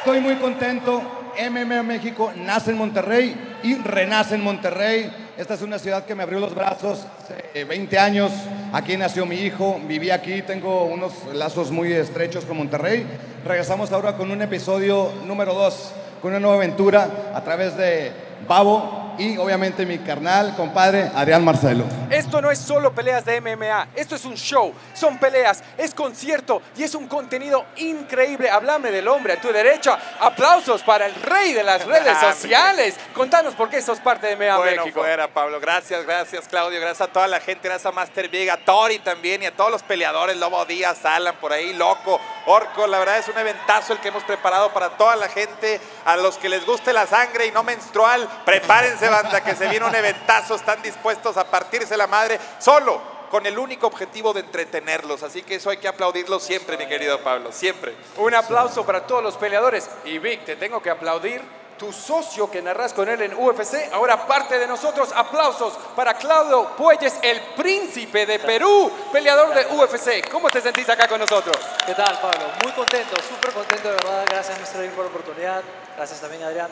Estoy muy contento. MMA México nace en Monterrey y renace en Monterrey. Esta es una ciudad que me abrió los brazos hace 20 años. Aquí nació mi hijo, viví aquí, tengo unos lazos muy estrechos con Monterrey. Regresamos ahora con un episodio número 2, con una nueva aventura a través de Babo y obviamente mi carnal, compadre, Adrián Marcelo. Esto no es solo peleas de MMA, esto es un show, son peleas, es concierto y es un contenido increíble. Háblame del hombre a tu derecha. Aplausos para el rey de las redes sociales. Contanos por qué sos parte de MMA México. Fuera, Pablo. Gracias, Claudio. Gracias a toda la gente. Gracias a Master Big, a Tori también y a todos los peleadores. Lobo Díaz, Alan por ahí, Loco, Orco. La verdad es un eventazo el que hemos preparado para toda la gente. A los que les guste la sangre y no menstrual, prepárense, banda, que se viene un eventazo. Están dispuestos a partirse la madre solo con el único objetivo de entretenerlos. Así que eso hay que aplaudirlo siempre, mi querido Pablo, siempre. Un aplauso para todos los peleadores. Y Vic, te tengo que aplaudir. Tu socio que narras con él en UFC, ahora parte de nosotros. Aplausos para Claudio Puelles, el príncipe de Perú, peleador de UFC. ¿Cómo te sentís acá con nosotros? ¿Qué tal, Pablo? Muy contento, súper contento, de verdad. Gracias, Mr. Vic, por la oportunidad. Gracias también, Adrián.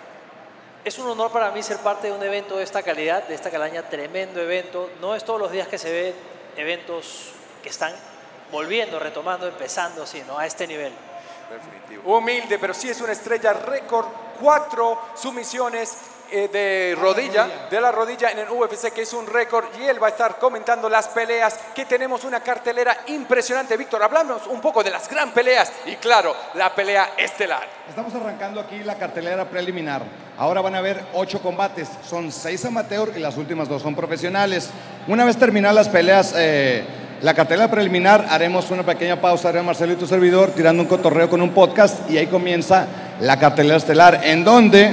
Es un honor para mí ser parte de un evento de esta calidad, de esta calaña, tremendo evento. No es todos los días que se ven eventos que están volviendo, retomando, empezando así, ¿no? A este nivel. Definitivo. Humilde, pero sí es una estrella, récord, 4 sumisiones de la rodilla en el UFC, que es un récord, y él va a estar comentando las peleas, que tenemos una cartelera impresionante. Víctor, hablamos un poco de las gran peleas y claro, la pelea estelar. Estamos arrancando aquí la cartelera preliminar. Ahora van a haber 8 combates, son 6 amateur y las últimas 2 son profesionales. Una vez terminadas las peleas, la cartelera preliminar, haremos una pequeña pausa, Adrián Marcelo y tu servidor, tirando un cotorreo con un podcast, y ahí comienza la cartelera estelar, en donde,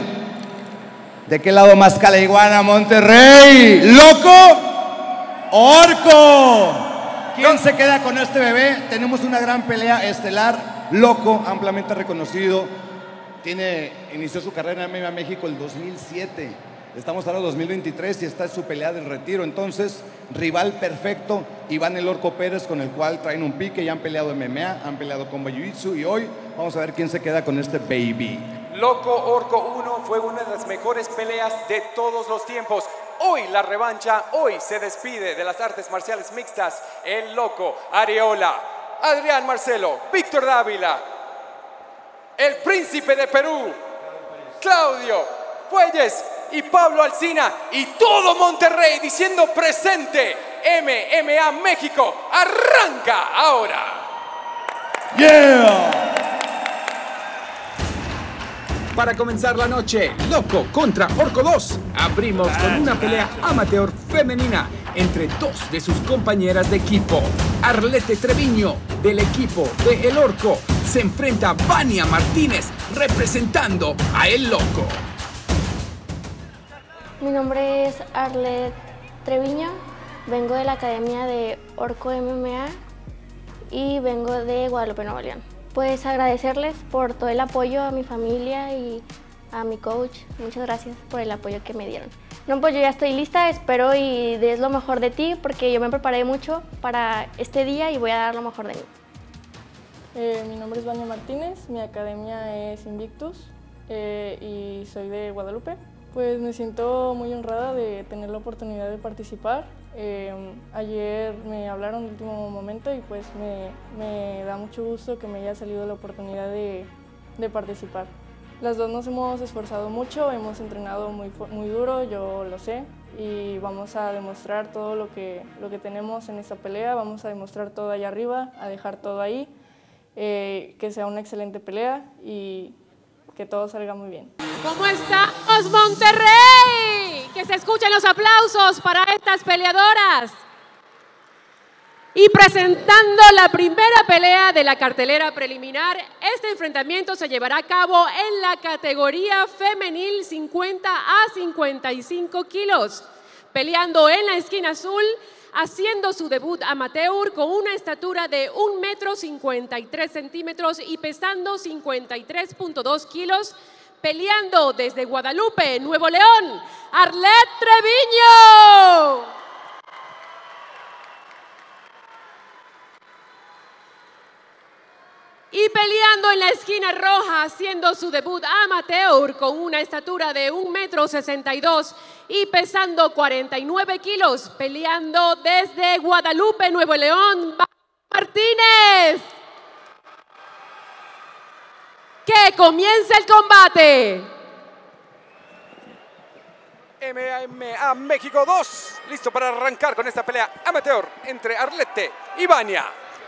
¿de qué lado más Calaiguana, Monterrey? ¿Loco? ¿Orco? ¿Quién se queda con este bebé? Tenemos una gran pelea estelar. Loco, ampliamente reconocido, inició su carrera en MMA México el 2007. Estamos ahora en 2023 y esta es su pelea del retiro. Entonces, rival perfecto, Iván El Orco Pérez, con el cual traen un pique y han peleado MMA, han peleado con Jiu-Jitsu, y hoy vamos a ver quién se queda con este baby. Loco Orco 1 fue una de las mejores peleas de todos los tiempos. Hoy la revancha, hoy se despide de las artes marciales mixtas el Loco Arreola. Adrián Marcelo, Víctor Dávila, el príncipe de Perú, Claudio Puelles y Pablo Alsina, y todo Monterrey diciendo presente. MMA México arranca ahora. Yeah. Para comenzar la noche, Loco contra Orco 2. Abrimos con una pelea amateur femenina entre 2 de sus compañeras de equipo. Arlette Treviño, del equipo de El Orco, se enfrenta a Vania Martínez, representando a El Loco. Mi nombre es Arlette Treviño, vengo de la Academia de Orco MMA y vengo de Guadalupe, Nuevo León. Pues agradecerles por todo el apoyo a mi familia y a mi coach. Muchas gracias por el apoyo que me dieron. No, pues yo ya estoy lista, espero y des lo mejor de ti, porque yo me preparé mucho para este día y voy a dar lo mejor de mí. Mi nombre es Vania Martínez, mi academia es Invictus y soy de Guadalupe. Pues me siento muy honrada de tener la oportunidad de participar. Ayer me hablaron de último momento y pues me da mucho gusto que me haya salido la oportunidad de participar. Las dos nos hemos esforzado mucho, hemos entrenado muy duro, yo lo sé, y vamos a demostrar todo lo que tenemos en esta pelea, vamos a demostrar todo allá arriba, a dejar todo ahí, que sea una excelente pelea y que todo salga muy bien. ¿Cómo estamos, Monterrey? Que se escuchen los aplausos para estas peleadoras. Y presentando la primera pelea de la cartelera preliminar, este enfrentamiento se llevará a cabo en la categoría femenil 50 a 55 kilos. Peleando en la esquina azul, haciendo su debut amateur con una estatura de 1,53 metros y pesando 53.2 kilos, peleando desde Guadalupe, Nuevo León, Arlette Treviño. Y peleando en la esquina roja, haciendo su debut amateur con una estatura de 1,62 m y pesando 49 kilos, peleando desde Guadalupe, Nuevo León, Martínez. ¡Que comience el combate! MMA México 2, listo para arrancar con esta pelea amateur entre Arlete y Vania.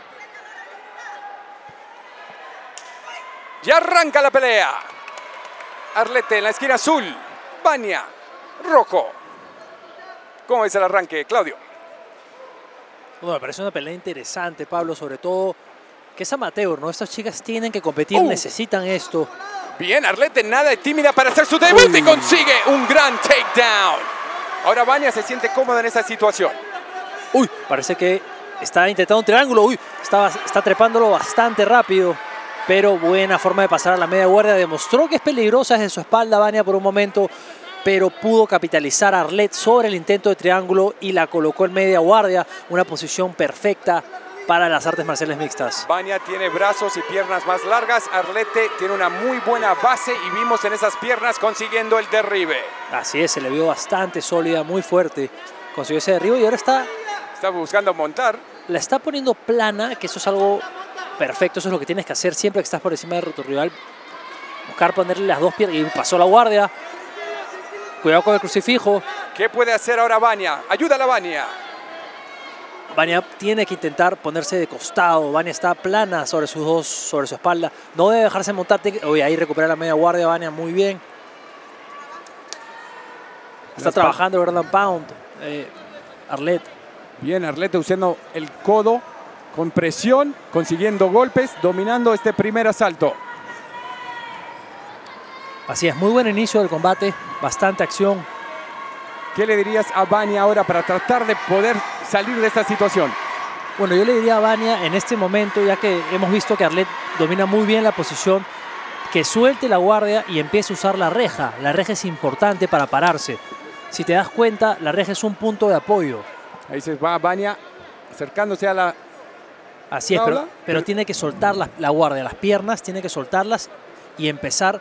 Ya arranca la pelea. Arlete en la esquina azul, Vania rojo. ¿Cómo es el arranque, Claudio? Bueno, me parece una pelea interesante, Pablo, sobre todo que es amateur, ¿no? Estas chicas tienen que competir, necesitan esto. Bien, Arlete nada de tímida para hacer su debut y consigue un gran takedown. Ahora Vania se siente cómoda en esa situación. Uy, parece que está intentando un triángulo. Uy, está trepándolo bastante rápido. Pero buena forma de pasar a la media guardia. Demostró que es peligrosa desde su espalda Vania por un momento, pero pudo capitalizar a Arlete sobre el intento de triángulo y la colocó en media guardia. Una posición perfecta para las artes marciales mixtas. Vania tiene brazos y piernas más largas. Arlete tiene una muy buena base y vimos en esas piernas consiguiendo el derribe. Así es, se le vio bastante sólida, muy fuerte. Consiguió ese derribo y ahora está buscando montar. La está poniendo plana, que eso es algo perfecto. Eso es lo que tienes que hacer siempre que estás por encima de tu rival. Buscar ponerle las dos piernas. Y pasó la guardia. Cuidado con el crucifijo. ¿Qué puede hacer ahora Vania? Ayuda a la Vania. Vania tiene que intentar ponerse de costado. Vania está plana sobre su espalda. No debe dejarse montar. Uy, ahí recupera la media guardia Vania muy bien. Está trabajando el ground and pound. Arlete. Bien, Arlete usando el codo con presión, consiguiendo golpes, dominando este primer asalto. Así es, muy buen inicio del combate, bastante acción. ¿Qué le dirías a Vania ahora para tratar de poder salir de esta situación? Bueno, yo le diría a Vania en este momento, ya que hemos visto que Arlete domina muy bien la posición, que suelte la guardia y empiece a usar la reja. La reja es importante para pararse. Si te das cuenta, la reja es un punto de apoyo. Ahí se va Vania acercándose a la... Así es, pero tiene que soltar la guardia, las piernas, tiene que soltarlas y empezar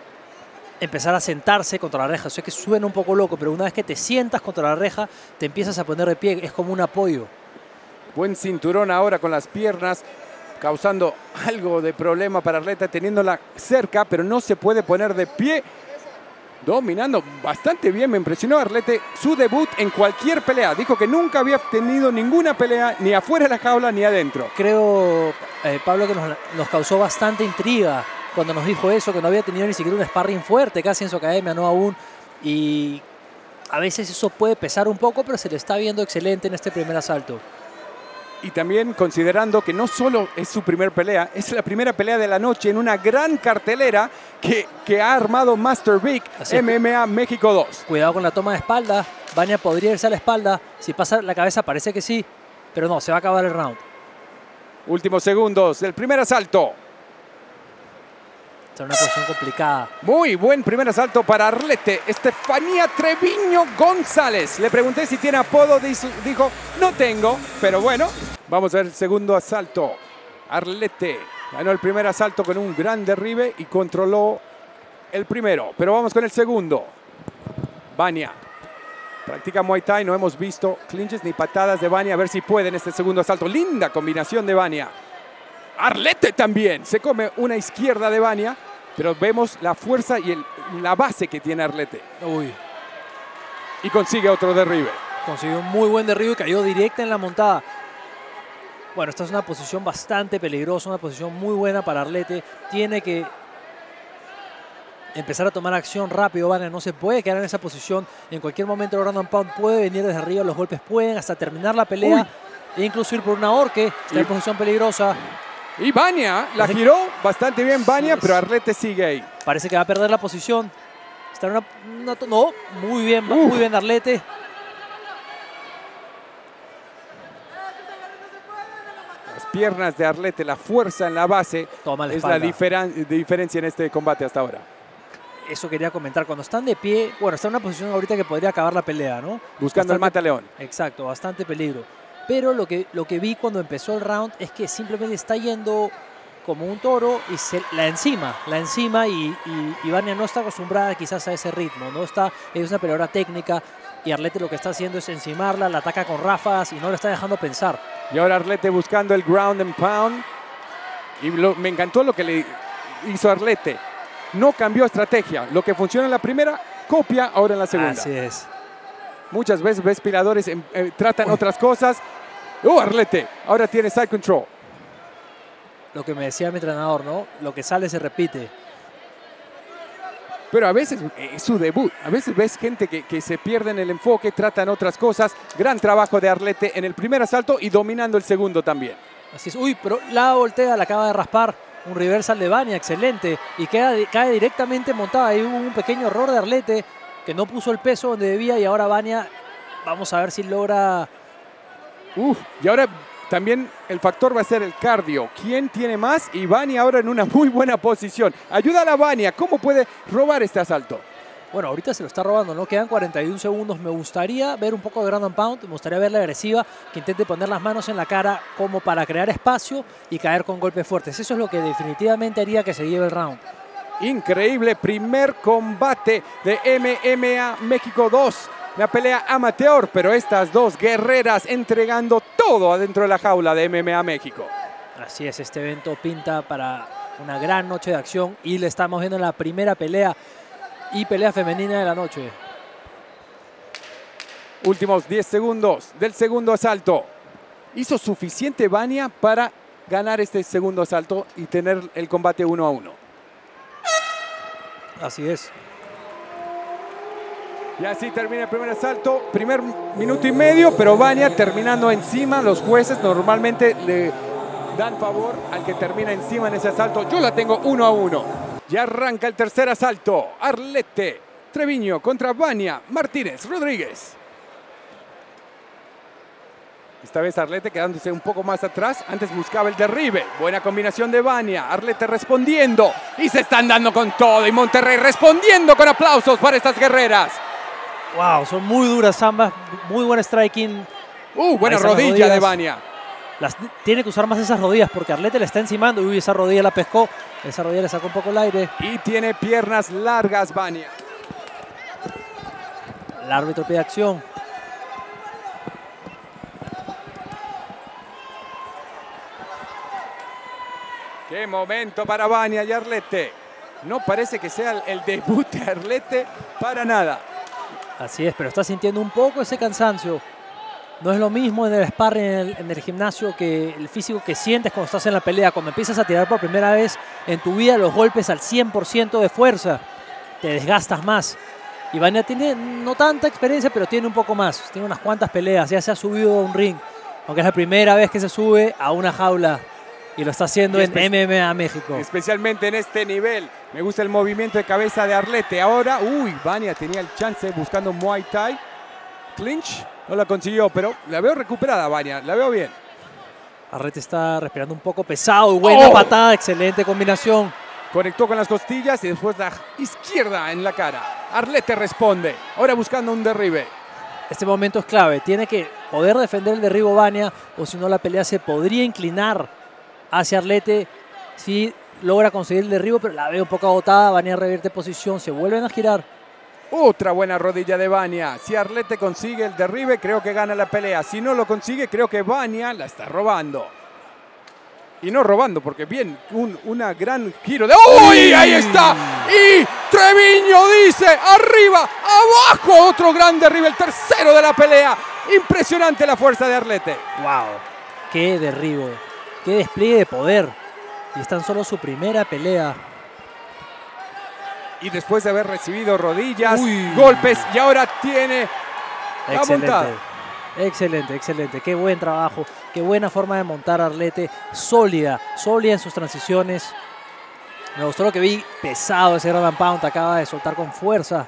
a sentarse contra la reja. Eso es que suena un poco loco, pero una vez que te sientas contra la reja, te empiezas a poner de pie, es como un apoyo. Buen cinturón ahora con las piernas, causando algo de problema para Arlete, teniéndola cerca, pero no se puede poner de pie. Dominando bastante bien, me impresionó Arlete su debut en cualquier pelea. Dijo que nunca había tenido ninguna pelea ni afuera de la jaula ni adentro. Creo, Pablo, que nos causó bastante intriga cuando nos dijo eso, que no había tenido ni siquiera un sparring fuerte casi en su academia, no aún. Y a veces eso puede pesar un poco, pero se le está viendo excelente en este primer asalto. Y también considerando que no solo es su primer pelea, es la primera pelea de la noche en una gran cartelera que ha armado Master Vic MMA México 2. Cuidado con la toma de espalda. Vania podría irse a la espalda. Si pasa la cabeza parece que sí, pero no, se va a acabar el round. Últimos segundos del primer asalto. Está en una posición complicada. Muy buen primer asalto para Arlete. Estefanía Treviño González. Le pregunté si tiene apodo, dijo no tengo, pero bueno. Vamos a ver el segundo asalto. Arlete ganó el primer asalto con un gran derribe y controló el primero. Pero vamos con el segundo. Vania practica Muay Thai. No hemos visto clinches ni patadas de Vania. A ver si puede en este segundo asalto. Linda combinación de Vania. Arlete también se come una izquierda de Vania, pero vemos la fuerza y la base que tiene Arlete. Uy. Y consigue otro derribe. Consiguió un muy buen derribe y cayó directa en la montada. Bueno, esta es una posición bastante peligrosa, una posición muy buena para Arlete. Tiene que empezar a tomar acción rápido, Vania. No se puede quedar en esa posición. En cualquier momento el ground and pound puede venir desde arriba. Los golpes pueden hasta terminar la pelea. E incluso ir por una ahorque. Está en posición peligrosa. Y Vania la giró bastante bien Vania, pero Arlete sigue ahí. Parece que va a perder la posición. Está en no, muy bien Arlete. Las piernas de Arlete, la fuerza en la base es la diferencia en este combate hasta ahora. Eso quería comentar. Cuando están de pie, bueno, está en una posición ahorita que podría acabar la pelea, ¿no? Buscando el mata-león. Exacto, bastante peligro. Pero lo que vi cuando empezó el round es que simplemente está yendo como un toro y la encima y Vania no está acostumbrada quizás a ese ritmo, es una peleadora técnica y Arlette lo que está haciendo es encimarla, la ataca con ráfagas y no le está dejando pensar. Y ahora Arlette buscando el ground and pound y me encantó lo que le hizo Arlette. No cambió estrategia, lo que funciona en la primera, copia ahora en la segunda. Así es. Muchas veces ves peleadores tratan otras cosas. Arlette, ahora tiene side control. Lo que me decía mi entrenador, ¿no? Lo que sale se repite. Pero a veces es su debut. A veces ves gente que se pierde en el enfoque, tratan otras cosas. Gran trabajo de Arlette en el primer asalto y dominando el segundo también. Así es. Uy, pero la voltea, la acaba de raspar. Un reversal de Vania, excelente. Y cae directamente montada. Ahí hubo un pequeño error de Arlette que no puso el peso donde debía. Y ahora Vania, vamos a ver si logra... Y ahora... También el factor va a ser el cardio. ¿Quién tiene más? Y Vania ahora en una muy buena posición. Ayuda a la Vania. ¿Cómo puede robar este asalto? Bueno, ahorita se lo está robando, ¿no? Quedan 41 segundos. Me gustaría ver un poco de ground and pound. Me gustaría verla agresiva, que intente poner las manos en la cara como para crear espacio y caer con golpes fuertes. Eso es lo que definitivamente haría que se lleve el round. Increíble primer combate de MMA México 2. Una pelea amateur, pero estas dos guerreras entregando todo adentro de la jaula de MMA México. Así es, este evento pinta para una gran noche de acción y le estamos viendo en la primera pelea y pelea femenina de la noche. Últimos 10 segundos del segundo asalto. ¿Hizo suficiente Vania para ganar este segundo asalto y tener el combate 1 a 1? Así es. Y así termina el primer asalto, primer minuto y medio, pero Vania terminando encima. Los jueces normalmente le dan favor al que termina encima en ese asalto. Yo la tengo 1 a 1. Ya arranca el tercer asalto. Arlette Treviño contra Vania Martínez Rodríguez. Esta vez Arlette quedándose un poco más atrás. Antes buscaba el derribe. Buena combinación de Vania. Arlette respondiendo. Y se están dando con todo. Y Monterrey respondiendo con aplausos para estas guerreras. Wow, son muy duras ambas, muy buen striking. Buena rodilla de Vania. Tiene que usar más esas rodillas porque Arlette le está encimando. Uy, esa rodilla la pescó. Esa rodilla le sacó un poco el aire. Y tiene piernas largas Vania. El árbitro pide acción. Qué momento para Vania y Arlette. No parece que sea el debut de Arlette para nada. Así es, pero está sintiendo un poco ese cansancio. No es lo mismo en el sparring, en el gimnasio, que el físico que sientes cuando estás en la pelea. Cuando empiezas a tirar por primera vez en tu vida los golpes al 100% de fuerza, te desgastas más. Y Vania tiene no tanta experiencia, pero tiene un poco más. Tiene unas cuantas peleas, ya se ha subido a un ring. Aunque es la primera vez que se sube a una jaula. Y lo está haciendo en MMA México. Especialmente en este nivel. Me gusta el movimiento de cabeza de Arlette. Ahora, Vania tenía el chance buscando Muay Thai. Clinch, no la consiguió, pero la veo recuperada, Vania. La veo bien. Arlette está respirando un poco pesado. Buena patada, excelente combinación. Conectó con las costillas y después la izquierda en la cara. Arlette responde. Ahora buscando un derribe. Este momento es clave. Tiene que poder defender el derribo Vania, o si no la pelea se podría inclinar hacia Arlette. Sí logra conseguir el derribo, pero la veo un poco agotada. Vania revierte posición, se vuelven a girar. Otra buena rodilla de Vania. Si Arlette consigue el derribe, creo que gana la pelea. Si no lo consigue, creo que Vania la está robando. Y no robando, porque bien, una gran giro de... ¡Uy! Ahí está. Y Treviño dice, arriba, abajo, otro gran derribe, el tercero de la pelea. Impresionante la fuerza de Arlette. ¡Wow! ¡Qué derribo! ¡Qué despliegue de poder! Y es tan solo su primera pelea. Y después de haber recibido rodillas, golpes, y ahora tiene la montada. Excelente, excelente. Qué buen trabajo. Qué buena forma de montar a Arlette. Sólida en sus transiciones. Me gustó lo que vi. Pesado ese ground and pound. Acaba de soltar con fuerza.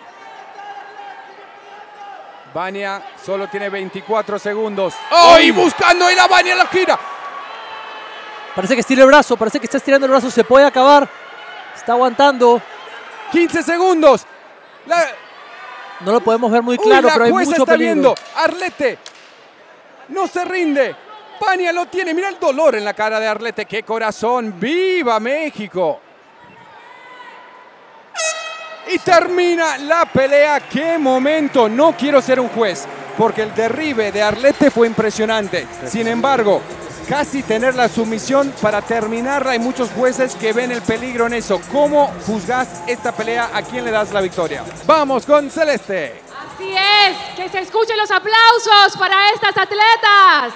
Vania solo tiene 24 segundos. ¡Ay! Buscando y la Vania la gira. Parece que estira el brazo. Parece que está estirando el brazo. Se puede acabar. Está aguantando. 15 segundos. No lo podemos ver muy claro, pero hay mucho peligro. Arlette no se rinde. Vania lo tiene, mira el dolor en la cara de Arlete, qué corazón, ¡viva México! Y termina la pelea, qué momento, no quiero ser un juez, porque el derribe de Arlete fue impresionante, sin embargo, casi tener la sumisión para terminarla, hay muchos jueces que ven el peligro en eso. ¿Cómo juzgas esta pelea? ¿A quién le das la victoria? Vamos con Celeste. Así es, que se escuchen los aplausos para estas atletas.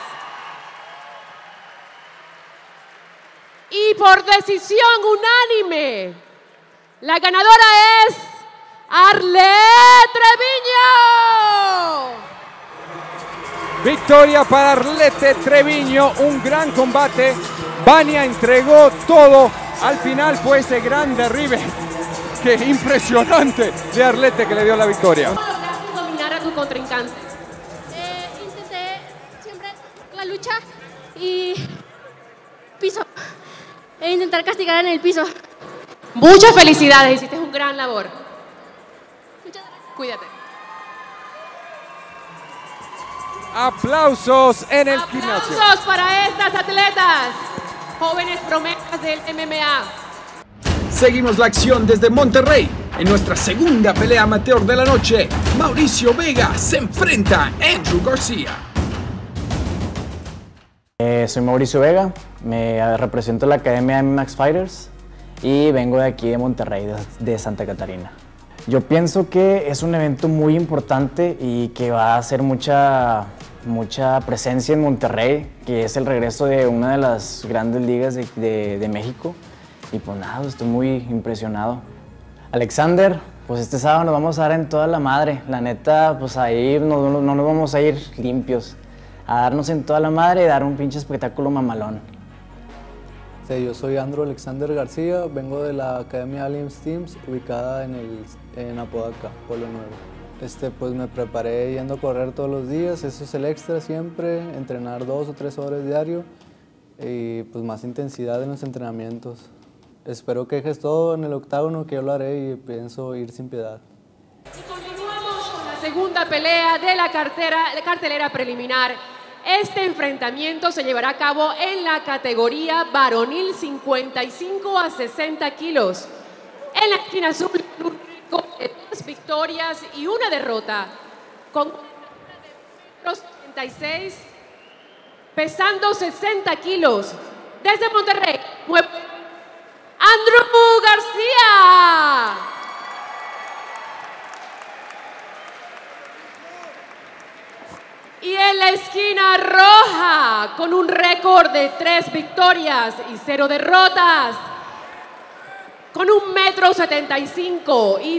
Y por decisión unánime, la ganadora es Arlette Treviño. Victoria para Arlette Treviño, un gran combate. Vania entregó todo. Al final fue ese gran derribe. ¡Qué impresionante! De Arlette que le dio la victoria. ¿Cómo lograste dominar a tu contrincante? Intenté siempre la lucha y piso. E intentar castigar en el piso. Muchas felicidades, hiciste un gran labor. Muchas gracias. Cuídate. Aplausos en el gimnasio. Aplausos para estas atletas, jóvenes promesas del MMA. Seguimos la acción desde Monterrey. En nuestra segunda pelea amateur de la noche, Mauricio Vega se enfrenta a Andrew García. Soy Mauricio Vega, me represento la Academia MX Fighters y vengo de aquí de Monterrey, de Santa Catarina. Yo pienso que es un evento muy importante y que va a hacer mucha presencia en Monterrey, que es el regreso de una de las grandes ligas de México. Y pues nada, estoy muy impresionado. Alexander, pues este sábado nos vamos a dar en toda la madre. La neta, pues ahí no nos vamos a ir limpios. A darnos en toda la madre y dar un pinche espectáculo mamalón. Sí, yo soy Andrew Alexander García, vengo de la Academia Alliance Teams, ubicada en Apodaca, Pueblo Nuevo. Pues me preparé yendo a correr todos los días, eso es el extra siempre, entrenar 2 o 3 horas diario y pues más intensidad en los entrenamientos. Espero que dejes todo en el octágono, que yo lo haré y pienso ir sin piedad. Y continuamos con la segunda pelea de la cartelera preliminar. Este enfrentamiento se llevará a cabo en la categoría varonil 55 a 60 kilos. En la esquina azul, con 2 victorias y 1 derrota, con 76, pesando 60 kilos. Desde Monterrey, Andrew García. Y en la esquina roja, con un récord de 3 victorias y 0 derrotas, con 1,75 m y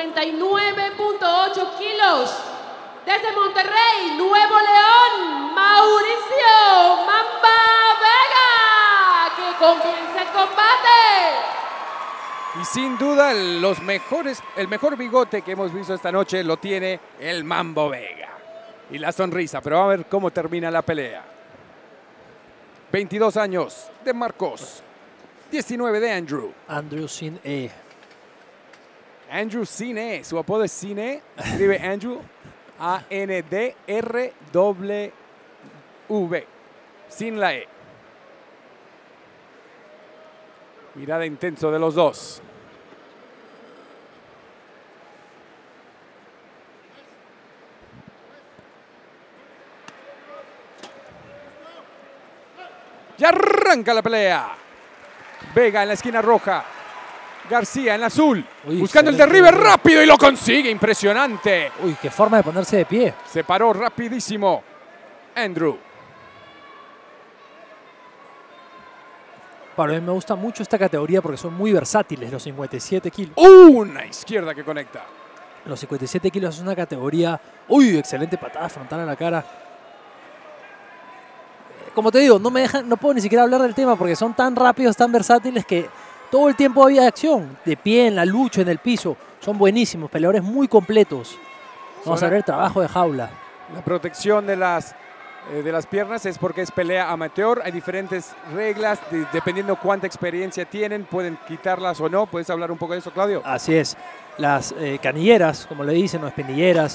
59.8 kilos, desde Monterrey, Nuevo León, Mauricio Mamba Vega, que comienza el combate. Y sin duda el mejor bigote que hemos visto esta noche lo tiene el Mambo Vega. Y la sonrisa, pero vamos a ver cómo termina la pelea. 22 años de Marcos, 19 de Andrew. Andrew sin E. Andrew sin E, su apodo es sin E, escribe Andrew, A-N-D-R-W-V, sin la E. Mirada intenso de los dos. Ya arranca la pelea. Vega en la esquina roja. García en la azul. Buscando el derribe rápido y lo consigue. Impresionante. Uy, qué forma de ponerse de pie. Se paró rapidísimo Andrew. Para mí me gusta mucho esta categoría porque son muy versátiles los 57 kilos. Una izquierda que conecta. Los 57 kilos es una categoría... Uy, excelente patada frontal a la cara. Como te digo, no puedo ni siquiera hablar del tema porque son tan rápidos, tan versátiles que todo el tiempo había acción. De pie, en la lucha, en el piso. Son buenísimos, peleadores muy completos. Vamos a ver el trabajo de jaula. La protección de las piernas es porque es pelea amateur. Hay diferentes reglas, dependiendo cuánta experiencia tienen, pueden quitarlas o no. ¿Puedes hablar un poco de eso, Claudio? Así es. Las canilleras, como le dicen, o espinilleras,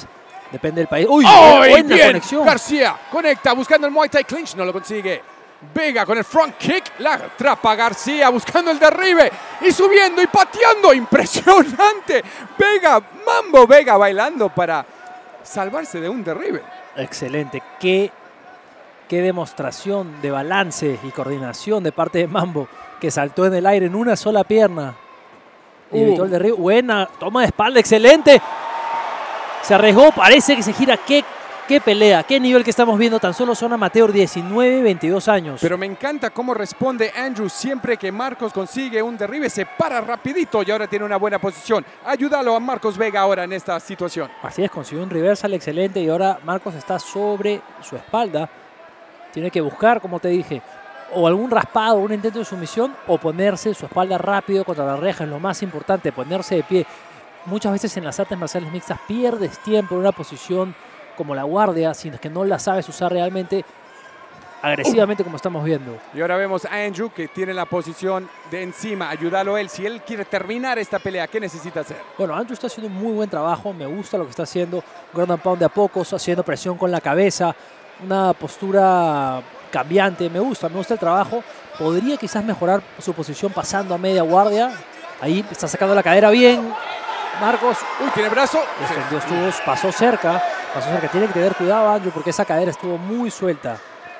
Depende del país. ¡Uy! ¡Oh, Buena bien! conexión. García conecta buscando el Muay Thai Clinch, no lo consigue. Vega con el front kick, la atrapa García buscando el derribe y subiendo y pateando. Impresionante. Vega, Mambo Vega bailando para salvarse de un derribe. Excelente. Qué demostración de balance y coordinación de parte de Mambo, que saltó en el aire en una sola pierna y evitó el derribe. Buena toma de espalda, excelente. Se arriesgó, parece que se gira. Qué pelea, qué nivel que estamos viendo. Tan solo son amateur, 19, 22 años. Pero me encanta cómo responde Andrew siempre que Marcos consigue un derribe. Se para rapidito y ahora tiene una buena posición. Ayúdalo a Marcos Vega ahora en esta situación. Así es, consiguió un reversal excelente y ahora Marcos está sobre su espalda. Tiene que buscar, como te dije, o algún raspado, un intento de sumisión, o ponerse su espalda rápido contra la reja. Es lo más importante, ponerse de pie. Muchas veces en las artes marciales mixtas pierdes tiempo en una posición como la guardia, sino que no la sabes usar realmente agresivamente como estamos viendo. Y ahora vemos a Andrew que tiene la posición de encima. Ayúdalo él. Si él quiere terminar esta pelea, ¿qué necesita hacer? Bueno, Andrew está haciendo un muy buen trabajo. Me gusta lo que está haciendo. Ground and pound de a pocos, haciendo presión con la cabeza. Una postura cambiante. Me gusta el trabajo. Podría quizás mejorar su posición pasando a media guardia. Ahí está sacando la cadera bien. Marcos. Uy, tiene brazo. Defendió, pasó cerca. Tiene que tener cuidado Andrew porque esa cadera estuvo muy suelta.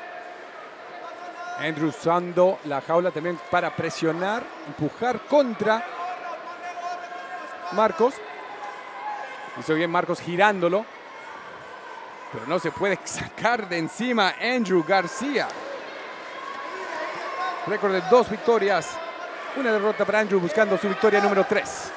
Andrew usando la jaula también para presionar, empujar contra Marcos. Hizo bien Marcos girándolo. Pero no se puede sacar de encima Andrew García. Récord de 2 victorias. Una derrota para Andrew buscando su victoria número 3.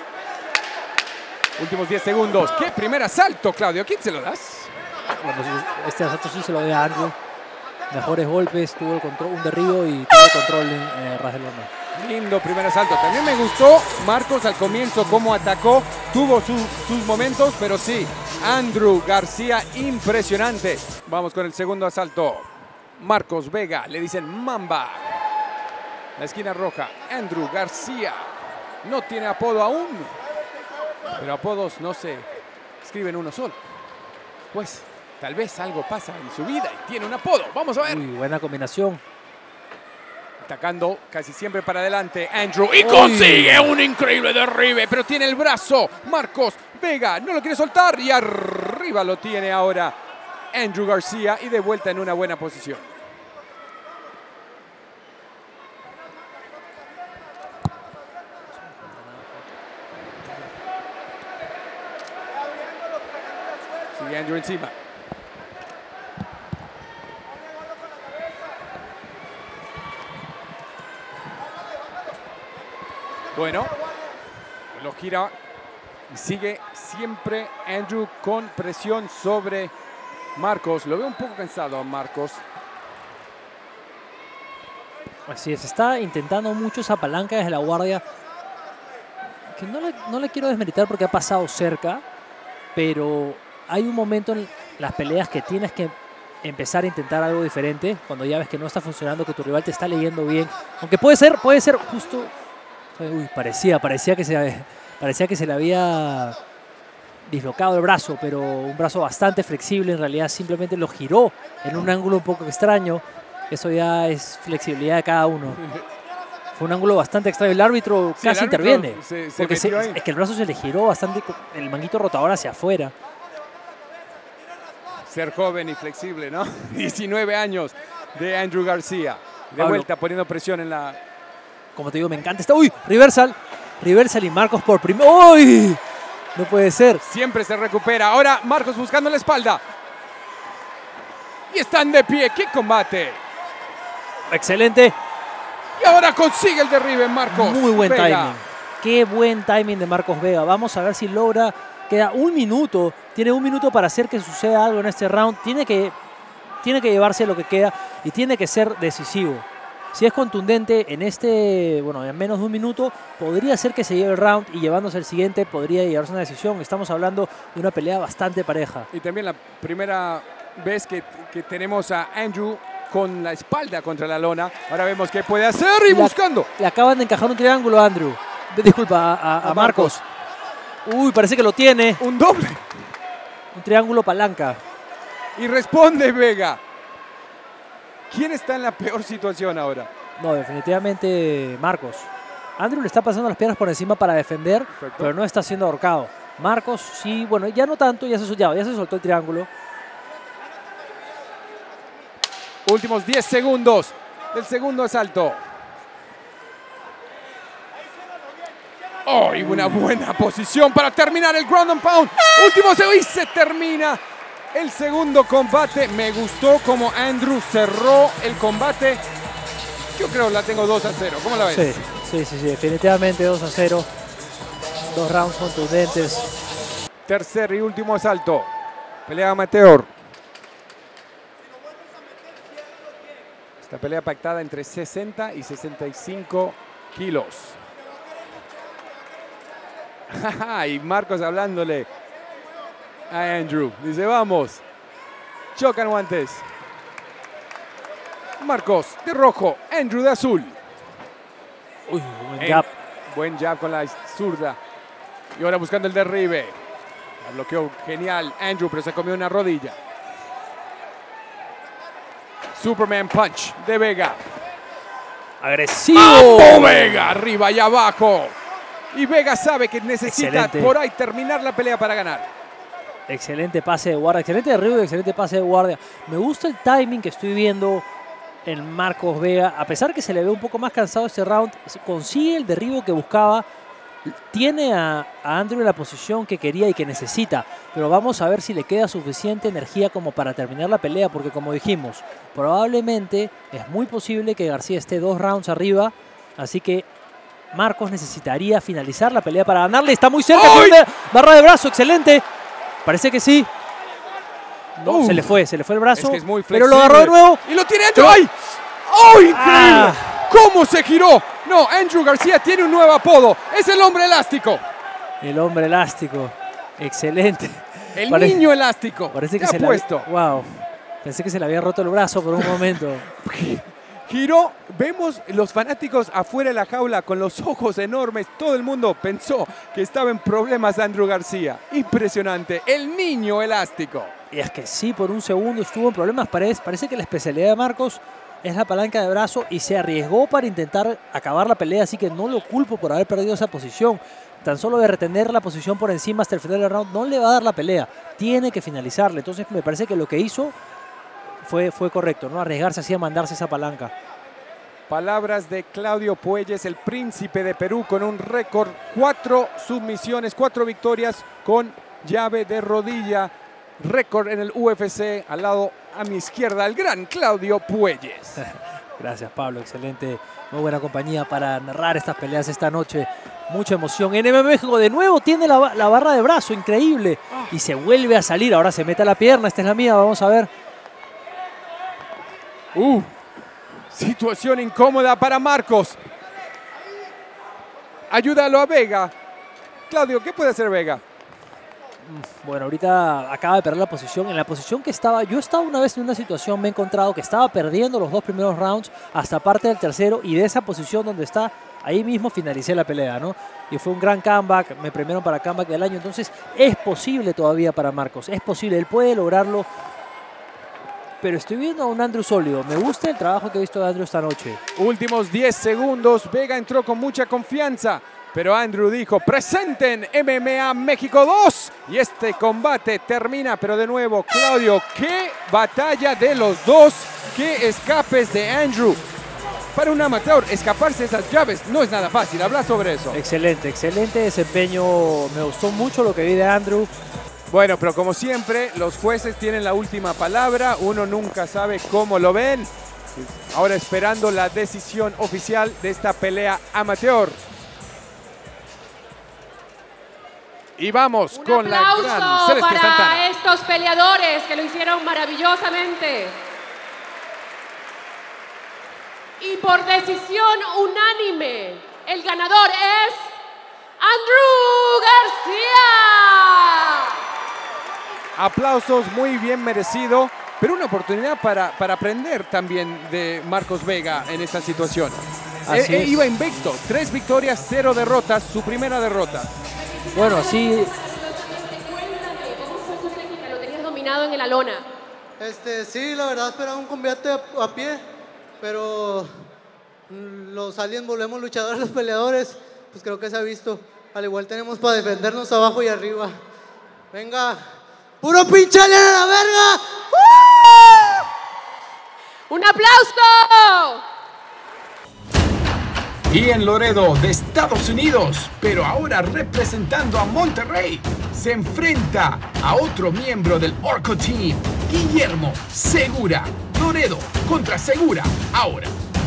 Últimos 10 segundos. ¡Qué primer asalto, Claudio! ¿A quién se lo das? Bueno, este asalto sí se lo doy a Andrew. Mejores golpes, tuvo el control, un derribo y tuvo el control en ras de lona. Lindo primer asalto. También me gustó Marcos al comienzo cómo atacó. Tuvo sus momentos, pero sí, Andrew García impresionante. Vamos con el segundo asalto. Marcos Vega, le dicen Mamba. La esquina roja, Andrew García. No tiene apodo aún, pero apodos no se escriben uno solo. Pues tal vez algo pasa en su vida y tiene un apodo. Vamos a ver. Uy, buena combinación. Atacando casi siempre para adelante Andrew y consigue un increíble derribe, pero tiene el brazo Marcos Vega, no lo quiere soltar y arriba lo tiene ahora Andrew García y de vuelta en una buena posición. Sigue Andrew encima. Bueno, lo gira y sigue siempre Andrew con presión sobre Marcos. Lo veo un poco cansado a Marcos. Así es, está intentando mucho esa palanca desde la guardia. Que no le quiero desmeritar porque ha pasado cerca, pero hay un momento en las peleas que tienes que empezar a intentar algo diferente. Cuando ya ves que no está funcionando, que tu rival te está leyendo bien. Aunque puede ser justo... Uy, parecía que se le había dislocado el brazo, pero un brazo bastante flexible. En realidad simplemente lo giró en un ángulo un poco extraño. Eso ya es flexibilidad de cada uno. Fue un ángulo bastante extraño. El árbitro casi interviene. Porque es que el brazo se le giró bastante, el manguito rotador hacia afuera. Ser joven y flexible, ¿no? 19 años de Andrew García. De vuelta poniendo presión en la... Como te digo, me encanta esta... ¡Uy! Reversal y Marcos por primero. ¡Uy! No puede ser. Siempre se recupera. Ahora Marcos buscando la espalda. Y están de pie. ¡Qué combate! Excelente. Y ahora consigue el derribe Marcos. Muy buen Vega. timing. Qué buen timing de Marcos Vega. Vamos a ver si logra... Queda un minuto. Tiene un minuto para hacer que suceda algo en este round. Tiene que llevarse lo que queda y tiene que ser decisivo. Si es contundente en en menos de un minuto, podría ser que se lleve el round y llevándose el siguiente podría llevarse una decisión. Estamos hablando de una pelea bastante pareja. Y también la primera vez que tenemos a Andrew con la espalda contra la lona. Ahora vemos qué puede hacer y buscando. Le acaban de encajar un triángulo a Andrew. Disculpa, a Marcos. Uy, parece que lo tiene. Un doble. Un triángulo palanca. Y responde Vega. ¿Quién está en la peor situación ahora? No, definitivamente Marcos. Andrew le está pasando las piernas por encima para defender, pero no está siendo ahorcado. Marcos sí, bueno, ya no tanto, ya se soltó el triángulo. Últimos 10 segundos del segundo asalto. Oh, y una buena posición para terminar el ground and pound. Último segundo y se termina el segundo combate. Me gustó como Andrew cerró el combate. Yo creo la tengo 2-0. ¿Cómo la ves? Sí, definitivamente 2-0. 2 rounds contundentes. Tercer y último asalto. Pelea amateur. Esta pelea pactada entre 60 y 65 kilos. Y Marcos hablándole a Andrew. Dice, vamos. Chocan guantes. Marcos de rojo, Andrew de azul. Uy, buen jab. Buen jab con la zurda. Y ahora buscando el derribe. La bloqueó genial Andrew, pero se comió una rodilla. Superman Punch de Vega. Agresivo. ¡Mambo Vega! Arriba y abajo. Y Vega sabe que necesita por ahí terminar la pelea para ganar. Excelente pase de guardia, excelente derribo y excelente pase de guardia. Me gusta el timing que estoy viendo en Marcos Vega. A pesar que se le ve un poco más cansado este round, consigue el derribo que buscaba. Tiene a Andrew en la posición que quería y que necesita. Pero vamos a ver si le queda suficiente energía como para terminar la pelea. Porque como dijimos, probablemente es muy posible que García esté 2 rounds arriba. Así que Marcos necesitaría finalizar la pelea para ganarle. Está muy cerca. Barra de brazo, excelente. Parece que sí. No, se le fue el brazo. Es que es muy pero lo agarró de nuevo. Y lo tiene Andrew. ¡Ay! ¡Oh, increíble! ¿Cómo se giró? No, Andrew García tiene un nuevo apodo. Es el hombre elástico. El hombre elástico. Excelente. El niño elástico. Parece que se le puesto. Wow. Pensé que se le había roto el brazo por un momento. Giró, vemos los fanáticos afuera de la jaula con los ojos enormes. Todo el mundo pensó que estaba en problemas Andrew García. Impresionante, el niño elástico. Y es que sí, por un segundo estuvo en problemas. Parece que la especialidad de Marcos es la palanca de brazo y se arriesgó para intentar acabar la pelea. Así que no lo culpo por haber perdido esa posición. Tan solo de retener la posición por encima hasta el final del round no le va a dar la pelea. Tiene que finalizarle. Entonces me parece que lo que hizo fue correcto, ¿no? Arriesgarse así a mandarse esa palanca. Palabras de Claudio Puelles, el príncipe de Perú, con un récord, 4 submisiones, 4 victorias con llave de rodilla. Récord en el UFC, al lado a mi izquierda, el gran Claudio Puelles. Gracias, Pablo, excelente, muy buena compañía para narrar estas peleas esta noche. Mucha emoción. En MMA México de nuevo tiene la barra de brazo, increíble. Y se vuelve a salir, ahora se mete a la pierna, esta es la mía, vamos a ver. Situación incómoda para Marcos. Ayúdalo a Vega. Claudio, ¿qué puede hacer Vega? Bueno, ahorita acaba de perder la posición. En la posición que estaba, yo estaba una vez en una situación, me he encontrado que estaba perdiendo los 2 primeros rounds hasta parte del tercero, y de esa posición donde está, ahí mismo finalicé la pelea, ¿no? Y fue un gran comeback, me premiaron para comeback del año. Entonces es posible todavía para Marcos, es posible, él puede lograrlo. Pero estoy viendo a un Andrew sólido. Me gusta el trabajo que he visto de Andrew esta noche. Últimos 10 segundos. Vega entró con mucha confianza. Pero Andrew dijo, presenten MMA México 2. Y este combate termina. Pero de nuevo, Claudio, qué batalla de los dos. Qué escapes de Andrew. Para un amateur, escaparse de esas llaves no es nada fácil. Habla sobre eso. Excelente, excelente desempeño. Me gustó mucho lo que vi de Andrew. Bueno, pero como siempre, los jueces tienen la última palabra. Uno nunca sabe cómo lo ven. Ahora esperando la decisión oficial de esta pelea amateur. Y vamos con la gran Celeste para Santana. Estos peleadores que lo hicieron maravillosamente. Y por decisión unánime, el ganador es Andrew García. Aplausos, muy bien merecido, pero una oportunidad para aprender también de Marcos Vega en esta situación. Iba invicto, 3 victorias, 0 derrotas, su primera derrota. Bueno, así dominado en la lona. Sí, la verdad esperaba un combate a pie, pero los aliens volvemos luchadores, los peleadores, pues creo que se ha visto. Al igual tenemos para defendernos abajo y arriba. Venga, puro pinche alien a la verga. ¡Un aplauso! Y en Laredo, de Estados Unidos, pero ahora representando a Monterrey, se enfrenta a otro miembro del Orco Team, Guillermo Segura. Laredo contra Segura ahora.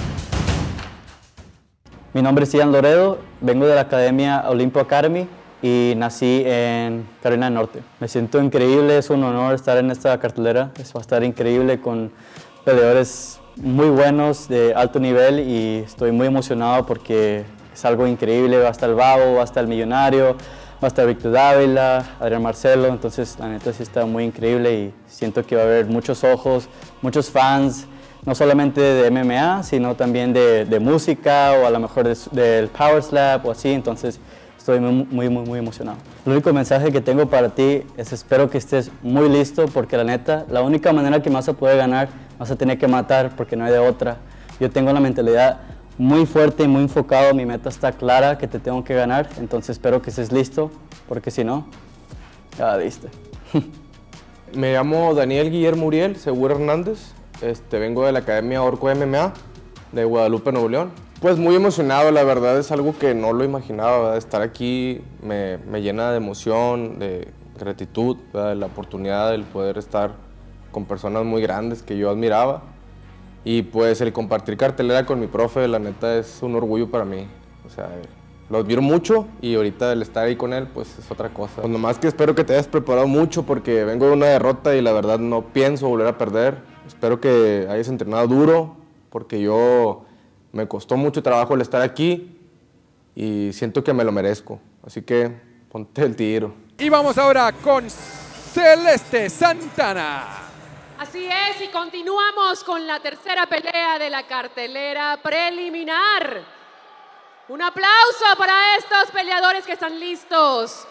Mi nombre es Ian Laredo, vengo de la Academia Olimpo Academy y nací en Carolina del Norte. Me siento increíble, es un honor estar en esta cartelera, va a estar increíble con peleadores muy buenos de alto nivel y estoy muy emocionado porque es algo increíble. Va a estar el Babo, va a estar el Millonario, va a estar Víctor Dávila, Adrián Marcelo, entonces la neta sí está muy increíble y siento que va a haber muchos ojos, muchos fans, no solamente de MMA, sino también de música o a lo mejor del Power Slap o así, entonces estoy muy emocionado. El único mensaje que tengo para ti es espero que estés muy listo porque la neta, la única manera que me vas a poder ganar, vas a tener que matar porque no hay de otra. Yo tengo la mentalidad muy fuerte y muy enfocado, mi meta está clara que te tengo que ganar, entonces espero que estés listo porque si no, ya la viste. Me llamo Daniel Guillermo Uriel Segura Hernández, vengo de la Academia Orco MMA de Guadalupe, Nuevo León. Pues muy emocionado, la verdad es algo que no lo imaginaba, ¿verdad? Estar aquí me llena de emoción, de gratitud, ¿verdad? La oportunidad del poder estar con personas muy grandes que yo admiraba y pues el compartir cartelera con mi profe, la neta es un orgullo para mí, o sea, lo admiro mucho y ahorita el estar ahí con él pues es otra cosa. Pues nomás que espero que te hayas preparado mucho porque vengo de una derrota y la verdad no pienso volver a perder, espero que hayas entrenado duro porque yo me costó mucho trabajo el estar aquí y siento que me lo merezco. Así que ponte el tiro. Y vamos ahora con Celeste Santana. Así es, y continuamos con la tercera pelea de la cartelera preliminar. Un aplauso para estos peleadores que están listos.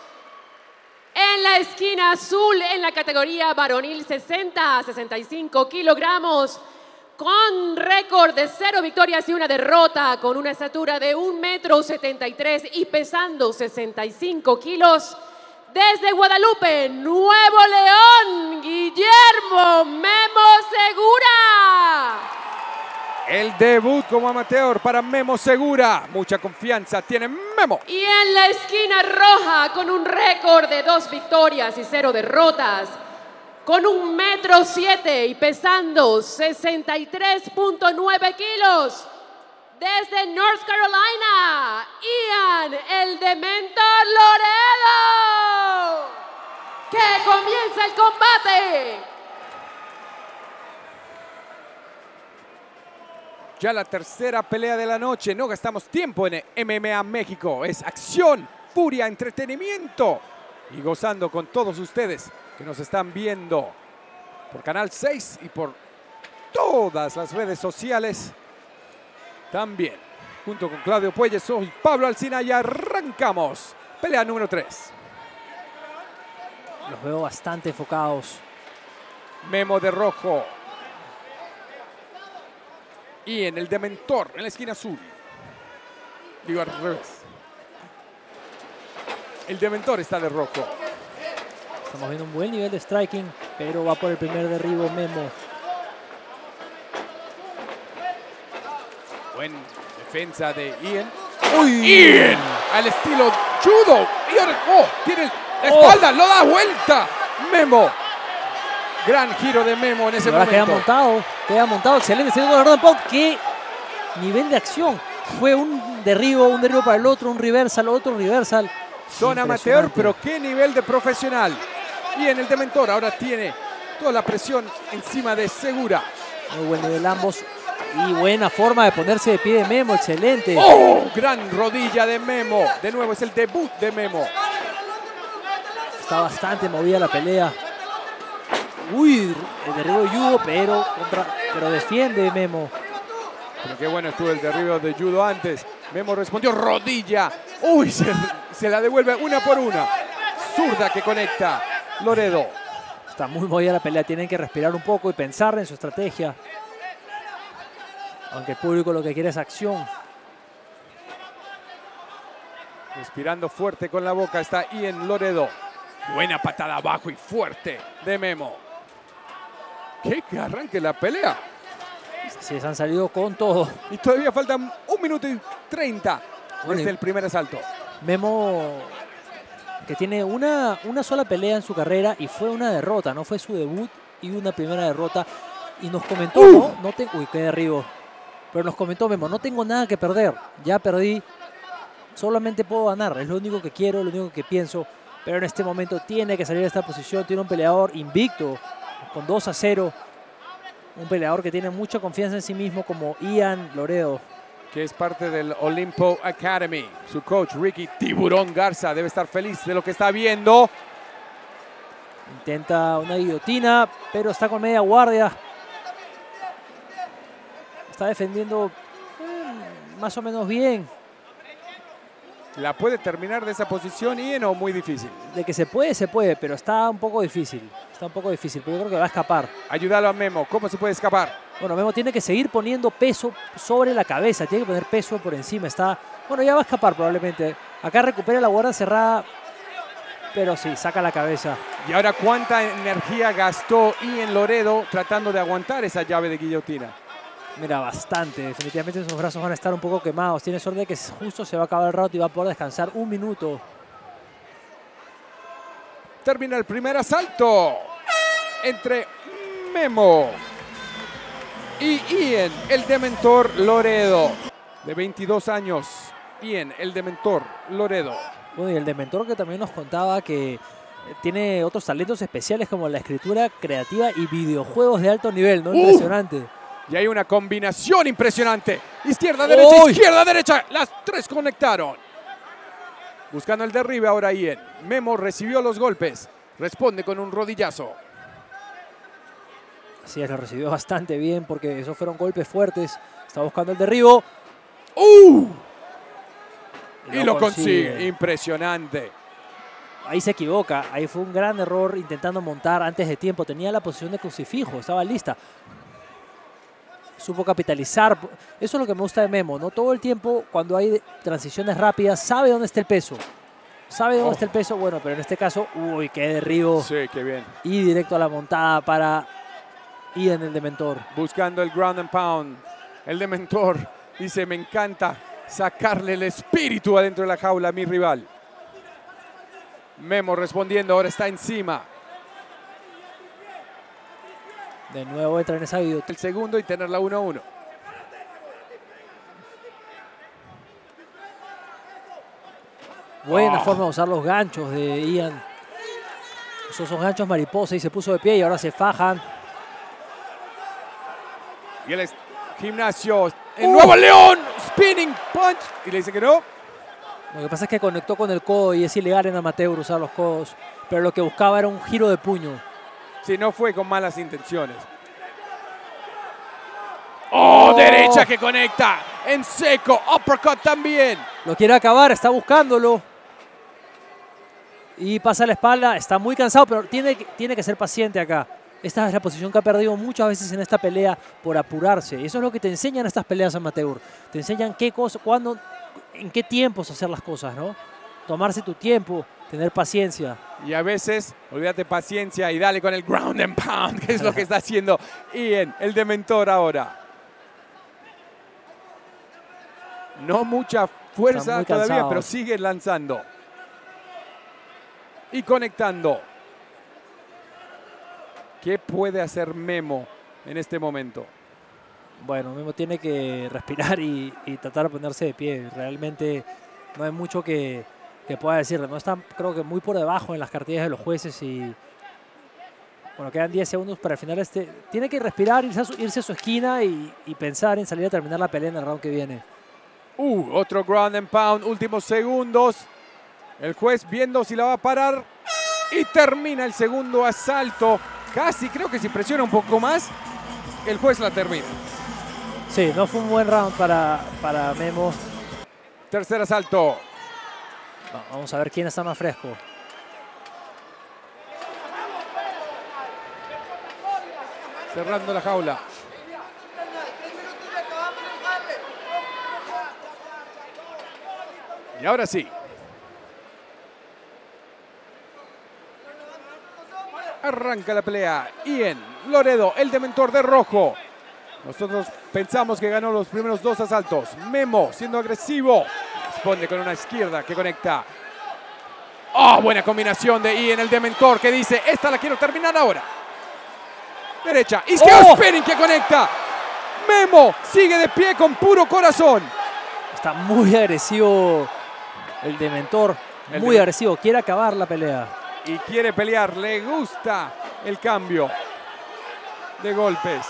En la esquina azul, en la categoría varonil 60 a 65 kilogramos, con récord de 0 victorias y 1 derrota, con una estatura de 1,73 m y pesando 65 kilos, desde Guadalupe, Nuevo León, Guillermo Memo Segura. El debut como amateur para Memo Segura. Mucha confianza tiene Memo. Y en la esquina roja, con un récord de 2 victorias y 0 derrotas, con 1,7 m y pesando 63.9 kilos, desde North Carolina, Ian el Dementor Laredo. ¡Que comience el combate! Ya la tercera pelea de la noche. No gastamos tiempo en MMA México. Es acción, furia, entretenimiento. Y gozando con todos ustedes que nos están viendo por Canal 6 y por todas las redes sociales. También, junto con Claudio Puelles, soy Pablo Alsina y arrancamos. Pelea número 3. Los veo bastante enfocados. Memo de rojo. Y en el Dementor, en la esquina azul. Digo al revés. El Dementor está de rojo. Estamos viendo un buen nivel de striking, pero va por el primer derribo Memo. Buen defensa de Ian. ¡Uy! Ian al estilo judo. Y ahora, tiene la espalda, lo da vuelta. Memo. Gran giro de Memo en ese ahora momento. Queda montado, excelente. Segundo Gordon Pound. ¡Qué nivel de acción! Fue un derribo para el otro, un reversal, otro reversal. Son amateur, pero qué nivel de profesional. Y en el Dementor ahora tiene toda la presión encima de Segura. Muy buen nivel ambos. Y buena forma de ponerse de pie de Memo, excelente. ¡Oh! Gran rodilla de Memo. De nuevo es el debut de Memo. Está bastante movida la pelea. Uy, el derribo de judo, pero defiende Memo. Pero qué bueno estuvo el derribo de judo antes. Memo respondió rodilla. Uy, se la devuelve una por una. Zurda que conecta Laredo. Está muy movida la pelea, tienen que respirar un poco y pensar en su estrategia. Aunque el público lo que quiere es acción. Respirando fuerte con la boca está Ian Loredo. Buena patada abajo y fuerte de Memo. Que arranque la pelea. Sí, se han salido con todo. Y todavía faltan 1 minuto y 30 Bueno, desde el primer asalto. Memo, que tiene una sola pelea en su carrera y fue una derrota, no fue su debut y una primera derrota. Y nos comentó, uy, qué derribo. Pero nos comentó Memo, no tengo nada que perder, ya perdí, solamente puedo ganar, es lo único que quiero, lo único que pienso. Pero en este momento tiene que salir de esta posición, tiene un peleador invicto con 2-0. Un peleador que tiene mucha confianza en sí mismo como Ian Loredo. Que es parte del Olimpo Academy. Su coach Ricky Tiburón Garza debe estar feliz de lo que está viendo. Intenta una guillotina, pero está con media guardia. Está defendiendo más o menos bien. ¿La puede terminar de esa posición, Ian, o muy difícil? De que se puede, pero está un poco difícil. Está un poco difícil, pero yo creo que va a escapar. Ayúdalo a Memo. ¿Cómo se puede escapar? Bueno, Memo tiene que seguir poniendo peso sobre la cabeza. Tiene que poner peso por encima. Bueno, ya va a escapar probablemente. Acá recupera la guardia cerrada, pero sí, saca la cabeza. ¿Y ahora cuánta energía gastó Ian Loredo tratando de aguantar esa llave de guillotina? Mira, bastante. Definitivamente sus brazos van a estar un poco quemados. Tiene suerte de que justo se va a acabar el round y va a poder descansar 1 minuto. Termina el primer asalto entre Memo y Ian, el Dementor Loredo, de 22 años. Ian, el Dementor Loredo. Bueno, y el Dementor que también nos contaba que tiene otros talentos especiales como la escritura creativa y videojuegos de alto nivel, ¿no? Impresionante. Y hay una combinación impresionante. Izquierda, derecha, izquierda, derecha. Las 3 conectaron. Buscando el derribe ahora Ian. Memo recibió los golpes. Responde con un rodillazo. Así es, lo recibió bastante bien porque esos fueron golpes fuertes. Está buscando el derribo. Y lo consigue. Impresionante. Ahí se equivoca. Ahí fue un gran error intentando montar antes de tiempo. Tenía la posición de crucifijo. Estaba lista. Supo capitalizar. Eso es lo que me gusta de Memo, ¿no? Todo el tiempo, cuando hay transiciones rápidas, sabe dónde está el peso. Sabe dónde está el peso. Bueno, pero en este caso, uy, qué derribo. Sí, qué bien. Y directo a la montada para Ian, el Dementor. Buscando el ground and pound. El Dementor dice, me encanta sacarle el espíritu adentro de la jaula a mi rival. Memo respondiendo, ahora está encima. De nuevo entra en esa video. El segundo y tenerla 1-1. Buena forma de usar los ganchos de Ian. Usó esos ganchos mariposa y se puso de pie y ahora se fajan. Y el gimnasio en Nuevo León. Spinning punch. Y le dice que no. Lo que pasa es que conectó con el codo y es ilegal en amateur usar los codos. Pero lo que buscaba era un giro de puño. Si no fue con malas intenciones. ¡Oh! Derecha que conecta. En seco. Uppercut también. Lo quiere acabar. Está buscándolo. Y pasa la espalda. Está muy cansado, pero tiene que ser paciente acá. Esta es la posición que ha perdido muchas veces en esta pelea por apurarse. Y eso es lo que te enseñan estas peleas amateur. Te enseñan qué cosa, cuándo, en qué tiempos hacer las cosas, ¿no? Tomarse tu tiempo, tener paciencia. Y a veces, olvídate paciencia y dale con el ground and pound, que es lo que está haciendo Ian, el Dementor ahora. No mucha fuerza todavía, pero sigue lanzando. Y conectando. ¿Qué puede hacer Memo en este momento? Bueno, Memo tiene que respirar y tratar de ponerse de pie. Realmente no hay mucho que pueda decirle. No está, creo que muy por debajo en las cartillas de los jueces y bueno, quedan 10 segundos para el final. Tiene que respirar, irse a su esquina y pensar en salir a terminar la pelea en el round que viene. Otro ground and pound, últimos segundos. El juez viendo si la va a parar y termina el segundo asalto. Casi, creo que si presiona un poco más, el juez la termina. Sí, no fue un buen round para Memo. Tercer asalto. Vamos a ver quién está más fresco. cerrando la jaula. Y ahora sí. Arranca la pelea. Ian Loredo, el dementor de rojo. Nosotros pensamos que ganó los primeros 2 asaltos. Memo, siendo agresivo, responde con una izquierda que conecta. ¡Oh! Buena combinación de Ian, el dementor, que dice, esta la quiero terminar ahora. Derecha, izquierda, spinning que conecta. Memo sigue de pie con puro corazón. Está muy agresivo el dementor, muy agresivo, quiere acabar la pelea. Y quiere pelear, le gusta el cambio de golpes.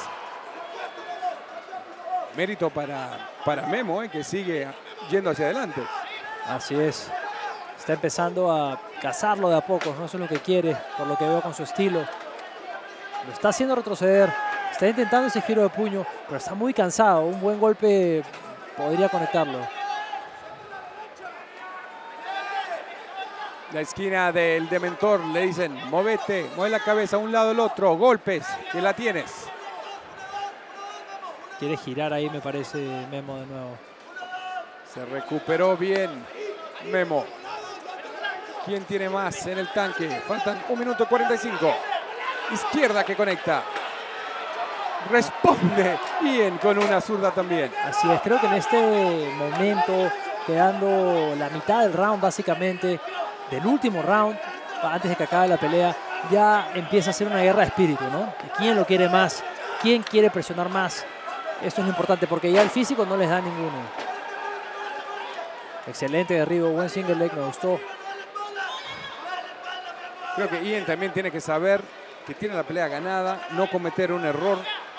Mérito para Memo, que sigue yendo hacia adelante. Así es. Está empezando a cazarlo de a poco, ¿no? Eso es lo que quiere, por lo que veo con su estilo. Lo está haciendo retroceder, está intentando ese giro de puño, pero está muy cansado. Un buen golpe podría conectarlo. La esquina del dementor le dicen, móvete, mueve la cabeza a un lado al otro, golpes, que la tienes. Quiere girar ahí, me parece, Memo de nuevo. Se recuperó bien Memo. ¿Quién tiene más en el tanque? Faltan 1 minuto 45. Izquierda que conecta. Responde Ian con una zurda también. Así es, creo que en este momento, quedando la mitad del round básicamente, del último round, antes de que acabe la pelea, ya empieza a ser una guerra de espíritu, ¿no? ¿Quién lo quiere más? ¿Quién quiere presionar más? Esto es lo importante porque ya el físico no les da ninguno. Excelente derribo, buen single leg, me gustó. Creo que Ian también tiene que saber que tiene la pelea ganada, no cometer un error.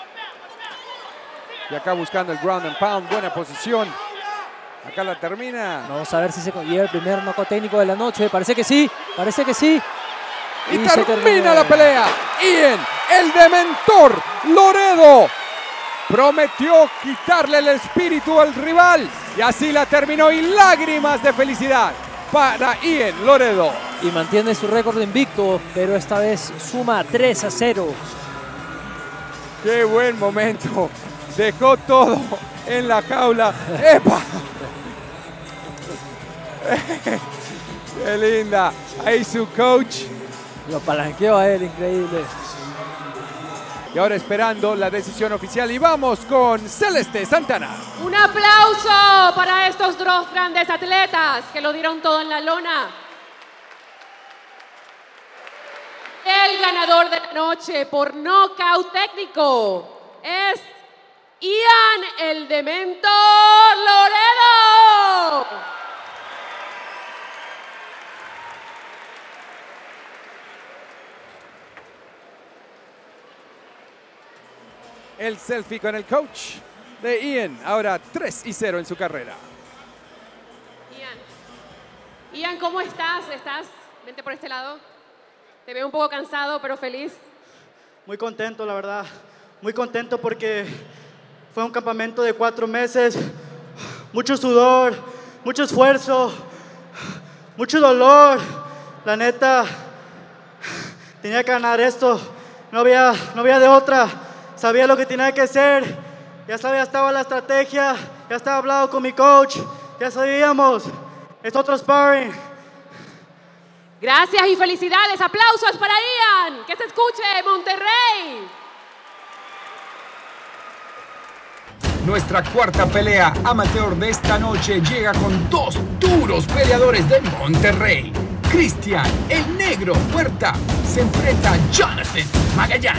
Y acá buscando el ground and pound, buena posición. Acá la termina. Vamos a ver si se lleva el primer knockout técnico de la noche. Parece que sí, parece que sí. Y termina la pelea. Ian, el dementor Loredo, prometió quitarle el espíritu al rival. Y así la terminó, y lágrimas de felicidad para Ian Loredo. Y mantiene su récord de invicto, pero esta vez suma 3-0. Qué buen momento. Dejó todo en la jaula. ¡Epa! Qué linda. Ahí su coach. Lo palanqueó a él, increíble. Y ahora esperando la decisión oficial. Y vamos con Celeste Santana. Un aplauso para estos 2 grandes atletas que lo dieron todo en la lona. El ganador de la noche por nocaut técnico es Ian el Dementor Loredo. El selfie con el coach de Ian. Ahora 3-0 en su carrera. Ian, ¿cómo estás? Vente por este lado. Te veo un poco cansado, pero feliz. Muy contento, la verdad. Muy contento porque fue un campamento de 4 meses. Mucho sudor, mucho esfuerzo, mucho dolor. La neta, tenía que ganar esto. No había de otra. Sabía lo que tenía que hacer. Ya estaba la estrategia. Ya estaba hablado con mi coach. Ya sabíamos. Es otro sparring. Gracias y felicidades. Aplausos para Ian. Que se escuche, Monterrey. Nuestra cuarta pelea amateur de esta noche llega con 2 duros peleadores de Monterrey. Cristian, el Negro Huerta, se enfrenta a Jonathan Magallán.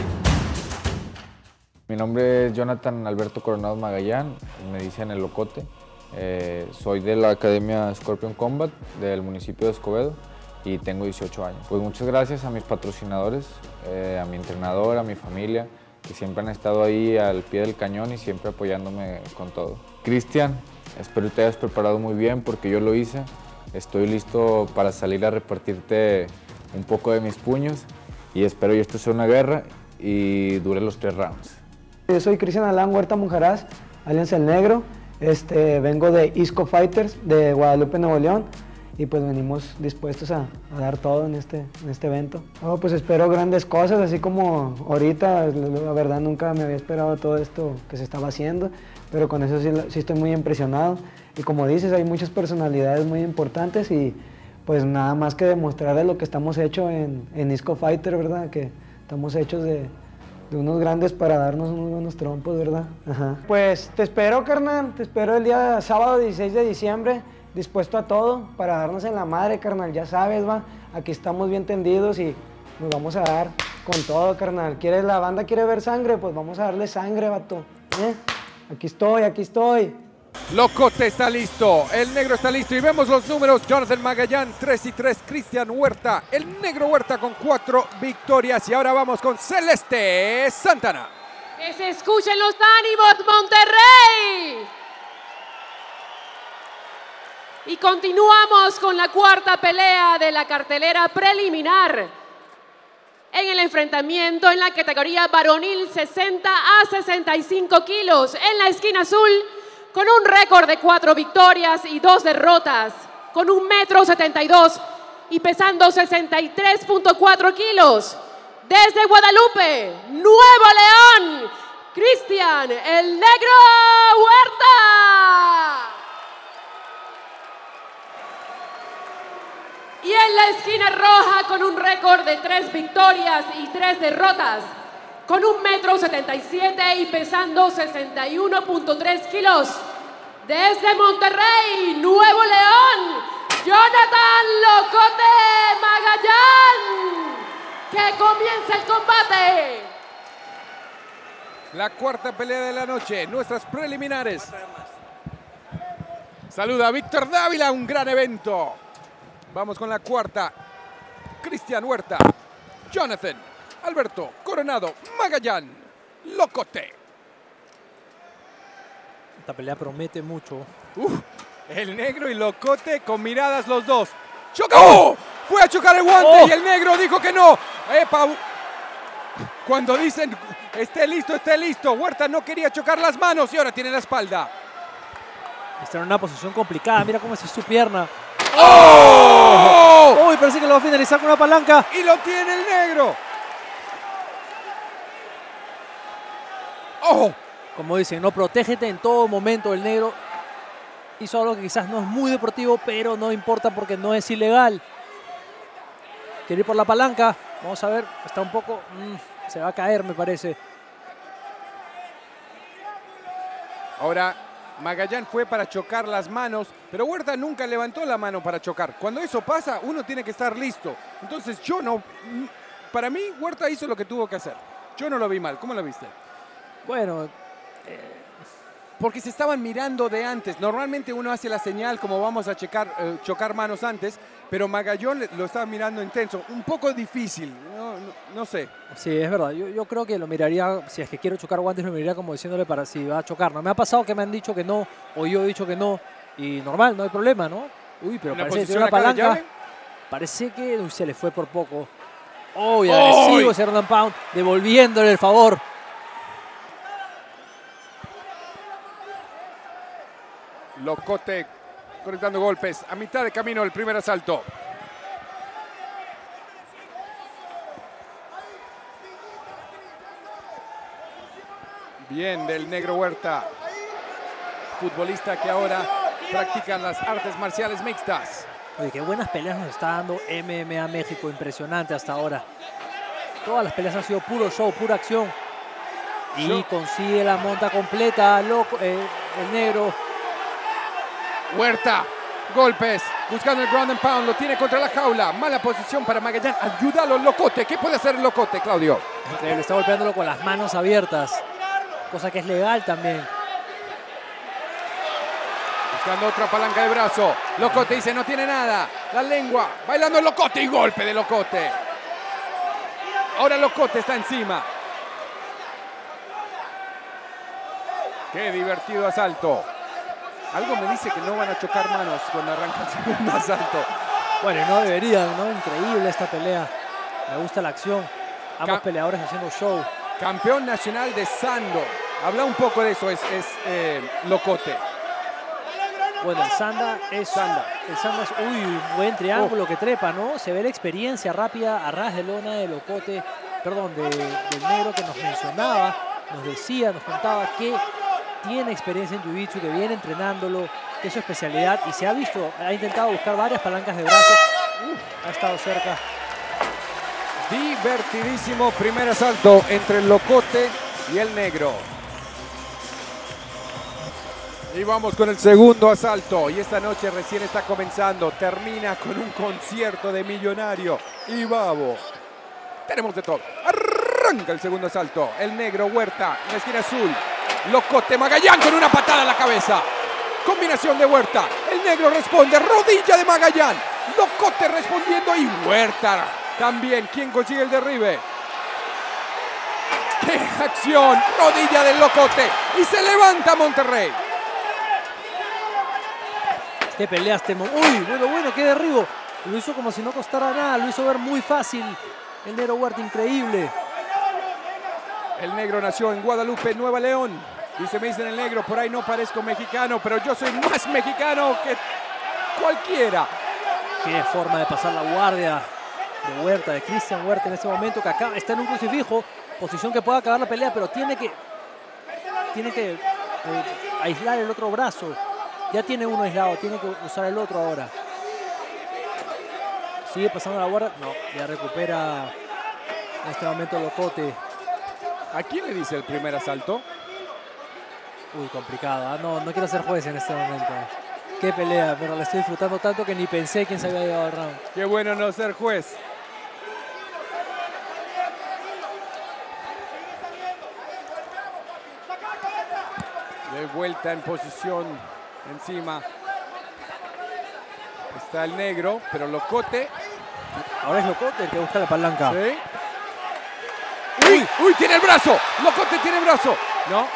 Mi nombre es Jonathan Alberto Coronado Magallán, me dicen El Locote. Soy de la Academia Scorpion Combat del municipio de Escobedo y tengo 18 años. Pues muchas gracias a mis patrocinadores, a mi entrenador, a mi familia, que siempre han estado ahí al pie del cañón y siempre apoyándome con todo. Cristian, espero que te hayas preparado muy bien porque yo lo hice. Estoy listo para salir a repartirte un poco de mis puños y espero que esto sea una guerra y dure los 3 rounds. Yo soy Cristian Alan Huerta Monjaraz, alias El Negro. Vengo de Isco Fighters de Guadalupe, Nuevo León. y pues venimos dispuestos a dar todo en este evento. Pues espero grandes cosas, así como ahorita, la verdad nunca me había esperado todo esto que se estaba haciendo, pero con eso sí estoy muy impresionado. Y como dices, hay muchas personalidades muy importantes y pues nada más que demostrar de lo que estamos hechos en Disco Fighter, ¿verdad? Que estamos hechos de unos grandes para darnos unos buenos trompos, ¿verdad? Ajá. Pues te espero, carnal, te espero el día sábado 16 de diciembre, dispuesto a todo para darnos en la madre, carnal, ya sabes, va, aquí estamos bien tendidos y nos vamos a dar con todo, carnal. La banda quiere ver sangre? Pues vamos a darle sangre, vato. Aquí estoy. Locote está listo, el negro está listo y vemos los números. Jonathan Magallán 3-3, Cristian Huerta, el negro Huerta con 4 victorias y ahora vamos con Celeste Santana. Que se escuchen los ánimos, Monterrey. Y continuamos con la cuarta pelea de la cartelera preliminar en el enfrentamiento en la categoría varonil 60 a 65 kilos. En la esquina azul, con un récord de 4 victorias y 2 derrotas, con 1,72 m y pesando 63.4 kilos. Desde Guadalupe, Nuevo León, Cristian el Negro Huerta. Y en la esquina roja, con un récord de 3 victorias y 3 derrotas, con 1,77 m y pesando 61.3 kilos. Desde Monterrey, Nuevo León, Jonathan Locote Magallán. Que comience el combate. La cuarta pelea de la noche, nuestras preliminares. Saluda a Víctor Dávila, un gran evento. Vamos con la cuarta. Cristian Huerta, Jonathan Alberto Coronado Magallán, Locote. Esta pelea promete mucho. El negro y Locote con miradas los dos. ¡Chocó! Fue a chocar el guante y el negro dijo que no. ¡Epa! Cuando dicen esté listo. Huerta no quería chocar las manos y ahora tiene la espalda. Está en una posición complicada. Mira cómo es su pierna. ¡Oh! ¡Uy! Parece que lo va a finalizar con una palanca. Y lo tiene el negro. ¡Oh! Como dicen, no, protégete en todo momento. El negro hizo algo que quizás no es muy deportivo, pero no importa porque no es ilegal. Quiere ir por la palanca. Vamos a ver, está un poco... se va a caer, me parece. Ahora, Magallán fue para chocar las manos, pero Huerta nunca levantó la mano para chocar. Cuando eso pasa, uno tiene que estar listo. Entonces yo no... Para mí, Huerta hizo lo que tuvo que hacer. Yo no lo vi mal. ¿Cómo lo viste? Bueno... porque se estaban mirando de antes. Normalmente uno hace la señal como vamos a chocar manos antes, pero Magallón lo estaba mirando intenso. Un poco difícil, no sé. Sí, es verdad. Yo creo que lo miraría, si es que quiero chocar guantes, lo miraría como diciéndole para si va a chocar. No me ha pasado que me han dicho que no, o yo he dicho que no, y normal, no hay problema, ¿no? Uy, pero parece que tiene una palanca. Parece que se le fue por poco. Uy, agresivo ese Roland Pound, devolviéndole el favor. Locote conectando golpes a mitad de camino el primer asalto. Bien del negro Huerta, futbolista que ahora practica las artes marciales mixtas. Oye, qué buenas peleas nos está dando MMA México, impresionante hasta ahora. Todas las peleas han sido puro show, pura acción. Y consigue la monta completa, el negro. Huerta, golpes, buscando el ground and pound, lo tiene contra la jaula. Mala posición para Magallán, ayúdalo Locote. ¿Qué puede hacer el Locote, Claudio? Increíble, está golpeándolo con las manos abiertas, cosa que es legal también. Buscando otra palanca de brazo. Locote dice, no tiene nada. La lengua, bailando el Locote y golpe de Locote. Ahora Locote está encima. Qué divertido asalto. Algo me dice que no van a chocar manos cuando arranca el segundo asalto. Bueno, no deberían, ¿no? Increíble esta pelea. Me gusta la acción. Ambos peleadores haciendo show. Campeón nacional de Sando. Habla un poco de eso, es Locote. Bueno, el Sanda es un buen triángulo que trepa, ¿no? Se ve la experiencia rápida a ras de lona de Locote, perdón, del negro que nos mencionaba, nos decía, nos contaba que tiene experiencia en Jiu-Jitsu, que viene entrenándolo, que es su especialidad y se ha visto, ha intentado buscar varias palancas de brazos, ha estado cerca. Divertidísimo primer asalto entre el Locote y el negro. Y vamos con el segundo asalto. Y esta noche recién está comenzando. Termina con un concierto de Millonario y Babo. Tenemos de todo. Arranca el segundo asalto. El negro Huerta en la esquina azul. Locote Magallán con una patada a la cabeza. Combinación de Huerta. El negro responde. Rodilla de Magallán. Locote respondiendo y Huerta también. ¿Quién consigue el derribe? ¡Qué acción! Rodilla del Locote. Y se levanta Monterrey. ¿Qué peleaste? Uy, bueno, qué derribo. Lo hizo como si no costara nada. Lo hizo ver muy fácil. El negro Huerta, increíble. El negro nació en Guadalupe, Nueva León. Dice, me dicen el negro, por ahí no parezco mexicano, pero yo soy más mexicano que cualquiera. Qué forma de pasar la guardia de Huerta, de Cristian Huerta en este momento, que acá está en un crucifijo. Posición que puede acabar la pelea, pero tiene que aislar el otro brazo. Ya tiene uno aislado, tiene que usar el otro ahora. Sigue pasando la guardia. No, ya recupera en este momento Locote. ¿A quién le dice el primer asalto? Uy, complicado. No quiero ser juez en este momento. Qué pelea, pero la estoy disfrutando tanto que ni pensé quién se había llevado el round. Qué bueno no ser juez. De vuelta en posición encima. Está el negro, pero Locote. Ahora es Locote el que busca la palanca. Sí. ¡Uy! ¡Tiene el brazo! ¡Locote tiene el brazo! No.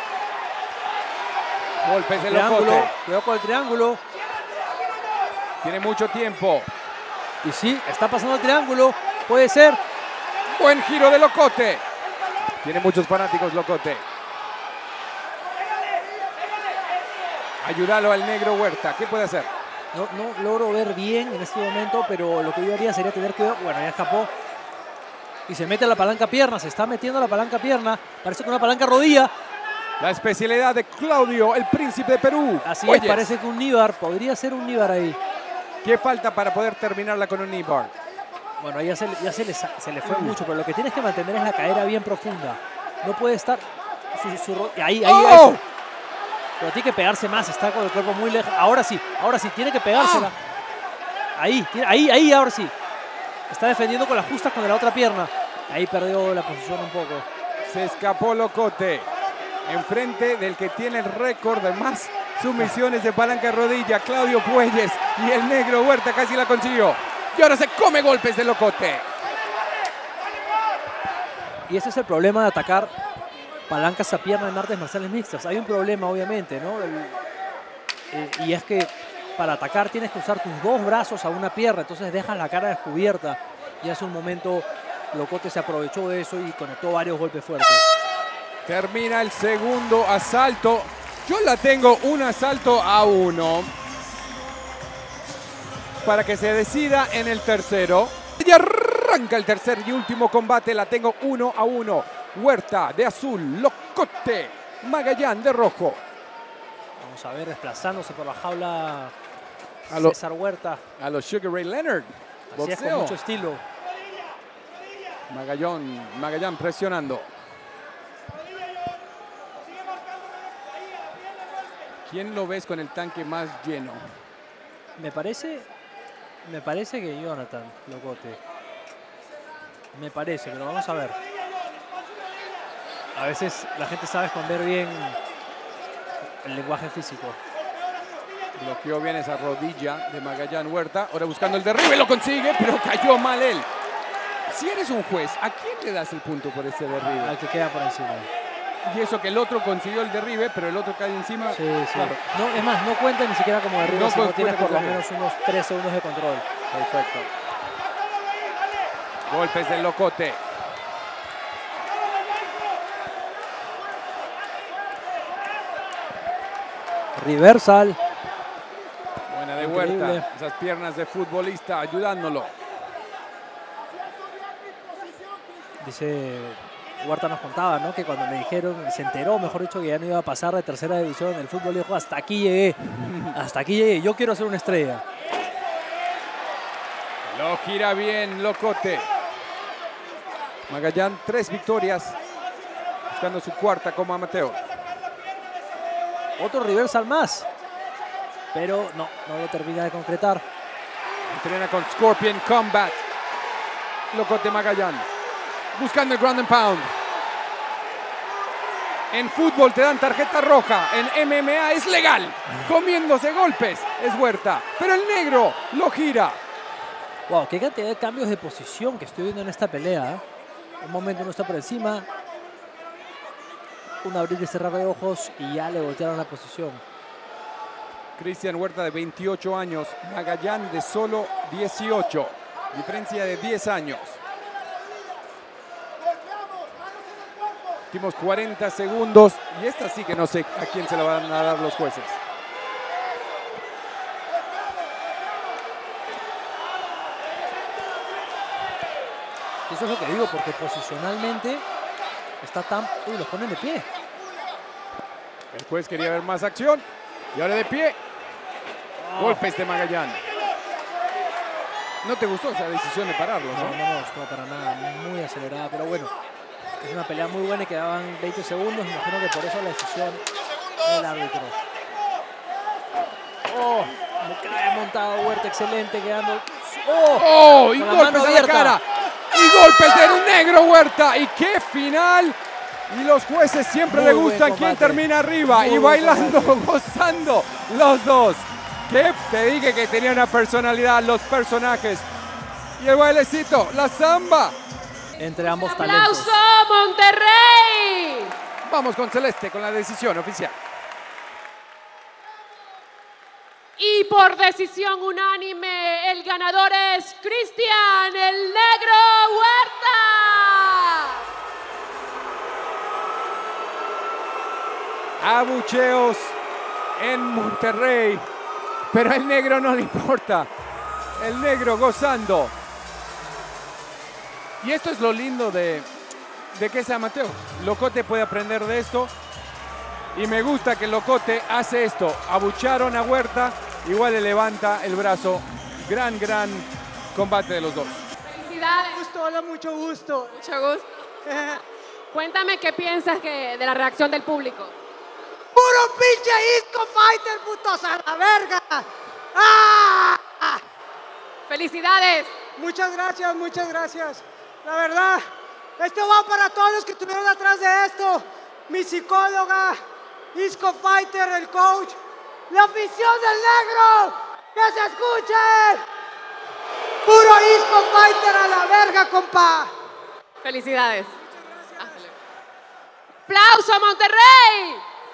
Golpes de Locote. Cuidado con el triángulo. Tiene mucho tiempo. Y sí, está pasando el triángulo. Puede ser. Buen giro de Locote. Tiene muchos fanáticos Locote. Ayúdalo al negro Huerta. ¿Qué puede hacer? No logro ver bien en este momento, pero lo que yo haría sería tener cuidado. Bueno, ya escapó. Y se mete a la palanca pierna. Se está metiendo a la palanca pierna. Parece que una palanca rodilla. La especialidad de Claudio, el príncipe de Perú. Así es, parece que un Níbar. Podría ser un Níbar ahí. ¿Qué falta para poder terminarla con un Níbar? Bueno, ya se le fue mucho, pero lo que tienes que mantener es la cadera bien profunda. No puede estar... Ahí. Pero tiene que pegarse más, está con el cuerpo muy lejos. Ahora sí, tiene que pegársela. Ahí, ahora sí. Está defendiendo con las justas con la otra pierna. Ahí perdió la posición un poco. Se escapó Locote. Enfrente del que tiene el récord de más sumisiones de palanca rodilla, Claudio Puelles. Y el negro Huerta casi la consiguió. Y ahora se come golpes de Locote. Y ese es el problema de atacar palancas a pierna en artes marciales mixtas. Hay un problema, obviamente, ¿no? Y es que para atacar tienes que usar tus dos brazos a una pierna, entonces dejas la cara descubierta. Y hace un momento Locote se aprovechó de eso y conectó varios golpes fuertes. Termina el segundo asalto. Yo la tengo 1-1 para que se decida en el tercero. Y arranca el tercer y último combate. La tengo 1-1. Huerta de azul, Locote Magallán de rojo. Vamos a ver, desplazándose por la jaula a César Huerta. A los Sugar Ray Leonard. Así es, con mucho estilo. Magallán presionando. ¿Quién lo ves con el tanque más lleno? Me parece que Jonathan Locote. Me parece, pero vamos a ver. A veces la gente sabe esconder bien el lenguaje físico. Bloqueó bien esa rodilla de Magallán Huerta. Ahora buscando el derribe, lo consigue, pero cayó mal él. Si eres un juez, ¿a quién le das el punto por ese derribe? Al que queda por encima. Y eso que el otro consiguió el derribe, pero el otro cae encima. Sí. Claro. No, es más, no cuenta ni siquiera como derribe, no, sino tienes por lo menos unos 3 segundos de control. Perfecto. Golpes del Locote. Reversal. Huerta, esas piernas de futbolista ayudándolo. Dice, Huerta nos contaba, ¿no? Que cuando le dijeron, se enteró, mejor dicho, que ya no iba a pasar de tercera división en el fútbol, dijo, hasta aquí llegué, hasta aquí llegué, yo quiero ser una estrella. Lo gira bien Locote. Magallán, 3 victorias, buscando su cuarta como amateur. Otro reversal más, pero no lo termina de concretar. Entrena con Scorpion Combat. Locote Magallán, buscando el ground and pound. En fútbol te dan tarjeta roja, en MMA es legal. Comiéndose golpes es Huerta, pero el negro lo gira. Wow, qué cantidad de cambios de posición que estoy viendo en esta pelea, ¿eh? Un momento uno está por encima, un abrir y cerrar de ojos y ya le voltearon la posición. Cristian Huerta de 28 años, Magallán de solo 18, diferencia de 10 años. Últimos 40 segundos y esta sí que no sé a quién se la van a dar los jueces. Eso es lo que digo, porque posicionalmente está tan... Uy, los ponen de pie. El juez quería ver más acción y ahora de pie. Golpes de Magallán. ¿No te gustó esa decisión de pararlo? No me gustó para nada, muy acelerada, pero bueno, es una pelea muy buena y quedaban 20 segundos, me imagino que por eso la decisión del árbitro. Oh, me cae montado Huerta, excelente, quedando... ¡Oh! Y golpes a la cara. Y golpes del negro Huerta. Y qué final. Y los jueces siempre le gustan quien termina arriba. Y bailando, gozando los dos. Que te dije que tenía una personalidad los personajes. Y el bailecito, la samba. Entre ambos talentos. ¡Aplauso, Monterrey! Vamos con Celeste, con la decisión oficial. Y por decisión unánime, el ganador es Cristian, el negro Huerta. Abucheos en Monterrey, pero al negro no le importa. El negro gozando. Y esto es lo lindo de que es amateur. Locote puede aprender de esto. Y me gusta que Locote hace esto. Abucharon a Huerta, igual le levanta el brazo. Gran combate de los dos. Felicidades. Hola, mucho gusto. Mucho gusto. Cuéntame qué piensas de la reacción del público. ¡Puro pinche Isco Fighter, putos a la verga! ¡Ah! ¡Felicidades! Muchas gracias, muchas gracias. La verdad, esto va para todos los que estuvieron atrás de esto. Mi psicóloga, Isco Fighter, el coach, la afición del negro, que se escuche. Puro Isco Fighter a la verga, compa. Felicidades. ¡Aplauso, Monterrey!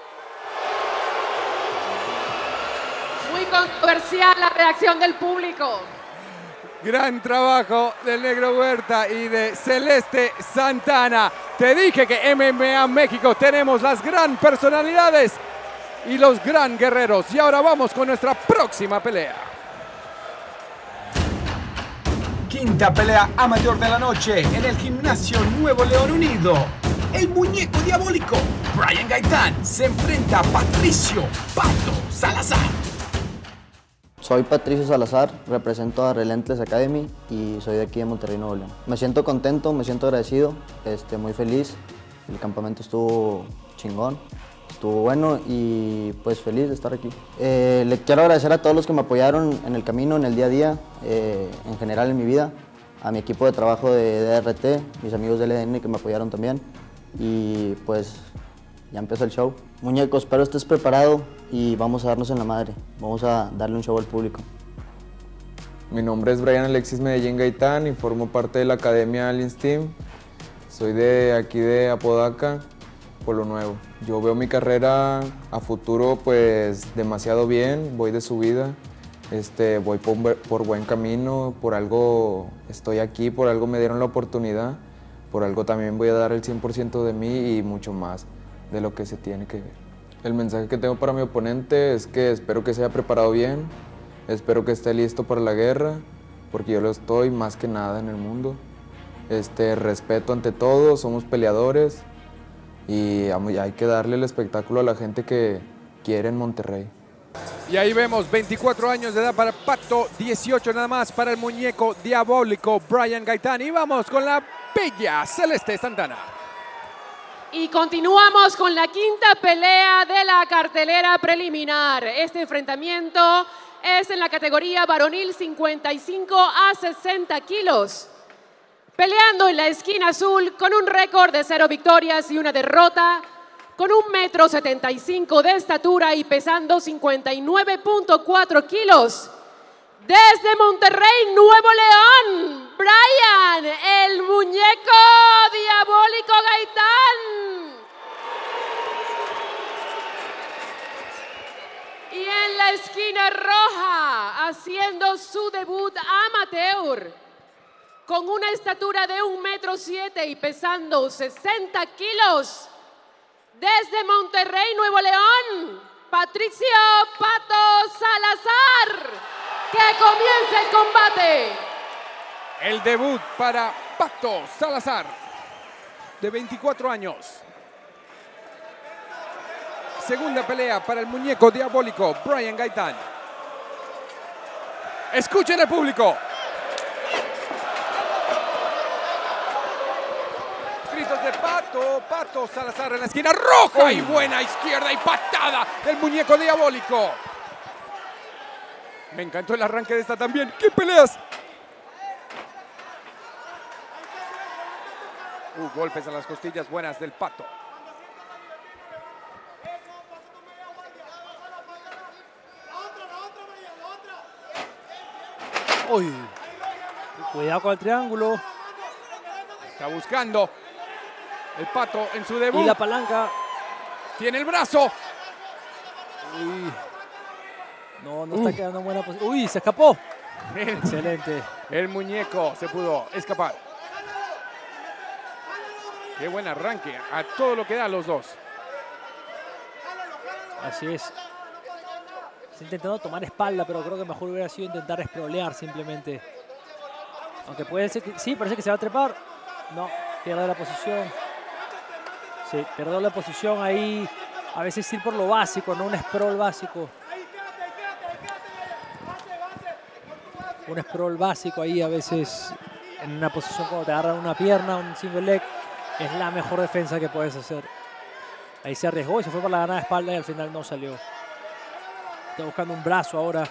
Muy controversial la reacción del público. Gran trabajo del negro Huerta y de Celeste Santana. Te dije que MMA México tenemos las gran personalidades y los gran guerreros. Y ahora vamos con nuestra próxima pelea. Quinta pelea amateur de la noche en el gimnasio Nuevo León Unido. El muñeco diabólico Brian Gaitán se enfrenta a Patricio Pato Salazar. Soy Patricio Salazar, represento a Relentless Academy y soy de aquí de Monterrey, Nuevo León. Me siento contento, me siento agradecido, muy feliz. El campamento estuvo chingón, estuvo bueno y pues feliz de estar aquí. Le quiero agradecer a todos los que me apoyaron en el camino, en el día a día, en general en mi vida. A mi equipo de trabajo de DRT, mis amigos del LDN que me apoyaron también. Y pues ya empezó el show. Muñeco, espero estés preparado y vamos a darnos en la madre. Vamos a darle un show al público. Mi nombre es Brian Alexis Medellín Gaitán y formo parte de la Academia Aliens Team. Soy de aquí de Apodaca, Pueblo Nuevo. Yo veo mi carrera a futuro pues demasiado bien, voy de subida. Voy por buen camino, por algo estoy aquí, por algo me dieron la oportunidad, por algo también voy a dar el 100% de mí y mucho más de lo que se tiene que ver. El mensaje que tengo para mi oponente es que espero que se haya preparado bien, Espero que esté listo para la guerra, porque yo lo estoy más que nada en el mundo. Respeto ante todo, somos peleadores y hay que darle el espectáculo a la gente que quiere en Monterrey. Y ahí vemos 24 años de edad para Pato, 18 nada más para el muñeco diabólico Bryan Gaitán. Y vamos con la bella Celeste Santana. Y continuamos con la quinta pelea de la cartelera preliminar. Este enfrentamiento es en la categoría varonil 55 a 60 kilos. Peleando en la esquina azul con un récord de 0 victorias y 1 derrota, con 1,75 m de estatura y pesando 59.4 kilos. Desde Monterrey, Nuevo León, Bryan, el muñeco diabólico Gaitán. Y en la esquina roja, haciendo su debut amateur, con una estatura de 1,7 m y pesando 60 kilos. Desde Monterrey, Nuevo León, Patricio Pato Salazar. ¡Que comience el combate! El debut para Pato Salazar, de 24 años. Segunda pelea para el muñeco diabólico Bryan Gaitán. Escuchen al público. Gritos de Pato Salazar en la esquina roja y buena izquierda y patada del muñeco diabólico. Me encantó el arranque de esta también. ¡Qué peleas! Golpes a las costillas buenas del Pato. Uy, cuidado con el triángulo. Está buscando el Pato en su debut. Y la palanca. Tiene el brazo. Uy. No está quedando en buena posición. Uy, se escapó. Excelente. El muñeco se pudo escapar. Qué buen arranque. A todo lo que da los dos. Así es. Está intentando tomar espalda, pero creo que mejor hubiera sido intentar esprolear simplemente. Aunque puede ser que... Sí, parece que se va a trepar. No, pierde la posición. Sí, perdió la posición ahí. A veces ir por lo básico, no un sprawl básico. Un sprawl básico ahí a veces en una posición cuando te agarran una pierna, un single leg, es la mejor defensa que puedes hacer. Ahí se arriesgó y se fue por la ganada espalda y al final no salió. Está buscando un brazo ahora.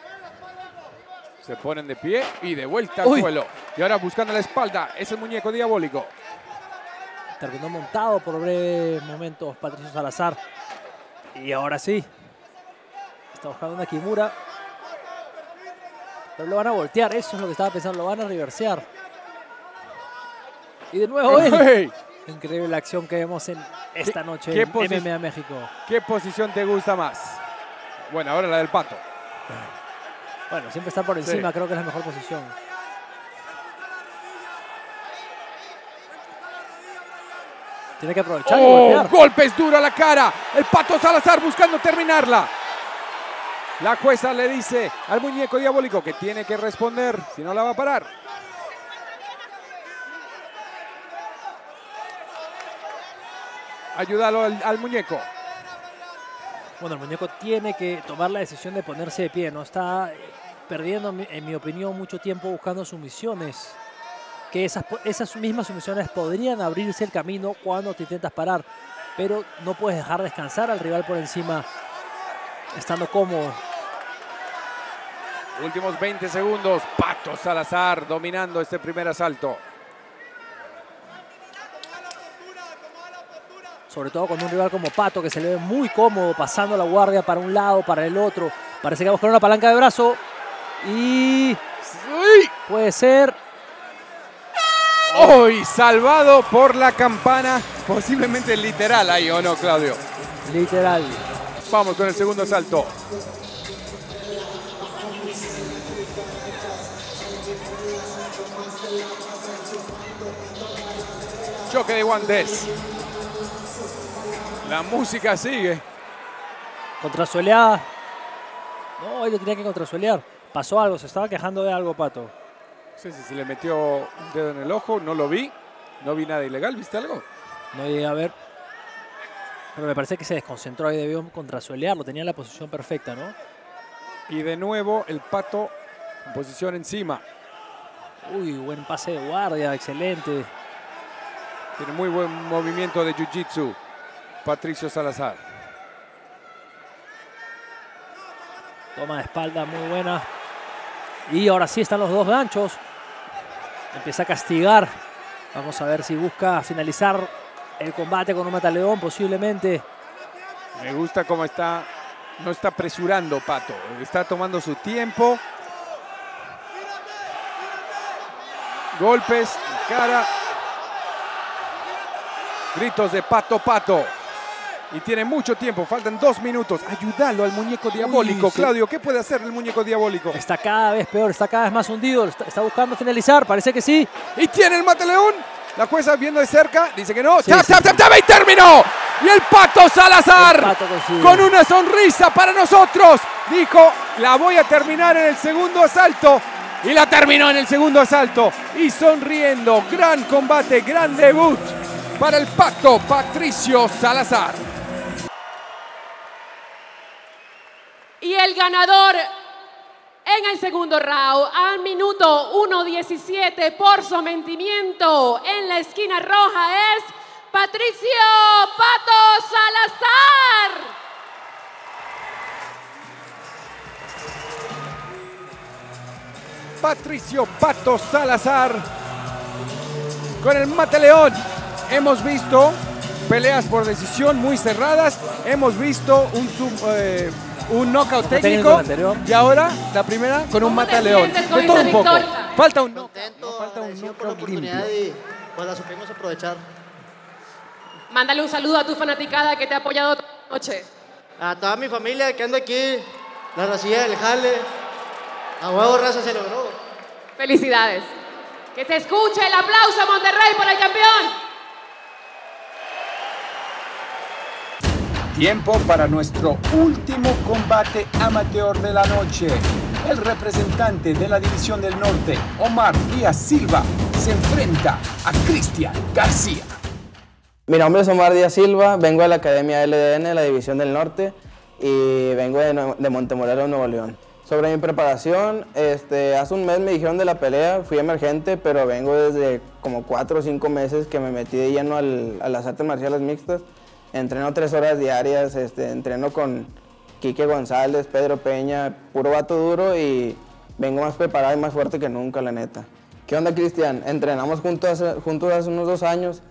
Se ponen de pie y de vuelta al suelo. Y ahora buscando la espalda, es el muñeco diabólico. Terminó montado por breve momento Patricio Salazar. Y ahora sí. Está buscando una Kimura. Pero lo van a voltear, eso es lo que estaba pensando, lo van a reversear. Y de nuevo él. Increíble la acción que vemos en esta noche en MMA México. ¿Qué posición te gusta más? Bueno, ahora la del Pato. Bueno, siempre está por encima, creo que es la mejor posición. Tiene que aprovechar y golpear. Golpes duro a la cara. El Pato Salazar buscando terminarla. La jueza le dice al muñeco diabólico que tiene que responder, si no la va a parar. Ayúdalo al muñeco. Bueno, el muñeco tiene que tomar la decisión de ponerse de pie. No está perdiendo, en mi opinión, mucho tiempo buscando sumisiones. Que esas mismas sumisiones podrían abrirse el camino cuando te intentas parar. Pero no puedes dejar descansar al rival por encima, estando cómodo. Últimos 20 segundos. Pato Salazar dominando este primer asalto. Sobre todo con un rival como Pato, que se le ve muy cómodo pasando la guardia para un lado, para el otro. Parece que va a buscar una palanca de brazo. Y puede ser. Hoy salvado por la campana. Posiblemente literal ahí, ¿o no, Claudio? Literal. Vamos con el segundo asalto. Choque de guantes. La música sigue. Contra su oleada. No, él lo tenía que contrasuelear. Pasó algo, se estaba quejando de algo, Pato. No sé si se le metió un dedo en el ojo, no lo vi. No vi nada ilegal, ¿viste algo? No llegué a ver. Pero me parece que se desconcentró y debió contrasuelearlo. Tenía la posición perfecta, ¿no? Y de nuevo el Pato en posición encima. Uy, buen pase de guardia, excelente. Tiene muy buen movimiento de jiu-jitsu Patricio Salazar. Toma de espalda muy buena. Y ahora sí están los dos ganchos. Empieza a castigar. Vamos a ver si busca finalizar el combate con un mataleón posiblemente. Me gusta cómo está. No está apresurando Pato. Está tomando su tiempo. Golpes, cara. Gritos de Pato, Pato. Y tiene mucho tiempo, faltan 2 minutos. Ayúdalo al muñeco diabólico. sí. Claudio, ¿qué puede hacer el muñeco diabólico? Está cada vez peor, está cada vez más hundido. Está buscando finalizar, parece que sí. Y tiene el mataleón. La jueza viendo de cerca, dice que no. Sí, ¡Tap, sí, tap, tap, tap! ¡Y terminó! Y el Pato Salazar, El Pato consigue. con una sonrisa para nosotros, dijo, la voy a terminar en el segundo asalto. Y la terminó en el segundo asalto. Y sonriendo, gran combate, gran debut para el Pato Patricio Salazar. Y el ganador en el segundo round, al minuto 1:17 por sometimiento en la esquina roja, es Patricio Pato Salazar. Patricio Pato Salazar con el mataleón. Hemos visto peleas por decisión muy cerradas. Hemos visto un knockout técnico y ahora la primera con un mataleón. De todo un poco. Falta un knockout limpio. Y pues la supimos aprovechar. Mándale un saludo a tu fanaticada que te ha apoyado toda la noche. A toda mi familia que anda aquí, la racilla del jale. A huevo, raza, se logró. Felicidades. Que se escuche el aplauso a Monterrey por el campeón. Tiempo para nuestro último combate amateur de la noche. El representante de la División del Norte, Omar Díaz Silva, se enfrenta a Cristian García. Mi nombre es Omar Díaz Silva, vengo de la Academia LDN, la División del Norte, y vengo de Montemorelos, Nuevo León. Sobre mi preparación, hace un mes me dijeron de la pelea, fui emergente, pero vengo desde como 4 o 5 meses que me metí de lleno a las artes marciales mixtas. Entreno 3 horas diarias, entreno con Quique González, Pedro Peña, puro vato duro y vengo más preparado y más fuerte que nunca, la neta. ¿Qué onda, Cristian? Entrenamos juntos hace unos 2 años.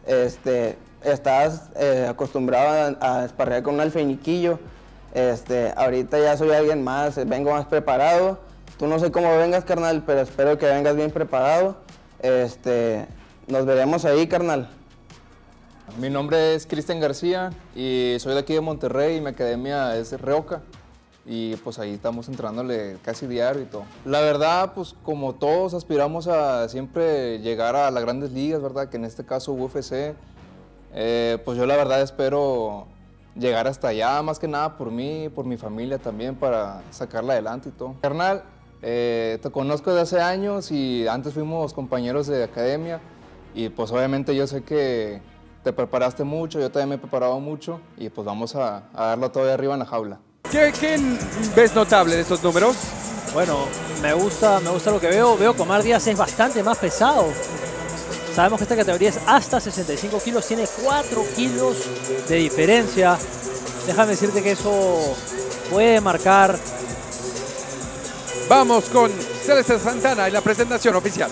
Estás acostumbrado a esparrear con un alfeñiquillo. Ahorita ya soy alguien más, vengo más preparado. Tú no sé cómo vengas, carnal, pero espero que vengas bien preparado. Nos veremos ahí, carnal. Mi nombre es Cristian García y soy de aquí de Monterrey y mi academia es Reoca. Y pues ahí estamos entrenándole casi diario y todo. La verdad, pues como todos aspiramos a siempre llegar a las grandes ligas, ¿verdad? Que en este caso UFC. Pues yo la verdad espero llegar hasta allá, más que nada por mí, por mi familia también, para sacarla adelante y todo. Carnal, te conozco desde hace años y antes fuimos compañeros de academia y pues obviamente yo sé que te preparaste mucho, yo también me he preparado mucho y pues vamos a darlo todo de arriba en la jaula. ¿Qué ves notable de estos números? Bueno, me gusta lo que veo. Veo que Omar Díaz es bastante más pesado. Sabemos que esta categoría es hasta 65 kilos, tiene 4 kilos de diferencia. Déjame decirte que eso puede marcar. Vamos con Celeste Santana en la presentación oficial.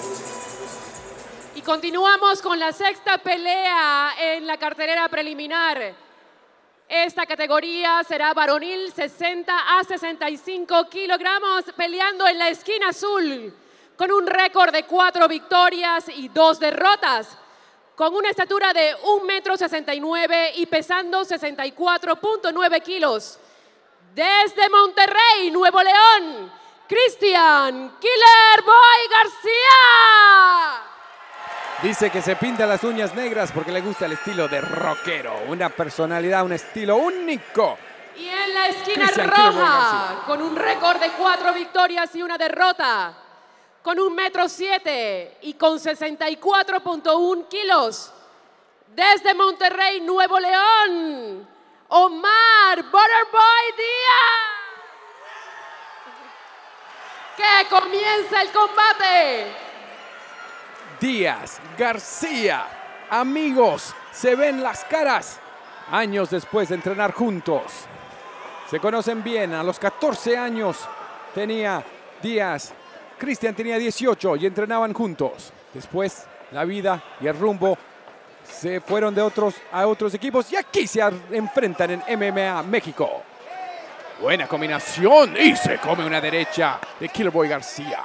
Y continuamos con la sexta pelea en la cartelera preliminar. Esta categoría será varonil 60 a 65 kilogramos, peleando en la esquina azul, con un récord de 4 victorias y 2 derrotas, con una estatura de 1,69 m y pesando 64.9 kilos. Desde Monterrey, Nuevo León, Cristian Killer Boy García. Dice que se pinta las uñas negras porque le gusta el estilo de rockero. Una personalidad, un estilo único. Y en la esquina Christian Killer Boy roja, con un récord de 4 victorias y una derrota, con 1,7 m y con 64.1 kilos, desde Monterrey, Nuevo León, Omar Butterboy Díaz. Que comienza el combate. Díaz, García, amigos, se ven las caras. Años después de entrenar juntos. Se conocen bien, a los 14 años tenía Díaz, Christian tenía 18 y entrenaban juntos. Después la vida y el rumbo se fueron a otros equipos y aquí se enfrentan en MMA México. Buena combinación y se come una derecha de Killer Boy García.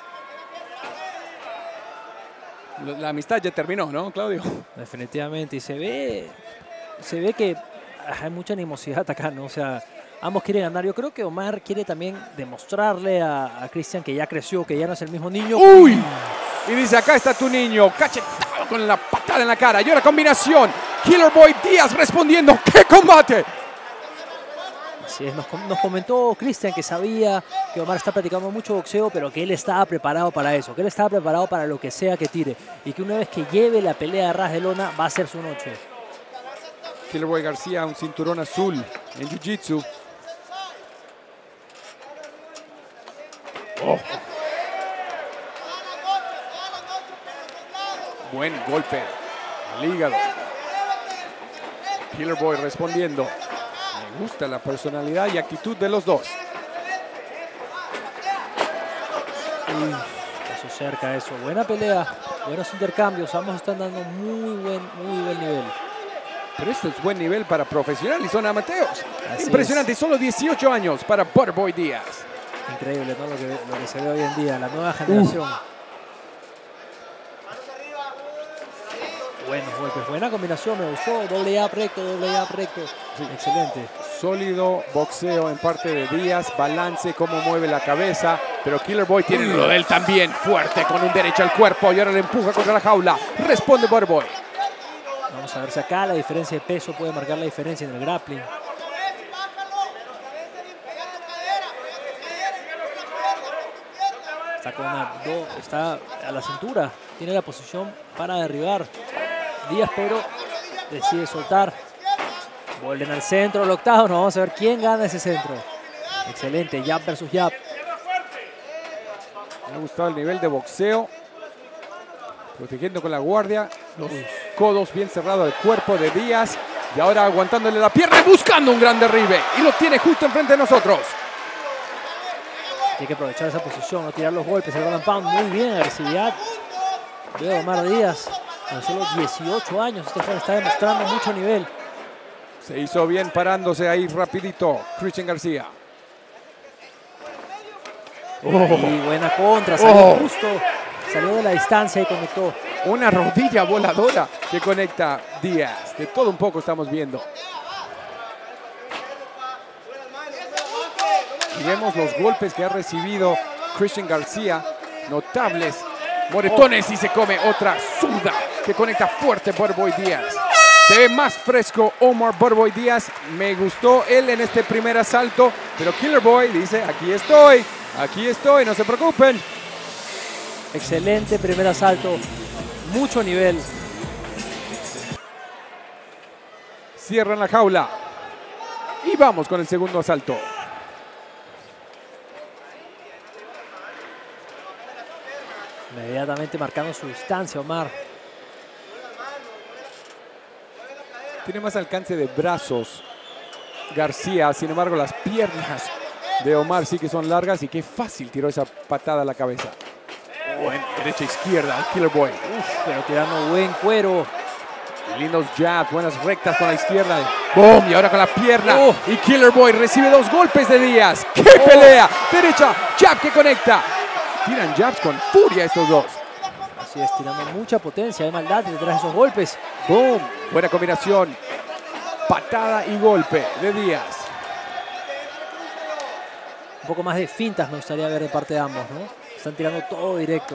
La amistad ya terminó, ¿no, Claudio? Definitivamente, y se ve que hay mucha animosidad acá, ¿no? O sea, ambos quieren ganar. Yo creo que Omar quiere también demostrarle a Christian que ya creció, que ya no es el mismo niño. ¡Uy! Y dice, acá está tu niño, cachetado con la patada en la cara. Y ahora combinación, Killer Boy Díaz respondiendo. ¡Qué combate! Así es, nos comentó Christian que sabía que Omar está practicando mucho boxeo, pero que él estaba preparado para eso, que él estaba preparado para lo que sea que tire. Y que una vez que lleve la pelea a ras de lona, va a ser su noche. Killer Boy García, un cinturón azul en Jiu-Jitsu. Oh. Buen golpe al hígado. Killer Boy respondiendo. Me gusta la personalidad y actitud de los dos. Eso cerca, eso. Buena pelea, buenos intercambios. Ambos están dando muy buen nivel. Pero esto es buen nivel para profesional y son amateurs. Así impresionante, es. Solo 18 años para Butterboy Díaz. Increíble, ¿no? Lo que se ve hoy en día, la nueva generación. Buenos golpes, buena combinación, me gustó. Doble jab recto, Sí. Excelente. Sólido boxeo en parte de Díaz, balance, cómo mueve la cabeza. Pero Killer Boy tiene lo de él también, fuerte con un derecho al cuerpo y ahora le empuja contra la jaula. Responde Butterboy. Vamos a ver si acá la diferencia de peso puede marcar la diferencia en el grappling. Está a la cintura, tiene la posición para derribar Díaz, pero decide soltar. Vuelven al centro, el octavo. Vamos a ver quién gana ese centro. Excelente, jab versus jab. Me ha gustado el nivel de boxeo. Protegiendo con la guardia. Los codos bien cerrados del cuerpo de Díaz. Y ahora aguantándole la pierna y buscando un gran derribe. Y lo tiene justo enfrente de nosotros. Tiene que aprovechar esa posición, no tirar los golpes. El ground and pound, muy bien, agresividad. Veo a Omar Díaz, con solo 18 años. Este joven está demostrando mucho nivel. Se hizo bien parándose ahí rapidito Christian García. Y buena contra, salió justo. Salió de la distancia y conectó. Una rodilla voladora que conecta Díaz. De todo un poco estamos viendo. Y vemos los golpes que ha recibido Christian García. Notables. Moretones y se come otra zurda que conecta fuerte Butterboy Díaz. Se ve más fresco Omar Butterboy Díaz. Me gustó él en este primer asalto. Pero Killer Boy dice, aquí estoy, no se preocupen. Excelente primer asalto. Mucho nivel. Cierran la jaula. Y vamos con el segundo asalto. Inmediatamente marcando su distancia, Omar. Tiene más alcance de brazos García, sin embargo las piernas de Omar sí que son largas y qué fácil tiró esa patada a la cabeza. Buen derecha izquierda, Killer Boy. Pero tirando buen cuero. Lindos jabs, buenas rectas con la izquierda. ¡Boom! Y ahora con la pierna. Y Killer Boy recibe 2 golpes de Díaz. ¡Qué pelea! Derecha, jab que conecta. Tiran jabs con furia estos dos. Así es, tirando mucha potencia, hay maldad detrás de esos golpes. ¡Boom! Buena combinación. Patada y golpe de Díaz. Un poco más de fintas me gustaría ver de parte de ambos, ¿no? Están tirando todo directo.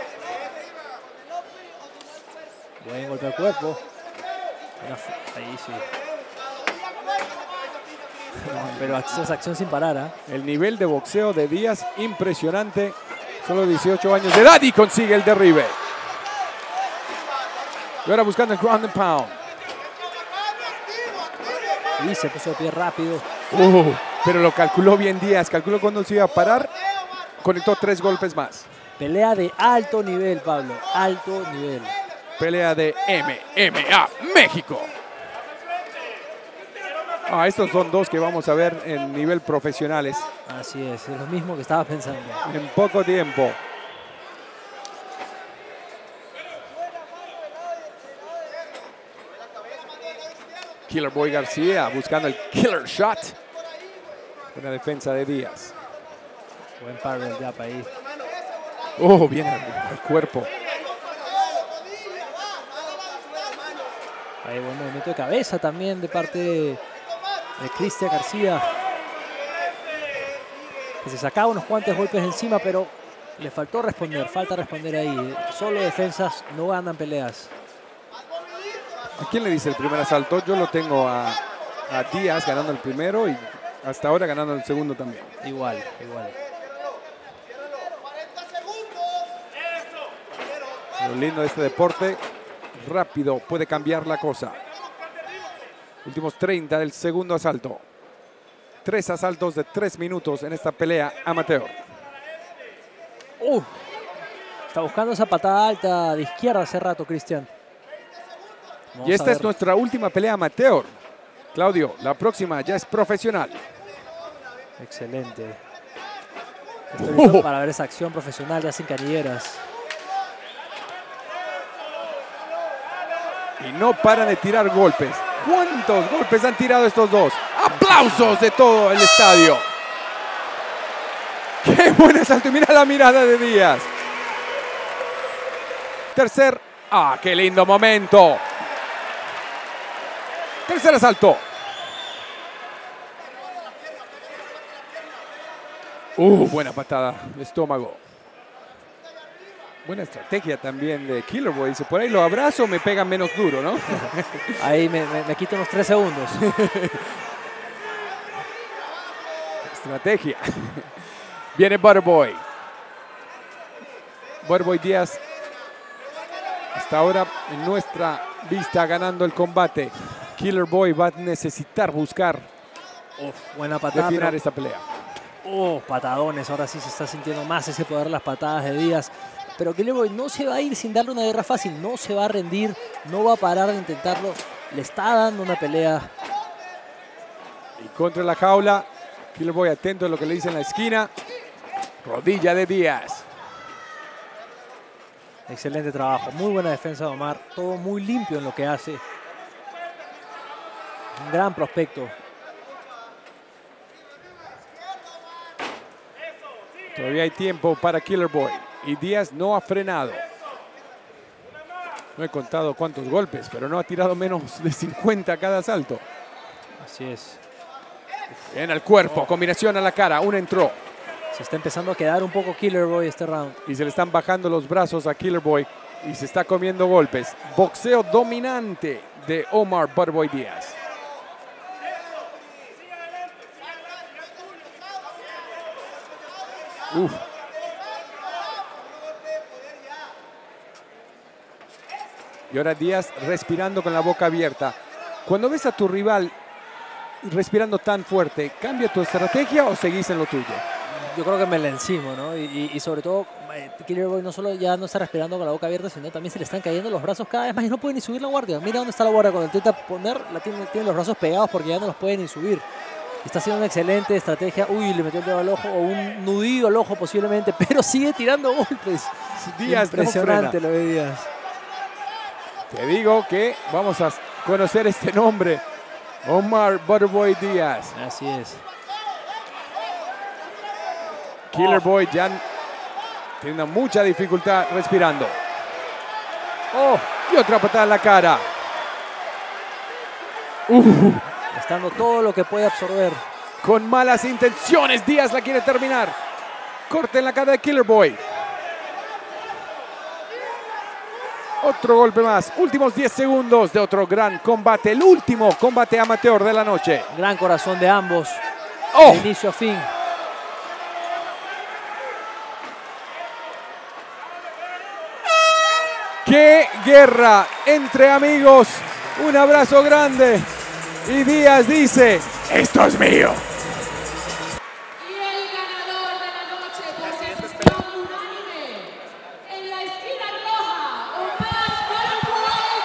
Buen golpe al cuerpo. Ahí sí. Pero es acción sin parar, ¿eh? El nivel de boxeo de Díaz, impresionante. Solo 18 años de edad y consigue el derribe. Y ahora buscando el ground and pound. Y se puso de pie rápido. Pero lo calculó bien Díaz. Calculó cuándo se iba a parar. Conectó 3 golpes más. Pelea de alto nivel, Pablo. Alto nivel. Pelea de MMA México. Estos son dos que vamos a ver en nivel profesionales. Así es lo mismo que estaba pensando. En poco tiempo. Killer Boy García buscando el killer shot. Buena defensa de Díaz. Buen parry jab ahí. Bien al cuerpo. Ahí buen movimiento de cabeza también de parte de Cristian García. Que se sacaba unos cuantos golpes encima, pero le faltó responder. Falta responder ahí. Solo defensas no ganan peleas. ¿A quién le dice el primer asalto? Yo lo tengo a Díaz ganando el primero y hasta ahora ganando el segundo también. Igual. Lo lindo de este deporte, rápido puede cambiar la cosa. Últimos 30 del segundo asalto. 3 asaltos de 3 minutos en esta pelea amateur. Está buscando esa patada alta de izquierda hace rato, Cristian. Y esta es nuestra última pelea amateur. Claudio, la próxima ya es profesional. Excelente. Estoy listo para ver esa acción profesional ya sin canilleras. Y no paran de tirar golpes. ¿Cuántos golpes han tirado estos dos? ¡Aplausos de todo el estadio! ¡Qué buen asalto! Y mira la mirada de Díaz. Tercer. ¡Qué lindo momento! Tercer asalto. Buena patada de estómago. Buena estrategia también de Killer Boy. Dice, por ahí lo abrazo, me pega menos duro, ¿no? Ahí me quito unos 3 segundos. Estrategia. Viene Butterboy. Butterboy Díaz. Hasta ahora en nuestra vista ganando el combate. Killer Boy va a necesitar buscar buena patada, definir esta pelea. Patadones. Ahora sí se está sintiendo más ese poder de las patadas de Díaz. Pero Killer Boy no se va a ir sin darle una guerra fácil. No se va a rendir. No va a parar de intentarlo. Le está dando una pelea. Y contra la jaula. Killer Boy atento a lo que le dice en la esquina. Rodilla de Díaz. Excelente trabajo. Muy buena defensa de Omar. Todo muy limpio en lo que hace. Un gran prospecto. Todavía hay tiempo para Killer Boy. Y Díaz no ha frenado. No he contado cuántos golpes, pero no ha tirado menos de 50 cada asalto. Así es. Bien al cuerpo, combinación a la cara. Una entró. Se está empezando a quedar un poco Killer Boy este round. Y se le están bajando los brazos a Killer Boy. Y se está comiendo golpes. Boxeo dominante de Omar Butterboy Díaz. Y ahora Díaz respirando con la boca abierta. Cuando ves a tu rival respirando tan fuerte, ¿cambia tu estrategia o seguís en lo tuyo? Yo creo que me la encimo, ¿no? Y sobre todo, Killer Boy no solo ya no está respirando con la boca abierta, sino también se le están cayendo los brazos cada vez más y no puede ni subir la guardia. Mira dónde está la guardia. Cuando intenta poner, tiene los brazos pegados porque ya no los puede ni subir. Está haciendo una excelente estrategia. Le metió el dedo al ojo o un nudillo al ojo posiblemente, pero sigue tirando golpes. Díaz impresionante no lo de Díaz. Te digo que vamos a conocer este nombre. Omar Butterboy Díaz. Así es. Killer Boy ya tiene mucha dificultad respirando. Y otra patada en la cara. Está dando todo lo que puede absorber. Con malas intenciones, Díaz la quiere terminar. Corte en la cara de Killer Boy. Otro golpe más. Últimos 10 segundos de otro gran combate. El último combate amateur de la noche. Gran corazón de ambos. ¡Oh! De inicio a fin. ¡Qué guerra entre amigos! Un abrazo grande. Y Díaz dice, esto es mío. Y el ganador de la noche por decisión unánime en la esquina roja, Omar Barboel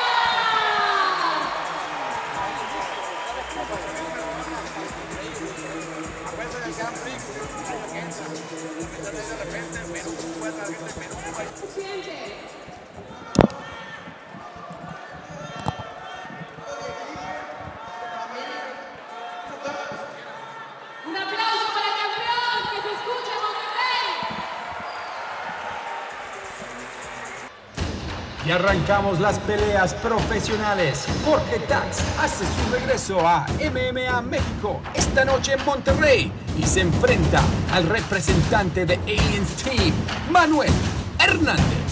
Un aplauso para el campeón, que se escuche en Monterrey. Y arrancamos las peleas profesionales. Jorge Tax hace su regreso a MMA México esta noche en Monterrey y se enfrenta al representante de Aliens Team, Manuel Hernández.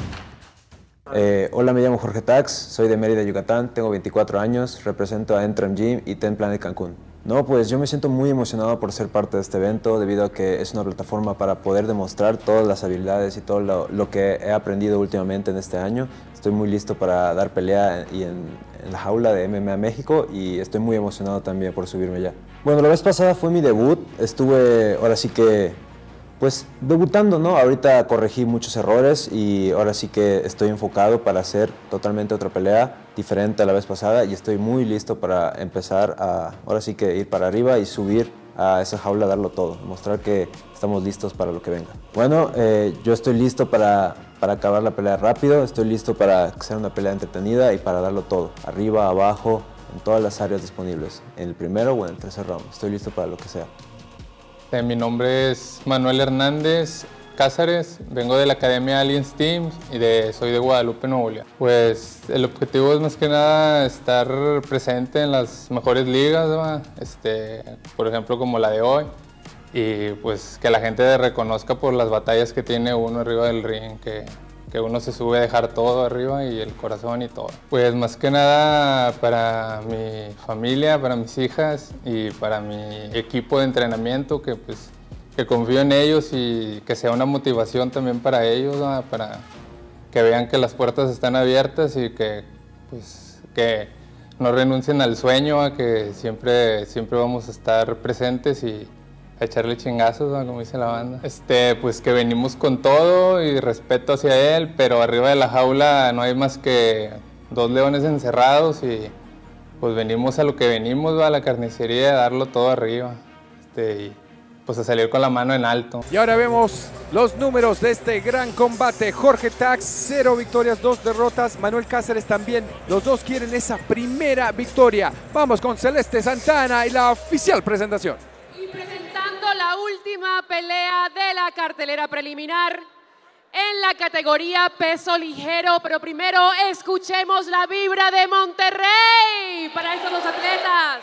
Hola, me llamo Jorge Tax, soy de Mérida, Yucatán, tengo 24 años, represento a Entram Gym y Ten Planet Cancún. No, pues yo me siento muy emocionado por ser parte de este evento debido a que es una plataforma para poder demostrar todas las habilidades y todo lo que he aprendido últimamente en este año. Estoy muy listo para dar pelea en la jaula de MMA México y estoy muy emocionado también por subirme ya. Bueno, la vez pasada fue mi debut, estuve ahora sí que pues debutando, ¿no? Ahorita corregí muchos errores y ahora sí que estoy enfocado para hacer totalmente otra pelea diferente a la vez pasada y estoy muy listo para empezar a, ahora sí que ir para arriba y subir a esa jaula, darlo todo, mostrar que estamos listos para lo que venga. Bueno, yo estoy listo para acabar la pelea rápido, estoy listo para hacer una pelea entretenida y para darlo todo, arriba, abajo, en todas las áreas disponibles, en el primero o en el tercer round, estoy listo para lo que sea. Mi nombre es Manuel Hernández Cázares, vengo de la Academia Aliens Team y soy de Guadalupe, Nuevo León. Pues el objetivo es más que nada estar presente en las mejores ligas, ¿va? Por ejemplo como la de hoy, y pues que la gente reconozca por las batallas que tiene uno arriba del ring, que uno se sube a dejar todo arriba y el corazón y todo. Pues más que nada para mi familia, para mis hijas y para mi equipo de entrenamiento, que confío en ellos y que sea una motivación también para ellos, ¿no? Para que vean que las puertas están abiertas y que no renuncien al sueño, a que siempre vamos a estar presentes y a echarle chingazos, ¿no? Como dice la banda. Pues que venimos con todo y respeto hacia él, pero arriba de la jaula no hay más que 2 leones encerrados y pues venimos a lo que venimos, ¿va? A la carnicería, a darlo todo arriba. Y pues a salir con la mano en alto. Y ahora vemos los números de este gran combate. Jorge Tax, 0 victorias, 2 derrotas. Manuel Cázares también. Los dos quieren esa primera victoria. Vamos con Celeste Santana y la oficial presentación. Y presentando la última pelea de la cartelera preliminar en la categoría peso ligero. Pero primero escuchemos la vibra de Monterrey para estos los atletas.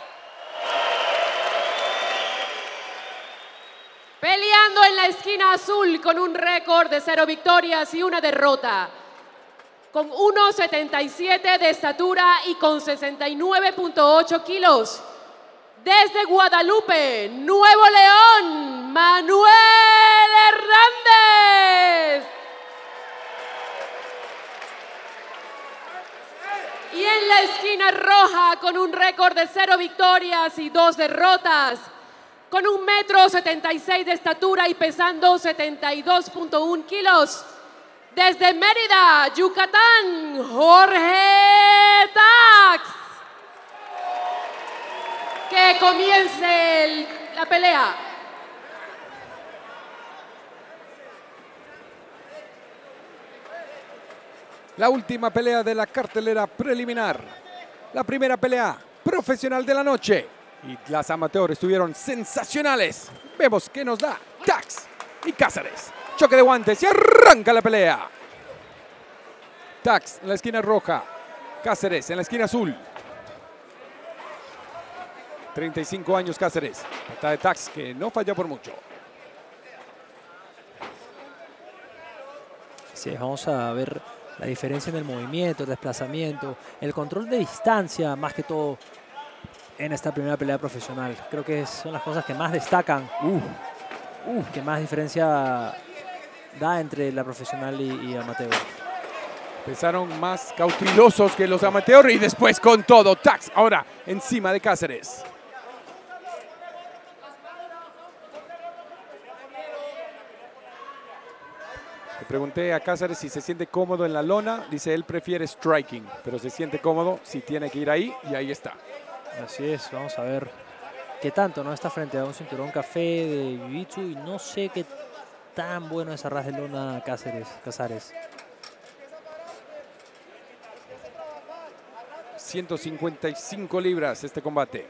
Peleando en la esquina azul con un récord de 0 victorias y 1 derrota. Con 1,77 de estatura y con 69.8 kilos. Desde Guadalupe, Nuevo León, Manuel Hernández. Y en la esquina roja con un récord de 0 victorias y 2 derrotas. Con 1,76 m de estatura y pesando 72.1 kilos. Desde Mérida, Yucatán, Jorge Tax. Que comience la pelea. La última pelea de la cartelera preliminar. La primera pelea profesional de la noche. Y las amateurs estuvieron sensacionales. Vemos qué nos da Tax y Cázares. Choque de guantes y arranca la pelea. Tax en la esquina roja. Cázares en la esquina azul. 35 años Cázares. Patada de Tax que no falla por mucho. Sí, vamos a ver La diferencia en el movimiento, el desplazamiento, el control de distancia, más que todo en esta primera pelea profesional. Creo que son las cosas que más destacan, que más diferencia da entre la profesional y amateur. Empezaron más cautelosos que los amateurs y después con todo. Tax ahora encima de Cáceres. Le pregunté a Cáceres si se siente cómodo en la lona. Dice él prefiere striking, pero se siente cómodo si tiene que ir ahí y ahí está. Así es, vamos a ver qué tanto, ¿no? Está frente a un cinturón café de Jiu-Jitsu y no sé qué tan bueno es a ras de lona Cáceres. 155 libras este combate.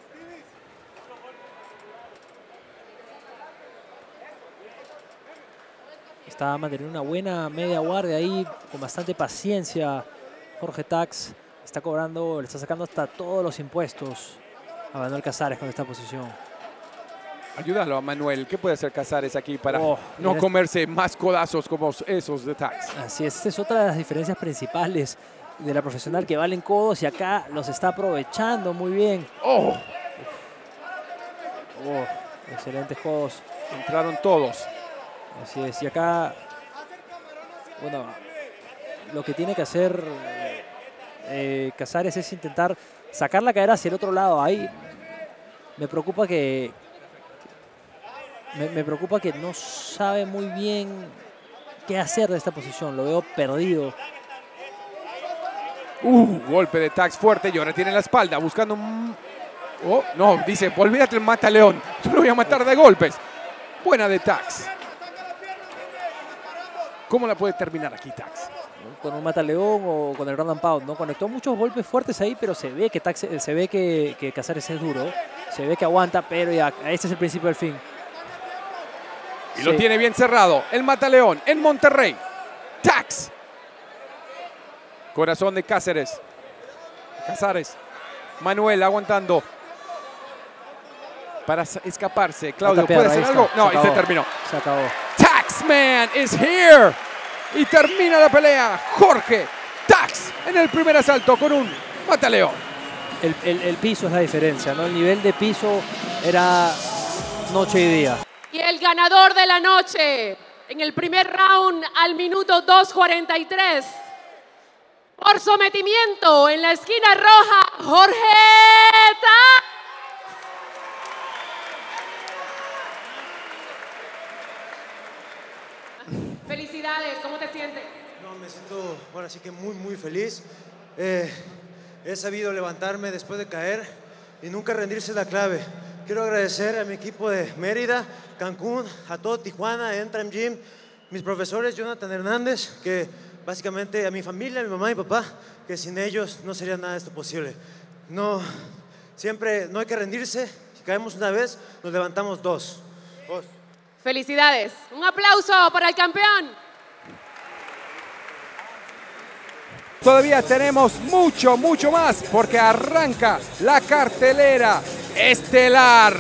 Está manteniendo una buena media guardia ahí, con bastante paciencia. Jorge Tax está cobrando, le está sacando hasta todos los impuestos a Manuel Cáceres con esta posición. Ayúdalo a Manuel. ¿Qué puede hacer Cáceres aquí para no comerse más codazos como esos de Tax? Así es, esta es otra de las diferencias principales de la profesional, que valen codos y acá los está aprovechando muy bien. Excelentes codos. Entraron todos. Así es, y acá, bueno, lo que tiene que hacer Cáceres es intentar sacar la cadera hacia el otro lado. Ahí me preocupa que no sabe muy bien qué hacer de esta posición. Lo veo perdido. Golpe de Tax fuerte y ahora tiene la espalda buscando un... no, dice, olvídate el mataleón. Yo lo voy a matar de golpes. Buena de Tax. ¿Cómo la puede terminar aquí Tax? Con un mataleón o con el ground and pound, ¿no? Conectó muchos golpes fuertes ahí, pero se ve que que Cáceres es duro. Se ve que aguanta, pero ya, este es el principio del fin. Y lo tiene bien cerrado. El mataleón en Monterrey. Tax. Corazón de Cáceres. Manuel aguantando para escaparse. Claudio, ¿puede hacer algo? No, y se terminó. Se acabó. Taxman is here. Y termina la pelea. Jorge Tax en el primer asalto con un mataleón. El piso es la diferencia, ¿no? El nivel de piso era noche y día. Y el ganador de la noche en el primer round al minuto 2:43. Por sometimiento en la esquina roja, Jorge Tax. Felicidades, ¿cómo te sientes? No, me siento, bueno, así que muy feliz. He sabido levantarme después de caer y nunca rendirse la clave. Quiero agradecer a mi equipo de Mérida, Cancún, a todo Tijuana, Entram Gym, mis profesores, Jonathan Hernández, que básicamente a mi familia, a mi mamá y papá, que sin ellos no sería nada de esto posible. No hay que rendirse. Si caemos una vez, nos levantamos dos. Felicidades. Un aplauso para el campeón. Todavía tenemos mucho más porque arranca la cartelera estelar.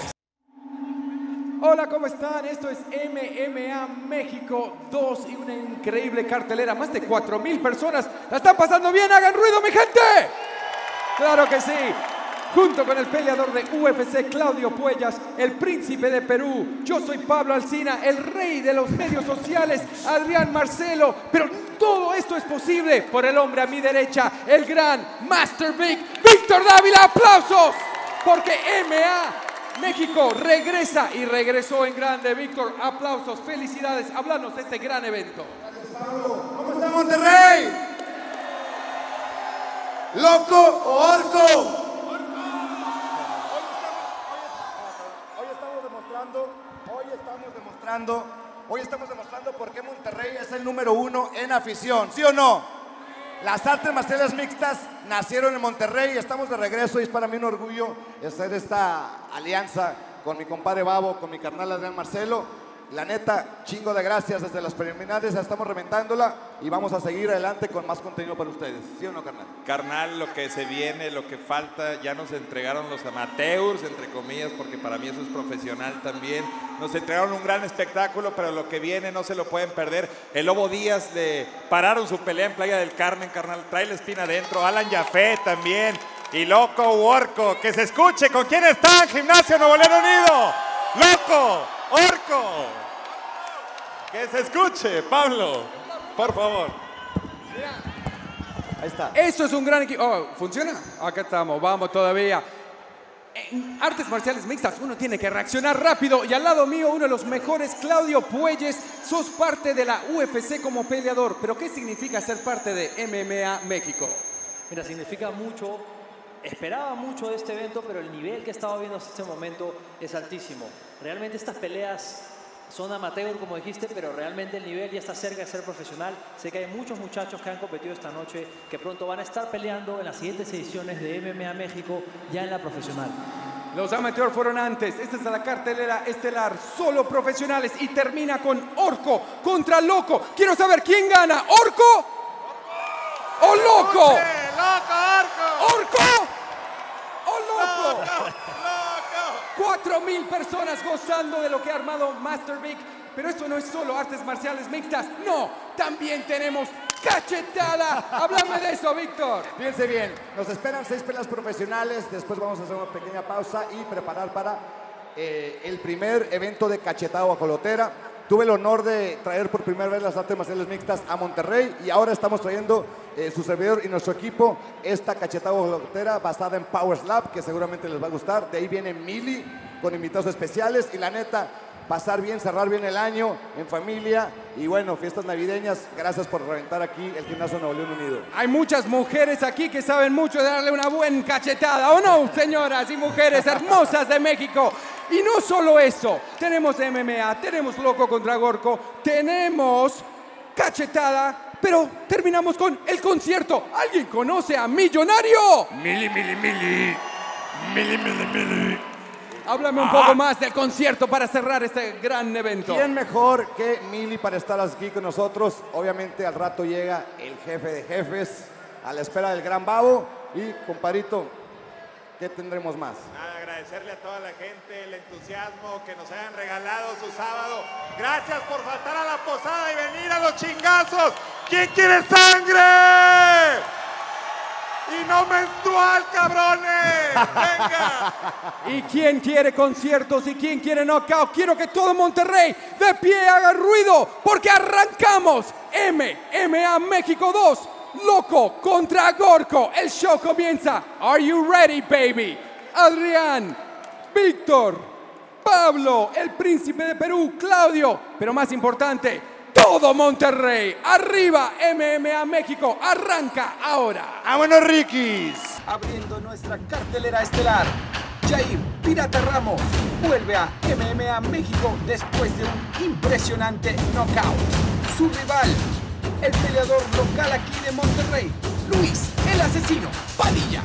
Hola, ¿cómo están? Esto es MMA México 2 y una increíble cartelera. Más de 4,000 personas la están pasando bien. ¡Hagan ruido, mi gente! ¡Claro que sí! Junto con el peleador de UFC, Claudio Puellas, el príncipe de Perú. Yo soy Pablo Alsina, el rey de los medios sociales, Adrián Marcelo. Pero todo esto es posible por el hombre a mi derecha, el gran Master Vic, Víctor Dávila. ¡Aplausos! Porque MMA México regresa y regresó en grande. Víctor, aplausos, felicidades. Háblanos de este gran evento. ¿Cómo está Monterrey? ¿Loco o orco? Hoy estamos demostrando por qué Monterrey es el número 1 en afición, ¿sí o no? Las artes marciales mixtas nacieron en Monterrey y estamos de regreso y es para mí un orgullo hacer esta alianza con mi compadre Babo, con mi carnal Adrián Marcelo. La neta, chingo de gracias desde las preliminares, ya estamos reventándola y vamos a seguir adelante con más contenido para ustedes. ¿Sí o no, carnal? Carnal, lo que se viene, lo que falta, ya nos entregaron los amateurs, entre comillas, porque para mí eso es profesional también. Nos entregaron un gran espectáculo, pero lo que viene no se lo pueden perder. El Lobo Díaz le pararon su pelea en Playa del Carmen, carnal, trae la espina adentro. Alan Jafé también. Y Loco Orco, que se escuche con quién está en Gimnasio Nuevo León Unido. Loco Orco. Que se escuche, Pablo, por favor. Ahí está. Eso es un gran equipo. Oh, ¿funciona? Acá estamos, vamos todavía. En artes marciales mixtas uno tiene que reaccionar rápido y al lado mío uno de los mejores, Claudio Puelles. Sos parte de la UFC como peleador, pero ¿qué significa ser parte de MMA México? Mira, significa mucho. Esperaba mucho de este evento, pero el nivel que estaba viendo hasta este momento es altísimo. Realmente estas peleas son amateur, como dijiste, pero realmente el nivel ya está cerca de ser profesional. Sé que hay muchos muchachos que han competido esta noche que pronto van a estar peleando en las siguientes ediciones de MMA México ya en la profesional. Los amateurs fueron antes. Esta es la cartelera estelar, solo profesionales, y termina con Orco contra Loco. Quiero saber quién gana, ¿Orco o Loco? ¿Orco o Loco? 4,000 personas gozando de lo que ha armado Master Vic. Pero esto no es solo artes marciales mixtas. No, también tenemos cachetada. Háblame de eso, Víctor. Fíjense bien, nos esperan 6 peleas profesionales. Después vamos a hacer una pequeña pausa y preparar para el primer evento de cachetada guajolotera. Tuve el honor de traer por primera vez las artes marciales mixtas a Monterrey y ahora estamos trayendo su servidor y nuestro equipo esta cachetada guajolotera basada en Power Slap, que seguramente les va a gustar. De ahí viene Mili con invitados especiales y la neta, pasar bien, cerrar bien el año en familia y bueno, fiestas navideñas. Gracias por reventar aquí el Gimnasio Nuevo León Unido. Hay muchas mujeres aquí que saben mucho de darle una buena cachetada, ¿o no, señoras y mujeres hermosas de México? Y no solo eso, tenemos MMA, tenemos Loco contra Gorko, tenemos cachetada, pero terminamos con el concierto. ¿Alguien conoce a Millonario? Mili, mili, mili. Mili, mili, mili. Háblame un poco más del concierto para cerrar este gran evento. ¿Quién mejor que Mili para estar aquí con nosotros? Obviamente al rato llega el jefe de jefes a la espera del gran babo. Y compadrito, ¿qué tendremos más? Nada, agradecerle a toda la gente el entusiasmo que nos hayan regalado su sábado. Gracias por faltar a la posada y venir a los chingazos. ¿Quién quiere sangre? Y no menstrual, cabrones. Venga. ¿Y quién quiere conciertos y quién quiere knockout? Quiero que todo Monterrey de pie haga ruido porque arrancamos MMA México 2. Loco contra Gorko. El show comienza. Are you ready, baby? Adrián, Víctor, Pablo, el príncipe de Perú, Claudio. Pero más importante, todo Monterrey. Arriba, MMA México. Arranca ahora. ¡Vámonos, Rikis! Abriendo nuestra cartelera estelar, Jair Pirata Ramos vuelve a MMA México después de un impresionante knockout. Su rival, el peleador local aquí de Monterrey, Luis, el asesino Padilla.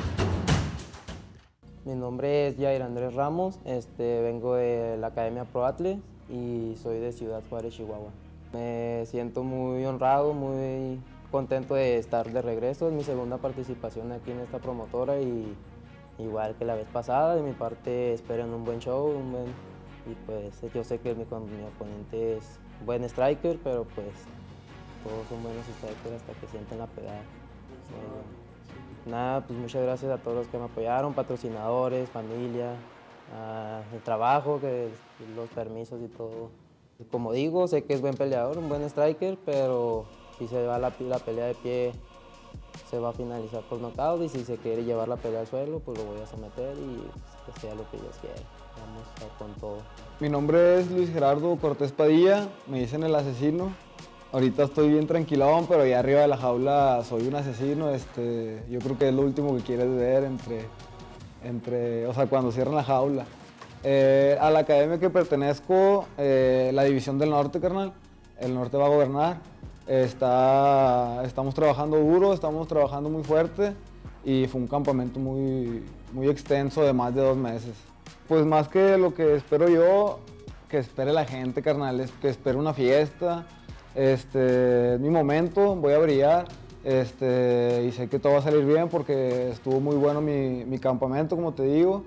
Mi nombre es Jair Andrés Ramos, vengo de la Academia Pro Athlete y soy de Ciudad Juárez, Chihuahua. Me siento muy honrado, muy contento de estar de regreso. Es mi segunda participación aquí en esta promotora y igual que la vez pasada, de mi parte esperen un buen show, y pues yo sé que mi oponente es buen striker, pero pues todos son buenos strikers hasta que sienten la pegada. Nada, pues muchas gracias a todos los que me apoyaron, patrocinadores, familia, el trabajo, los permisos y todo. Como digo, sé que es buen peleador, un buen striker, pero si se va la pelea de pie, se va a finalizar por nocaut, y si se quiere llevar la pelea al suelo, pues lo voy a someter y que sea lo que Dios quiera. Vamos a ir con todo. Mi nombre es Luis Gerardo Cortés Padilla, me dicen el asesino. Ahorita estoy bien tranquilón, pero allá arriba de la jaula soy un asesino. Yo creo que es lo último que quieres ver o sea, cuando cierran la jaula. A la academia que pertenezco, la División del Norte, carnal. El norte va a gobernar. Estamos trabajando duro, estamos trabajando muy fuerte y fue un campamento muy extenso de más de 2 meses. Pues más que lo que espero yo, que espere la gente, carnal, que espere una fiesta. Es mi momento, voy a brillar. Y sé que todo va a salir bien porque estuvo muy bueno mi campamento, como te digo.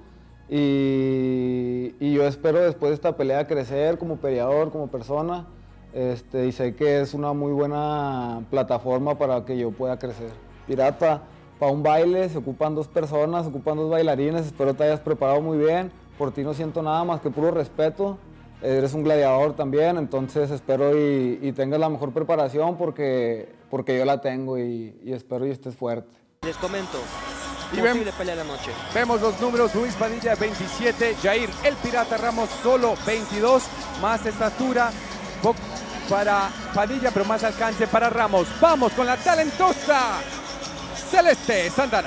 Y yo espero después de esta pelea crecer como peleador, como persona. Y sé que es una muy buena plataforma para que yo pueda crecer. Pirata, para un baile se ocupan 2 personas, se ocupan 2 bailarines. Espero te hayas preparado muy bien. Por ti no siento nada más que puro respeto. Eres un gladiador también, entonces espero y tengas la mejor preparación porque yo la tengo y espero y estés fuerte. Les comento, Y posible pelea de la noche. Vemos los números: Luis Padilla 27, Jair el Pirata Ramos solo 22, más estatura para Padilla, pero más alcance para Ramos. Vamos con la talentosa Celeste Santana.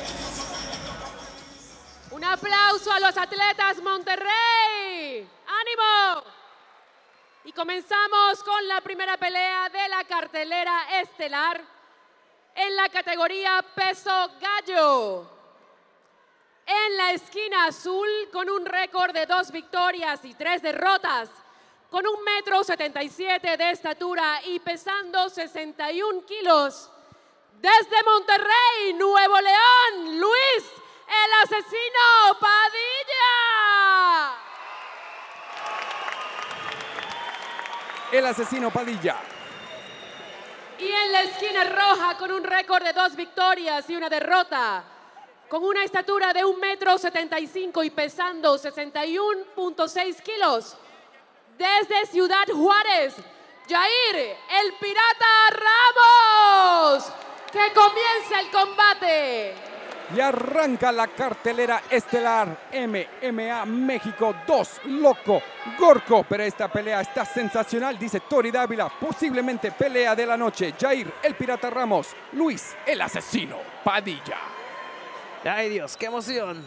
Un aplauso a los atletas Monterrey. ¡Ánimo! Y comenzamos con la primera pelea de la cartelera estelar en la categoría peso gallo. En la esquina azul, con un récord de 2 victorias y 3 derrotas, con 1,77 m de estatura y pesando 61 kilos, desde Monterrey, Nuevo León, Luis el Asesino Padilla. El Asesino Padilla. Y en la esquina roja, con un récord de 2 victorias y 1 derrota, con una estatura de 1,75 m y pesando 61.6 kilos, desde Ciudad Juárez, Jair el Pirata Ramos. ¡Que comience el combate! Y arranca la cartelera estelar MMA México 2, Loco Gorko. Pero esta pelea está sensacional, dice Tori Dávila. Posiblemente pelea de la noche. Jair el Pirata Ramos, Luis el Asesino Padilla. Ay Dios, qué emoción.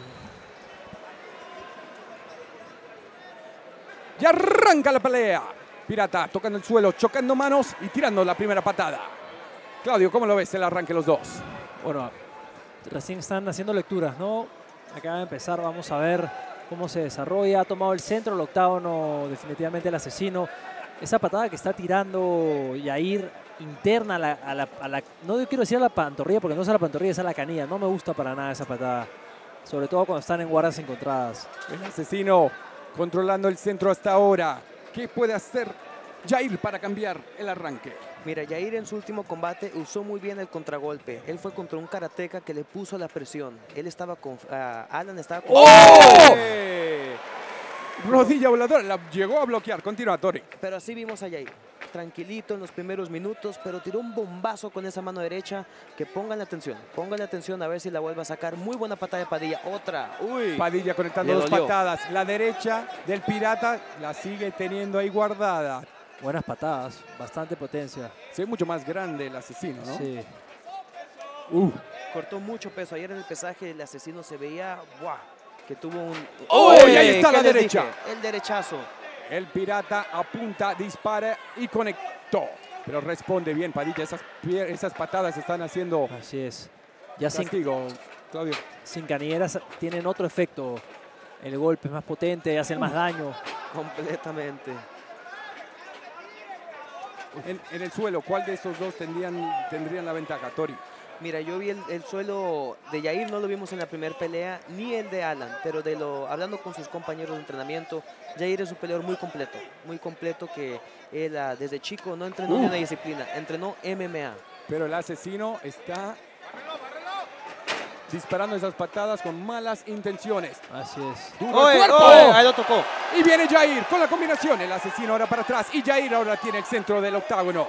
Y arranca la pelea. Pirata tocando el suelo, chocando manos y tirando la primera patada. Claudio, ¿cómo lo ves el arranque los dos? Bueno, recién están haciendo lecturas, ¿no? Acaba de empezar, vamos a ver cómo se desarrolla. Ha tomado el centro, el octágono, definitivamente el Asesino. Esa patada que está tirando Jair interna a la no quiero decir a la pantorrilla, porque no es a la pantorrilla, es a la canilla. No me gusta para nada esa patada, sobre todo cuando están en guardas encontradas. El Asesino controlando el centro hasta ahora. ¿Qué puede hacer Jair para cambiar el arranque? Mira, Jair en su último combate usó muy bien el contragolpe. Él fue contra un karateca que le puso la presión. Él estaba con... Alan estaba con... ¡Oh! Rodilla voladora, la llegó a bloquear. Continúa, Tori. Pero así vimos a Jair. Tranquilito en los primeros minutos, pero tiró un bombazo con esa mano derecha. Que pongan la atención a ver si la vuelve a sacar. Muy buena patada de Padilla, otra. Uy, Padilla conectando 2 patadas. La derecha del Pirata la sigue teniendo ahí guardada. Buenas patadas, bastante potencia. Se ve mucho más grande el Asesino, ¿no? Sí. Cortó mucho peso. Ayer en el pesaje el Asesino se veía, ¡buah!, que tuvo un... ¡Oh! Y ahí está la derecha. Dije? El derechazo. El Pirata apunta, dispara y conectó. Pero responde bien Padilla. Esas patadas están haciendo... Así es. Ya castigo, Claudio. Sin canilleras tienen otro efecto. El golpe es más potente, hacen más daño. Completamente. En el suelo, ¿cuál de esos dos tendrían la ventaja, Tori? Mira, yo vi el suelo de Jair, no lo vimos en la primera pelea, ni el de Alan, pero hablando con sus compañeros de entrenamiento, Jair es un peleador muy completo que él desde chico no entrenó en una disciplina, entrenó MMA. Pero el Asesino está disparando esas patadas con malas intenciones. Así es. ¡Duro el cuerpo! Ahí lo tocó. Y viene Jair con la combinación. El Asesino ahora para atrás y Jair ahora tiene el centro del octágono.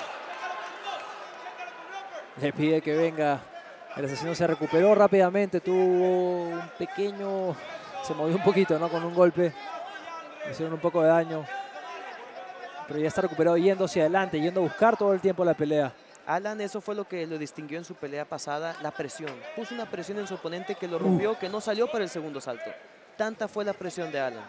Le pide que venga. El Asesino se recuperó rápidamente. Tuvo un pequeño... Se movió un poquito, ¿no? Con un golpe. Le hicieron un poco de daño. Pero ya está recuperado, yendo hacia adelante, yendo a buscar todo el tiempo la pelea. Alan, eso fue lo que lo distinguió en su pelea pasada, la presión. Puso una presión en su oponente que lo rompió, que no salió para el segundo salto. Tanta fue la presión de Alan.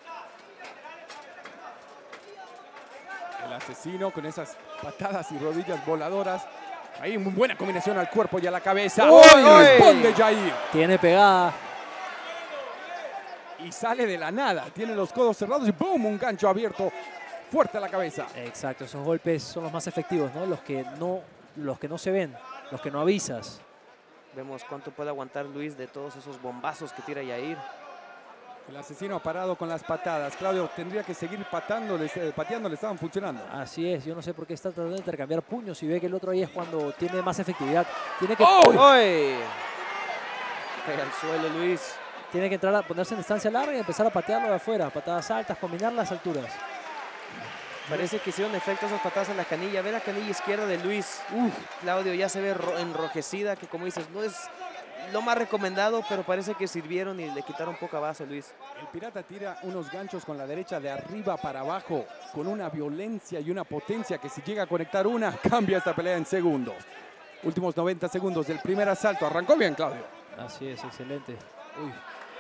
El Asesino con esas patadas y rodillas voladoras. Ahí muy buena combinación al cuerpo y a la cabeza. ¡Uy! Responde Jair. Tiene pegada. y sale de la nada. Tiene los codos cerrados y ¡boom! Un gancho abierto fuerte a la cabeza. Exacto, esos golpes son los más efectivos, ¿no? Los que no se ven, los que no avisas. Vemos cuánto puede aguantar Luis de todos esos bombazos que tira Yair. El asesino ha parado con las patadas. Claudio tendría que seguir pateándole, estaban funcionando. Así es, yo no sé por qué está tratando de intercambiar puños y ve que el otro ahí es cuando tiene más efectividad. Tiene que... ¡Oh! ¡Uy! Cae al suelo Luis. Tiene que entrar a ponerse en distancia larga y empezar a patearlo de afuera. Patadas altas, combinar las alturas. Parece que hicieron efecto esas patadas en la canilla. Ve la canilla izquierda de Luis. Claudio ya se ve enrojecida, que como dices, no es lo más recomendado, pero parece que sirvieron y le quitaron poca base, Luis. El Pirata tira unos ganchos con la derecha de arriba para abajo, con una violencia y una potencia que si llega a conectar una, cambia esta pelea en segundos. Últimos 90 segundos del primer asalto. Arrancó bien, Claudio. Así es, excelente. Uy.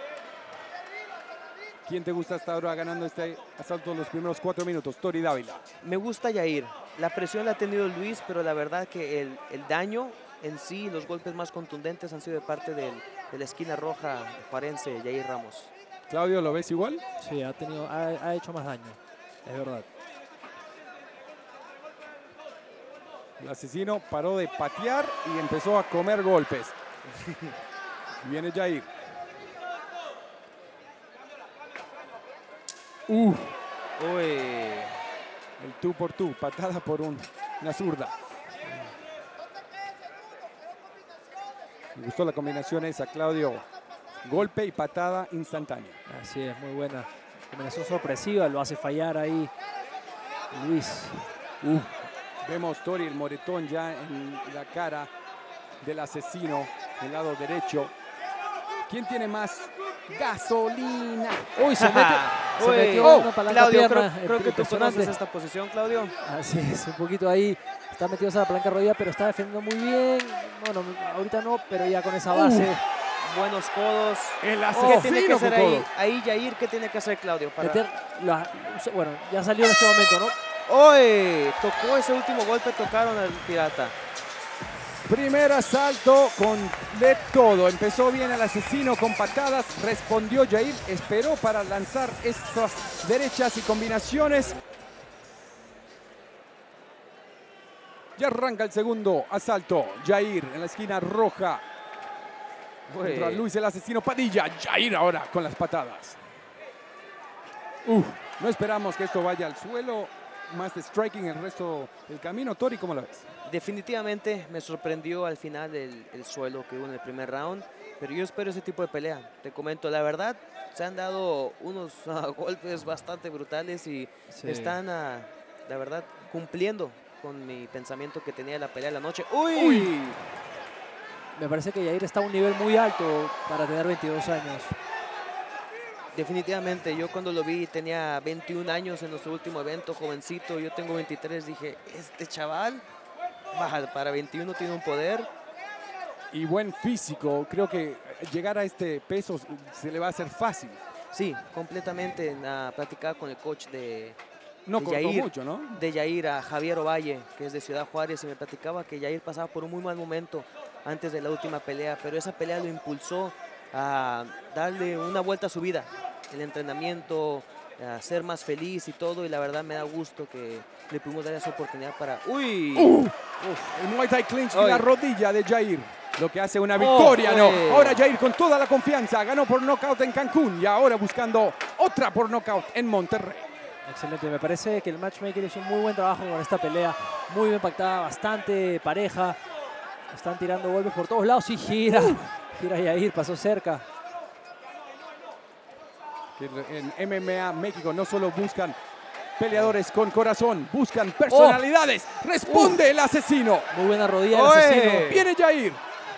¿Quién te gusta hasta ahora ganando este asalto en los primeros 4 minutos? Tori Dávila. Me gusta Yair. La presión la ha tenido Luis, pero la verdad que el daño en sí, los golpes más contundentes han sido de parte de la esquina roja juarense, Yair Ramos. Claudio, ¿lo ves igual? Sí, ha hecho más daño, es verdad. El asesino paró de patear y empezó a comer golpes. Viene Yair. Uy. El tú por tú, patada por una zurda. Me gustó la combinación esa, Claudio. Golpe y patada instantánea. Así es, muy buena. Combinación sorpresiva, lo hace fallar ahí Luis. Vemos Tori, el moretón ya en la cara del asesino, del lado derecho. ¿Quién tiene más gasolina? Uy, se metió una palanca Claudio, pierna. creo que tú conoces esta posición, Claudio. Así es, un poquito ahí. Está metido esa palanca rodilla, pero está defendiendo muy bien. Bueno, ahorita no, pero ya con esa base. Buenos codos. El ¿Qué tiene que asesino hacer con ahí? codo. Ahí Yair, ¿qué tiene que hacer Claudio? Bueno, ya salió en este momento, ¿no? ¡Uy! Tocó ese último golpe, tocaron al Pirata. Primer asalto con de todo. Empezó bien el asesino con patadas. Respondió Yair. Esperó para lanzar esas derechas y combinaciones. Ya arranca el segundo asalto. Yair en la esquina roja. Contra Luis el asesino Padilla. Yair ahora con las patadas. No esperamos que esto vaya al suelo. Más de striking el resto del camino. Tori, ¿cómo lo ves? Definitivamente me sorprendió al final el suelo que hubo en el primer round, pero yo espero ese tipo de pelea. Te comento, la verdad, se han dado unos golpes bastante brutales y están, la verdad, cumpliendo con mi pensamiento que tenía de la pelea de la noche. ¡Uy! Me parece que Yair está a un nivel muy alto para tener 22 años. Definitivamente, yo cuando lo vi tenía 21 años en nuestro último evento, jovencito, yo tengo 23, dije, este chaval para 21 tiene un poder. Y buen físico, creo que llegar a este peso se le va a hacer fácil. Sí, completamente, platicaba con el coach de cortó Yair, mucho, ¿no? De Yair, a Javier Ovalle, que es de Ciudad Juárez, y me platicaba que Yair pasaba por un muy mal momento antes de la última pelea, pero esa pelea lo impulsó a darle una vuelta a su vida, el entrenamiento, a ser más feliz y todo, y la verdad me da gusto que le pudimos dar esa oportunidad para... ¡Uy! El Muay Thai clinch y la rodilla de Yair, lo que hace una victoria, ¿no? Ahora Yair con toda la confianza, ganó por nocaut en Cancún y ahora buscando otra por nocaut en Monterrey. Excelente, me parece que el matchmaker hizo un muy buen trabajo con esta pelea, muy bien pactada, bastante pareja, están tirando golpes por todos lados y gira Yair, pasó cerca. En MMA México no solo buscan peleadores con corazón, buscan personalidades. Responde el asesino. Muy buena rodilla del asesino. Viene Yair.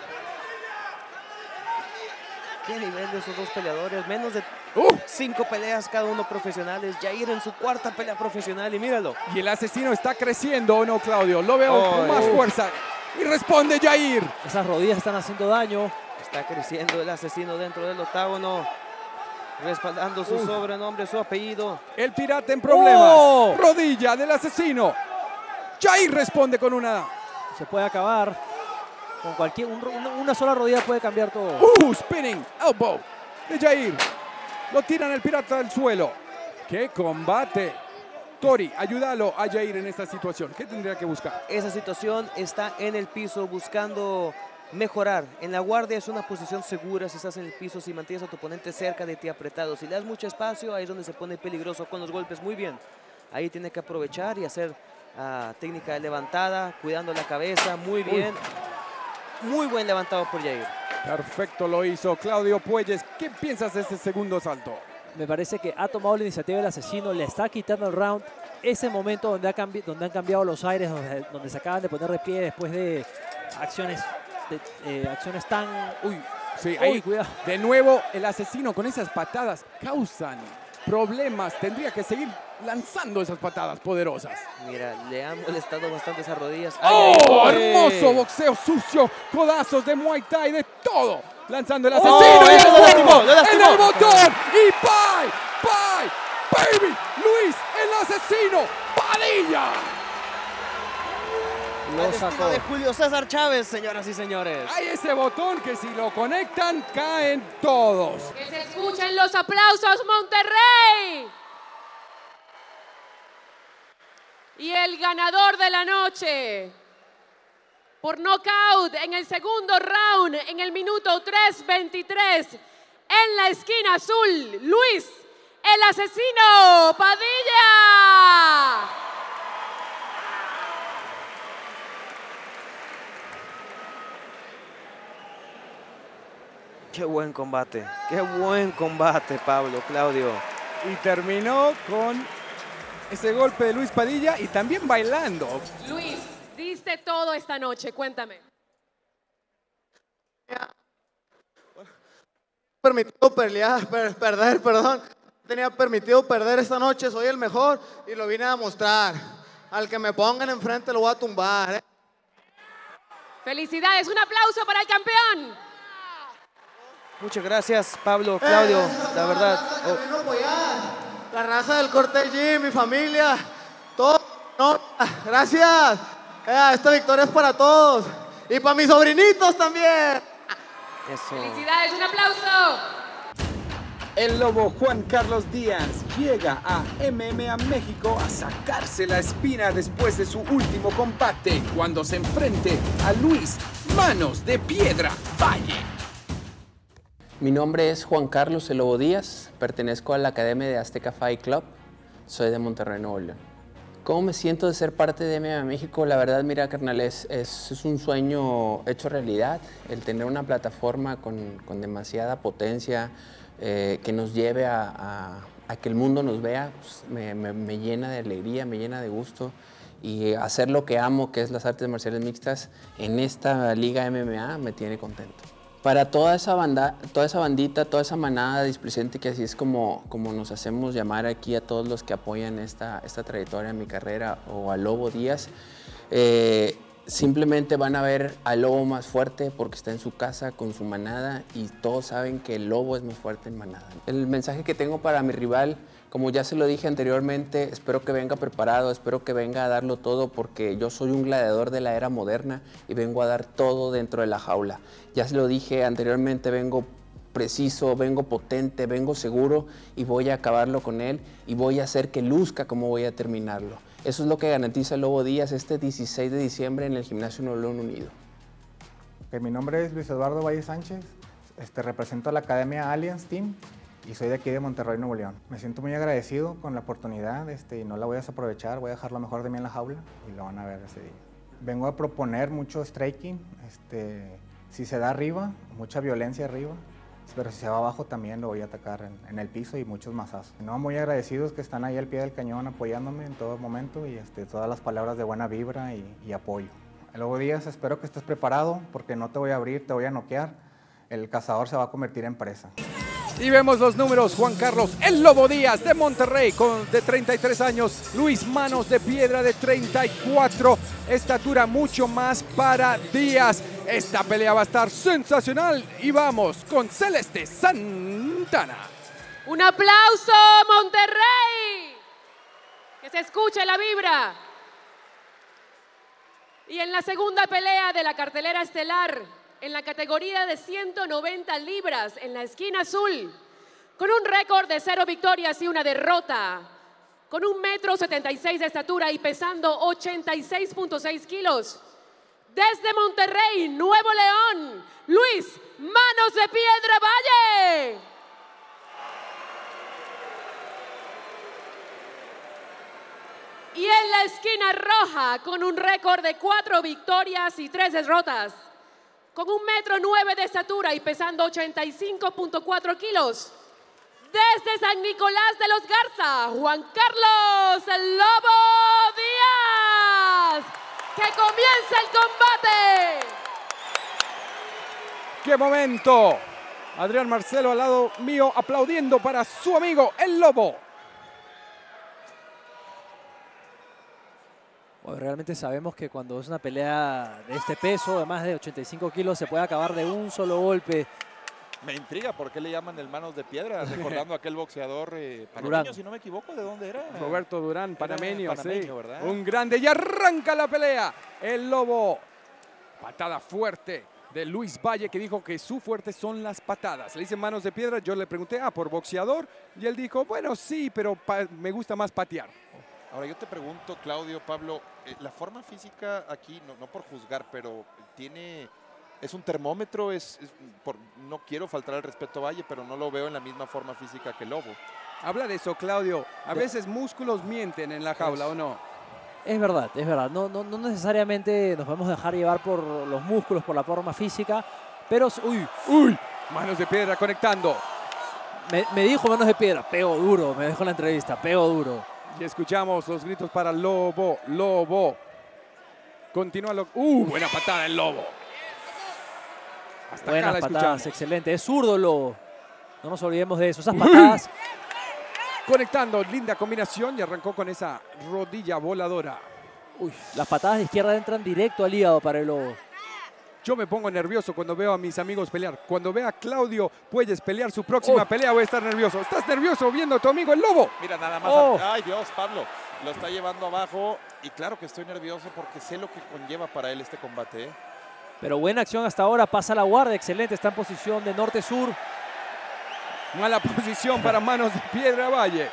Qué nivel de esos dos peleadores, menos de 5 peleas cada uno profesionales. Yair en su 4ª pelea profesional y míralo. Y el asesino está creciendo, ¿o no, Claudio? Lo veo con más fuerza. Y responde Yair. Esas rodillas están haciendo daño. Está creciendo el asesino dentro del octágono, respaldando su sobrenombre, su apellido. El Pirata en problemas. Rodilla del asesino. Yair responde con una. Se puede acabar. Con cualquier una sola rodilla puede cambiar todo. Spinning elbow de Yair. Lo tiran el pirata al suelo. ¡Qué combate! Tori, ayúdalo a Jair en esta situación. ¿Qué tendría que buscar? Esa situación está en el piso buscando mejorar. En la guardia es una posición segura si estás en el piso, si mantienes a tu oponente cerca de ti apretado. Si le das mucho espacio, ahí es donde se pone peligroso con los golpes. Muy bien. Ahí tiene que aprovechar y hacer técnica de levantada, cuidando la cabeza. Muy bien. Muy buen levantado por Jair. Perfecto lo hizo Claudio Puelles. ¿Qué piensas de ese segundo salto? Me parece que ha tomado la iniciativa el asesino, le está quitando el round. Ese momento donde han cambiado los aires, donde se acaban de poner de pie después de acciones tan... Uy, sí, ahí, cuidado. De nuevo, el asesino con esas patadas causan problemas. Tendría que seguir lanzando esas patadas poderosas. Mira, le han molestado bastante esas rodillas. ¡Oh! ¡Ay! Hermoso boxeo sucio, codazos de Muay Thai, de todo. Lanzando el asesino y el cuerpo en el botón. Y bye, baby. Luis, el asesino, Padilla. Lo sacó de Julio César Chávez, señoras y señores. Hay ese botón que si lo conectan, caen todos. Que se escuchen los aplausos, Monterrey. Y el ganador de la noche, por nocaut en el segundo round, en el minuto 3:23, en la esquina azul, Luis, el asesino Padilla. Qué buen combate, Pablo, Claudio. Y terminó con ese golpe de Luis Padilla y también bailando. Luis, diste todo esta noche, cuéntame. Permitido perder. Tenía permitido perder esta noche, soy el mejor y lo vine a demostrar. Al que me pongan enfrente lo voy a tumbar. Felicidades, un aplauso para el campeón. Muchas gracias, Pablo, Claudio, la verdad. La raza del Corte Gym, mi familia, todo. No, gracias. Esta victoria es para todos y para mis sobrinitos también. Eso. Felicidades, un aplauso. El lobo Juan Carlos Díaz llega a MMA México a sacarse la espina después de su último combate cuando se enfrente a Luis Manos de Piedra Valle. Mi nombre es Juan Carlos El Lobo Díaz, pertenezco a la Academia de Azteca Fight Club, soy de Monterrey, Nuevo León. ¿Cómo me siento de ser parte de MMA México? La verdad, mira, carnal, es un sueño hecho realidad, el tener una plataforma con demasiada potencia que nos lleve a que el mundo nos vea, pues, me llena de alegría, me llena de gusto. Y hacer lo que amo, que es las artes marciales mixtas, en esta liga MMA me tiene contento. Para toda esa bandita, toda esa manada displicente, que así es como nos hacemos llamar aquí a todos los que apoyan esta trayectoria en mi carrera, o al Lobo Díaz, simplemente van a ver al lobo más fuerte porque está en su casa con su manada y todos saben que el lobo es más fuerte en manada. El mensaje que tengo para mi rival, como ya se lo dije anteriormente, espero que venga preparado, espero que venga a darlo todo porque yo soy un gladiador de la era moderna y vengo a dar todo dentro de la jaula. Ya se lo dije anteriormente, vengo preciso, vengo potente, vengo seguro y voy a acabarlo con él y voy a hacer que luzca como voy a terminarlo. Eso es lo que garantiza el Lobo Díaz este 16 de diciembre en el Gimnasio Nuevo León Unido. Mi nombre es Luis Eduardo Valle Sánchez, represento a la Academia Alliance Team y soy de aquí de Monterrey, Nuevo León. Me siento muy agradecido con la oportunidad y no la voy a desaprovechar, voy a dejar lo mejor de mí en la jaula y lo van a ver ese día. Vengo a proponer mucho striking, si se da arriba, mucha violencia arriba, pero si se va abajo también lo voy a atacar en el piso y muchos mazazos. No, muy agradecidos que están ahí al pie del cañón apoyándome en todo momento y todas las palabras de buena vibra y apoyo. Lobo Díaz, espero que estés preparado porque no te voy a abrir, te voy a noquear. El cazador se va a convertir en presa. Y vemos los números, Juan Carlos El Lobo Díaz de Monterrey, de 33 años, Luis Manos de Piedra de 34, estatura mucho más para Díaz. Esta pelea va a estar sensacional y vamos con Celeste Santana. Un aplauso, Monterrey. Que se escuche la vibra. Y en la segunda pelea de la cartelera estelar, en la categoría de 190 libras, en la esquina azul, con un récord de 0 victorias y 1 derrota, con 1,76 m de estatura y pesando 86.6 kilos. Desde Monterrey, Nuevo León, Luis Manos de Piedra Valle. Y en la esquina roja, con un récord de 4 victorias y 3 derrotas, con 1,9 m de estatura y pesando 85.4 kilos. Desde San Nicolás de los Garza, Juan Carlos El Lobo Díaz. ¡Que comience el combate! ¡Qué momento! Adrián Marcelo al lado mío aplaudiendo para su amigo El Lobo. Bueno, realmente sabemos que cuando es una pelea de este peso, de más de 85 kilos, se puede acabar de un solo golpe. Me intriga por qué le llaman el Manos de Piedra, recordando a aquel boxeador panameño, Durán. si no me equivoco, ¿de dónde era? Roberto Durán, panameño, sí. ¿Verdad? Un grande y arranca la pelea. El Lobo. Patada fuerte de Luis Valle, que dijo que su fuerte son las patadas. Le dicen Manos de Piedra. Yo le pregunté, por boxeador. Y él dijo, bueno, sí, pero me gusta más patear. Ahora yo te pregunto, Claudio, Pablo, la forma física aquí, no por juzgar, pero es un termómetro, no quiero faltar al respeto a Valle, pero no lo veo en la misma forma física que Lobo. Habla de eso, Claudio. A veces músculos mienten en la jaula, ¿o no? Es verdad, es verdad. No necesariamente nos podemos dejar llevar por los músculos, por la forma física, pero... ¡Uy! Manos de Piedra conectando. Me dijo Manos de Piedra, pego duro, me dejó en la entrevista, pego duro. Y escuchamos los gritos para Lobo, Lobo. Continúa buena patada del Lobo. Hasta buenas acá la patadas, excelente. Es zurdo Lobo. No nos olvidemos de eso. Esas patadas. Conectando, linda combinación y arrancó con esa rodilla voladora. Las patadas de izquierda entran directo al hígado para el Lobo. Yo me pongo nervioso cuando veo a mis amigos pelear. Cuando vea a Claudio Puelles pelear su próxima pelea, voy a estar nervioso. ¿Estás nervioso viendo a tu amigo el Lobo? Mira, nada más. Ay, Dios, Pablo. Lo está llevando abajo. Y claro que estoy nervioso porque sé lo que conlleva para él este combate. Pero buena acción hasta ahora. Pasa la guardia. Excelente. Está en posición de norte-sur. Mala posición para Manos de Piedra Valle.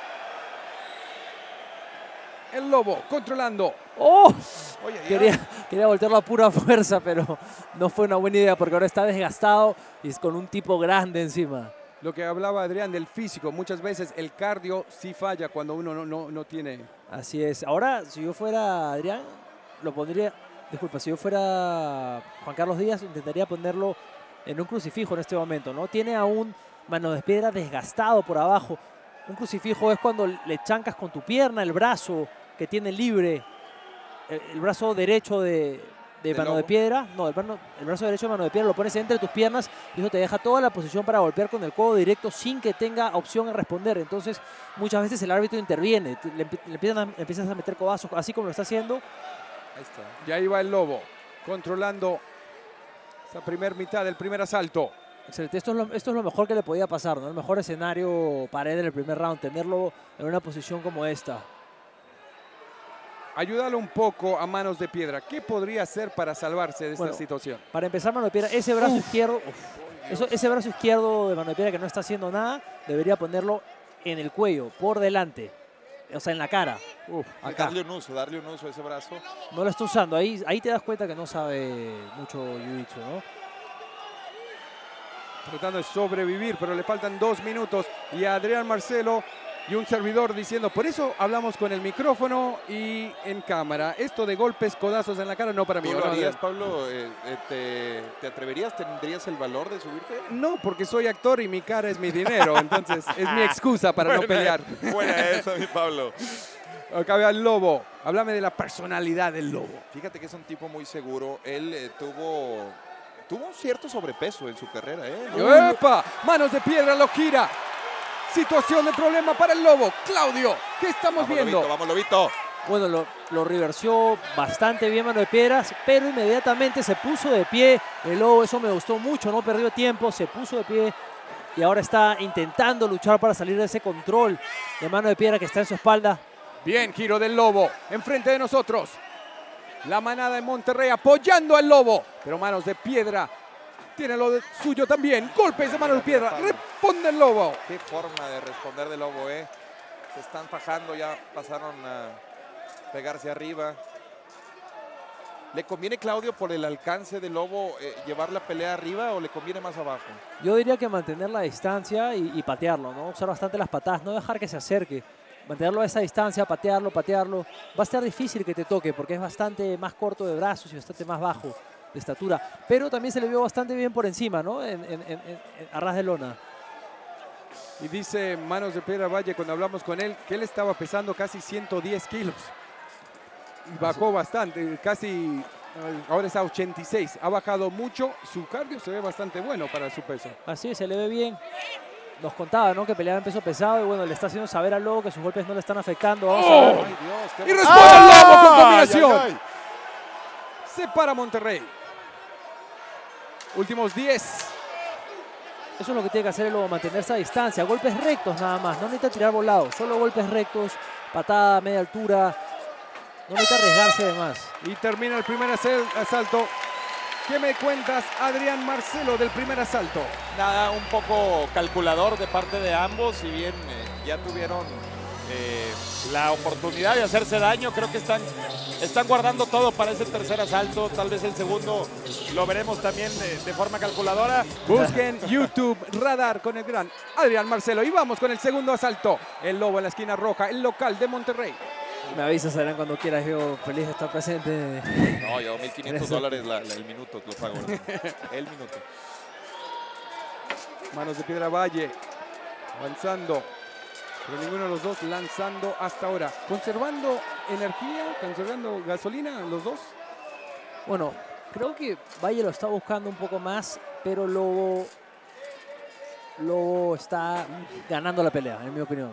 El Lobo controlando. Quería voltearlo a pura fuerza, pero no fue una buena idea porque ahora está desgastado y es con un tipo grande encima. Lo que hablaba Adrián del físico, muchas veces el cardio sí falla cuando uno no tiene. Así es. Ahora, si yo fuera Adrián, lo pondría... Disculpa, si yo fuera Juan Carlos Díaz, intentaría ponerlo en un crucifijo en este momento, ¿no? Tiene aún Manos de Piedra desgastado por abajo. Un crucifijo es cuando le chancas con tu pierna el brazo que tiene libre, el brazo derecho de Mano de Piedra. No, el brazo derecho de Mano de Piedra lo pones entre tus piernas y eso te deja toda la posición para golpear con el codo directo sin que tenga opción a responder. Entonces, muchas veces el árbitro interviene, le empiezas a meter codazos, así como lo está haciendo. Ahí está. Y ahí va el Lobo, controlando esa primera mitad del primer asalto. Excelente. Esto es lo mejor que le podía pasar, ¿no? El mejor escenario para él en el primer round, tenerlo en una posición como esta. Ayúdalo un poco a Manos de Piedra. ¿Qué podría hacer para salvarse de esta situación? Para empezar, Mano de Piedra, ese brazo izquierdo, ese brazo izquierdo de Mano de Piedra que no está haciendo nada, debería ponerlo en el cuello, por delante. O sea, en la cara. Acá. Darle un uso a ese brazo. No lo está usando. Ahí te das cuenta que no sabe mucho jiu-jitsu, ¿no? Tratando de sobrevivir, pero le faltan 2 minutos. Y a Adrián Marcelo y un servidor diciendo, por eso hablamos con el micrófono y en cámara. Esto de golpes, codazos en la cara, no para mí. ¿Tú lo harías, Pablo? ¿Te atreverías? ¿Tendrías el valor de subirte? No, porque soy actor y mi cara es mi dinero. Entonces es mi excusa para no pelear. Buena esa, mi Pablo. Acá ve al Lobo. Háblame de la personalidad del Lobo. Fíjate que es un tipo muy seguro. Él tuvo un cierto sobrepeso en su carrera. ¡Epa! Manos de Piedra lo gira. Situación de problema para el Lobo. Claudio, ¿qué estamos viendo? Vamos, Lobito. Bueno, lo reversió bastante bien Mano de Piedras, pero inmediatamente se puso de pie. El Lobo, eso me gustó mucho, no perdió tiempo, se puso de pie y ahora está intentando luchar para salir de ese control de Mano de Piedra que está en su espalda. Bien, giro del Lobo, enfrente de nosotros. La manada de Monterrey apoyando al Lobo, pero Manos de Piedra tiene lo suyo también. Golpes de mano de piedra. Responde el Lobo. Qué forma de responder del Lobo, ¿eh? Se están fajando, ya pasaron a pegarse arriba. ¿Le conviene, Claudio, por el alcance del Lobo, llevar la pelea arriba o le conviene más abajo? Yo diría que mantener la distancia y patearlo, ¿no? Usar bastante las patadas, no dejar que se acerque. Mantenerlo a esa distancia, patearlo. Va a estar difícil que te toque porque es bastante más corto de brazos y bastante más bajo de estatura. Pero también se le vio bastante bien por encima, ¿no? A ras de lona. Y dice Manos de Piedra Valle, cuando hablamos con él, que él estaba pesando casi 110 kilos. Y bajó bastante, casi, ahora está a 86. Ha bajado mucho, su cardio se ve bastante bueno para su peso. Así es, se le ve bien. Nos contaba, ¿no? Que peleaba en peso pesado y bueno, le está haciendo saber al Lobo que sus golpes no le están afectando. Vamos a ver. Ay, Dios, y responde el Lobo con combinación. Se para Monterrey. Últimos 10. Eso es lo que tiene que hacer el Lobo, mantenerse a distancia. Golpes rectos nada más, no necesita tirar volados, solo golpes rectos, patada a media altura. No necesita arriesgarse de más. Y termina el primer asalto. ¿Qué me cuentas, Adrián Marcelo, del primer asalto? Nada, un poco calculador de parte de ambos. Si bien ya tuvieron la oportunidad de hacerse daño, creo que están guardando todo para ese tercer asalto. Tal vez el segundo lo veremos también de forma calculadora. Busquen YouTube Radar con el gran Adrián Marcelo. Y vamos con el segundo asalto. El Lobo en la esquina roja, el local de Monterrey. Me avisas, Adrián, cuando quieras. Yo feliz de estar presente. No, yo $1,500 el minuto lo pago. El minuto. Manos de Piedra Valle avanzando, pero ninguno de los dos lanzando hasta ahora. Conservando energía, conservando gasolina los dos. Bueno, creo que Valle lo está buscando un poco más, pero Lobo está ganando la pelea, en mi opinión.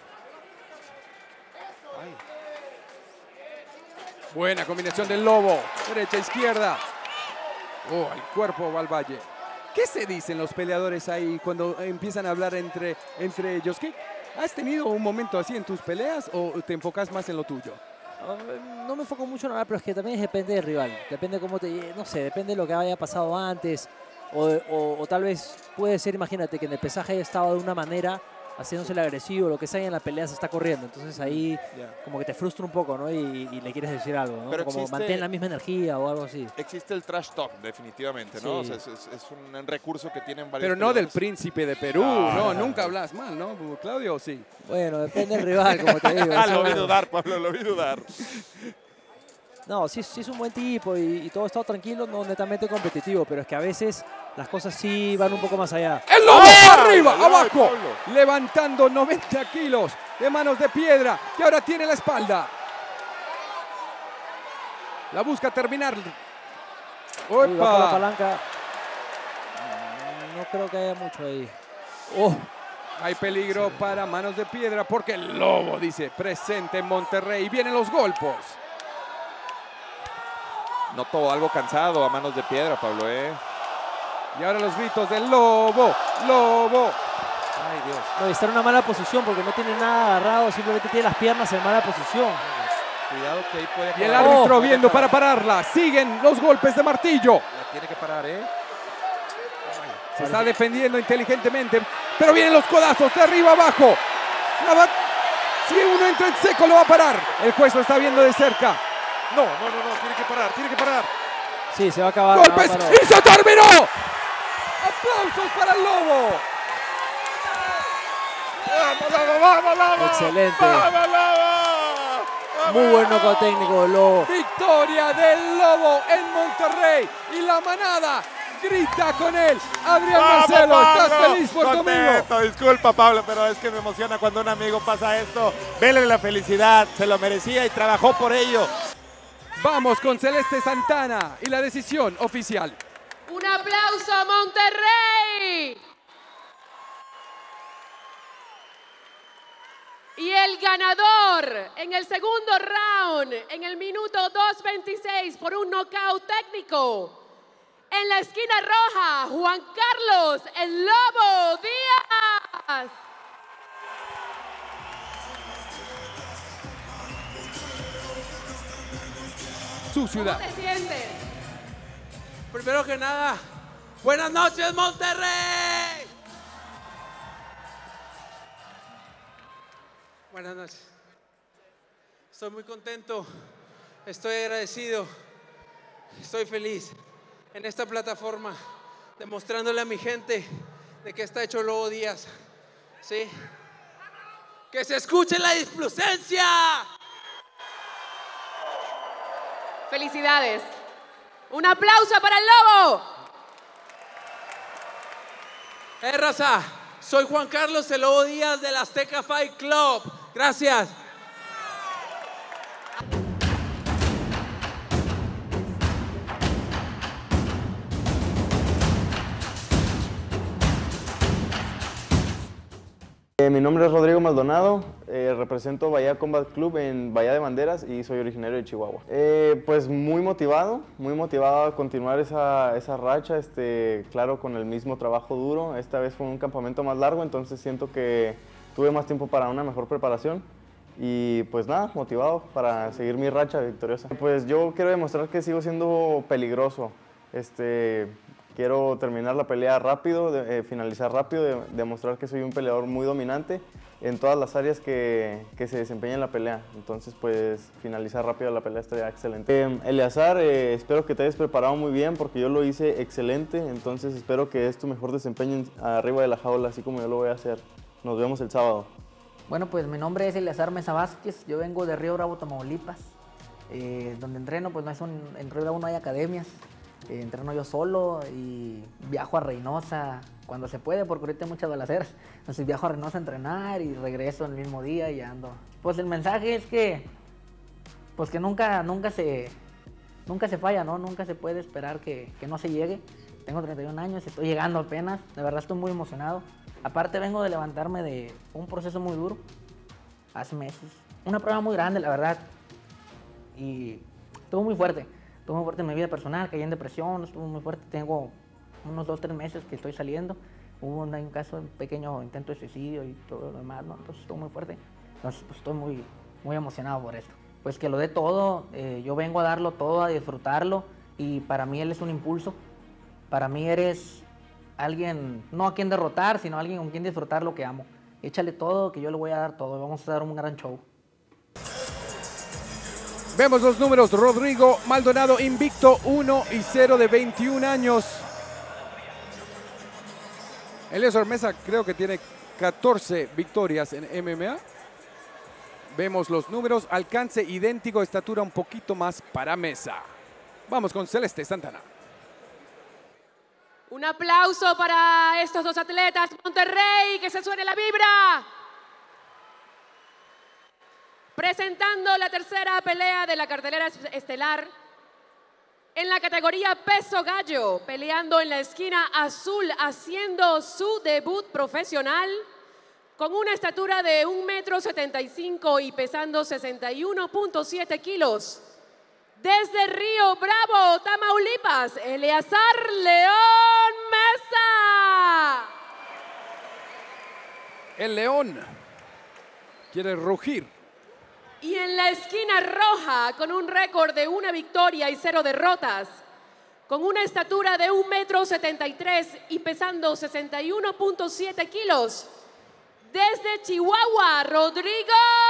Buena combinación del Lobo. Derecha, izquierda. Oh, el cuerpo va al Valle. ¿Qué se dicen los peleadores ahí cuando empiezan a hablar entre ellos? ¿Has tenido un momento así en tus peleas o te enfocas más en lo tuyo? No me enfoco mucho en nada, pero es que también depende del rival. Depende cómo no sé, depende de lo que haya pasado antes. O tal vez puede ser, imagínate, que en el pesaje haya estado de una manera, haciéndose el agresivo, lo que sea, y en la pelea se está corriendo. Entonces ahí como que te frustra un poco, ¿no? Y le quieres decir algo, ¿no? Pero como mantén la misma energía o algo así. Existe el trash talk, definitivamente, ¿no? Sí. O sea, es un recurso que tienen varios Pero no del peleadores. príncipe de Perú, no, nunca hablas mal, ¿no? Claudio, sí. Bueno, depende del rival, como te digo. Lo vi dudar, Pablo, lo vi dudar. No, sí es un buen tipo y todo está tranquilo, no netamente competitivo, pero es que a veces las cosas sí van un poco más allá. ¡El Lobo! ¡Arriba! ¡Abajo! Levantando 90 kilos de Manos de Piedra, que ahora tiene la espalda. La busca terminar. Uy, va con la ¡Opa! palanca. No creo que haya mucho ahí. Hay peligro para Manos de Piedra porque el Lobo dice presente en Monterrey. Y vienen los golpes. Noto algo cansado a Manos de Piedra, Pablo, Y ahora los gritos del Lobo. ¡Lobo! Ay, Dios. No, y está en una mala posición porque no tiene nada agarrado, simplemente tiene las piernas en mala posición. Cuidado que ahí puede Y el árbitro puede viendo parar. para pararla. Siguen los golpes de martillo. La tiene que parar, Se está defendiendo inteligentemente. Pero vienen los codazos de arriba abajo. Si uno entra en seco lo va a parar. El juez lo está viendo de cerca. No, tiene que parar. Sí, se va a acabar. ¡Golpes! No, ¡Y se terminó! ¡Aplausos para el Lobo! ¡Vamos, Lobo! Excelente. ¡Vamos, Lobo! Muy buen knockout técnico del Lobo. Victoria del Lobo en Monterrey. Y la manada grita con él. Adrián Marcelo, ¿estás feliz por tu amigo? Contento, disculpa, Pablo, pero es que me emociona cuando un amigo pasa esto. Vele la felicidad, se lo merecía y trabajó por ello. Vamos con Celeste Santana y la decisión oficial. Un aplauso a Monterrey. Y el ganador en el segundo round, en el minuto 2:26 por un knockout técnico. En la esquina roja, Juan Carlos el Lobo Díaz. Su ciudad. ¿Cómo te sientes? Primero que nada, Buenas noches, Monterrey. Buenas noches. Estoy muy contento, estoy agradecido, estoy feliz en esta plataforma, demostrándole a mi gente de qué está hecho Lobo Díaz. ¿Sí? ¡Que se escuche la displucencia! Felicidades. Un aplauso para el Lobo. Raza, soy Juan Carlos el Lobo Díaz del Azteca Fight Club. Gracias. Mi nombre es Rodrigo Maldonado, represento Bahía Combat Club en Bahía de Banderas y soy originario de Chihuahua. Pues muy motivado a continuar esa racha, claro, con el mismo trabajo duro. Esta vez fue un campamento más largo, entonces siento que tuve más tiempo para una mejor preparación y pues nada, motivado para seguir mi racha victoriosa. Pues yo quiero demostrar que sigo siendo peligroso. Quiero terminar la pelea rápido, finalizar rápido, demostrar que soy un peleador muy dominante en todas las áreas que se desempeña en la pelea. Entonces, pues, finalizar rápido la pelea estaría excelente. Eleazar, espero que te hayas preparado muy bien porque yo lo hice excelente. Entonces, espero que es tu mejor desempeño arriba de la jaula, así como yo lo voy a hacer. Nos vemos el sábado. Bueno, pues mi nombre es Eleazar Mesa Vázquez. Yo vengo de Río Bravo, Tamaulipas. Donde entreno, pues en Río Bravo no hay academias. Entreno yo solo y viajo a Reynosa cuando se puede, porque ahorita hay muchas balaceras. Entonces viajo a Reynosa a entrenar y regreso el mismo día y ando. Pues el mensaje es que, pues que nunca se falla, ¿no? Nunca se puede esperar que no se llegue. Tengo 31 años, estoy llegando apenas. De verdad estoy muy emocionado. Aparte vengo de levantarme de un proceso muy duro hace meses. Una prueba muy grande, la verdad. Y estuvo muy fuerte. Estuvo muy fuerte en mi vida personal, caí en depresión, estuvo muy fuerte. Tengo unos 2 o 3 meses que estoy saliendo. Hubo un caso, un pequeño intento de suicidio y todo lo demás, ¿no? Entonces estuvo muy fuerte. Entonces pues, estoy muy emocionado por esto. Pues que lo dé todo, yo vengo a darlo todo, a disfrutarlo. Y para mí él es un impulso. Para mí eres alguien, no a quien derrotar, sino alguien con quien disfrutar lo que amo. Échale todo, que yo le voy a dar todo. Vamos a dar un gran show. Vemos los números. Rodrigo Maldonado invicto 1-0 de 21 años. Eleazar Mesa creo que tiene 14 victorias en MMA. Vemos los números. Alcance idéntico, estatura un poquito más para Mesa. Vamos con Celeste Santana. Un aplauso para estos dos atletas. Monterrey, que se suene la vibra. Presentando la tercera pelea de la cartelera estelar en la categoría peso gallo, peleando en la esquina azul, haciendo su debut profesional con una estatura de 1,75 m y pesando 61.7 kilos. Desde Río Bravo, Tamaulipas, Eleazar León Mesa. El León quiere rugir. Y en la esquina roja, con un récord de 1 victoria y 0 derrotas, con una estatura de 1,73 m y pesando 61.7 kilos, desde Chihuahua, Rodrigo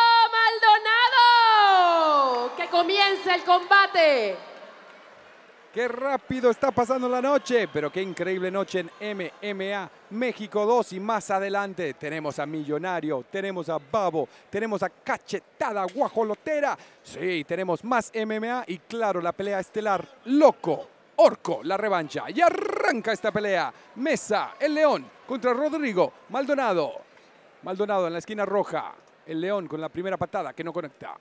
Maldonado. Que comience el combate. Qué rápido está pasando la noche, pero qué increíble noche en MMA México 2. Y más adelante tenemos a Millonario, tenemos a Babo, tenemos a Cachetada Guajolotera. Sí, tenemos más MMA y claro, la pelea estelar Loco Orco, la revancha. Y arranca esta pelea. Mesa, el León contra Rodrigo Maldonado. Maldonado en la esquina roja. El León con la primera patada que no conecta.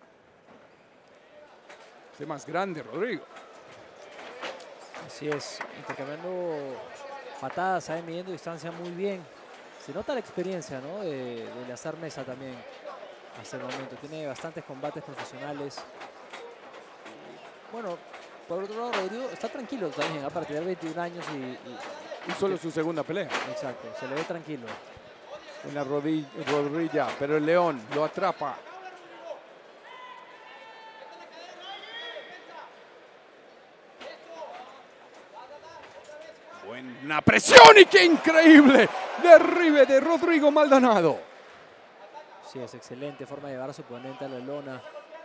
Es más grande, Rodrigo. Así es, intercambiando patadas, ahí midiendo distancia muy bien. Se nota la experiencia, ¿no? de Eleazar Mesa también hasta el momento. Tiene bastantes combates profesionales. Bueno, por otro lado, Rodrigo está tranquilo también, a partir de 21 años y solo su segunda pelea. Exacto, se le ve tranquilo. Una rodilla, pero el León lo atrapa. Buena presión y qué increíble derribe de Rodrigo Maldonado. Sí, es excelente forma de llevar a su oponente a la lona.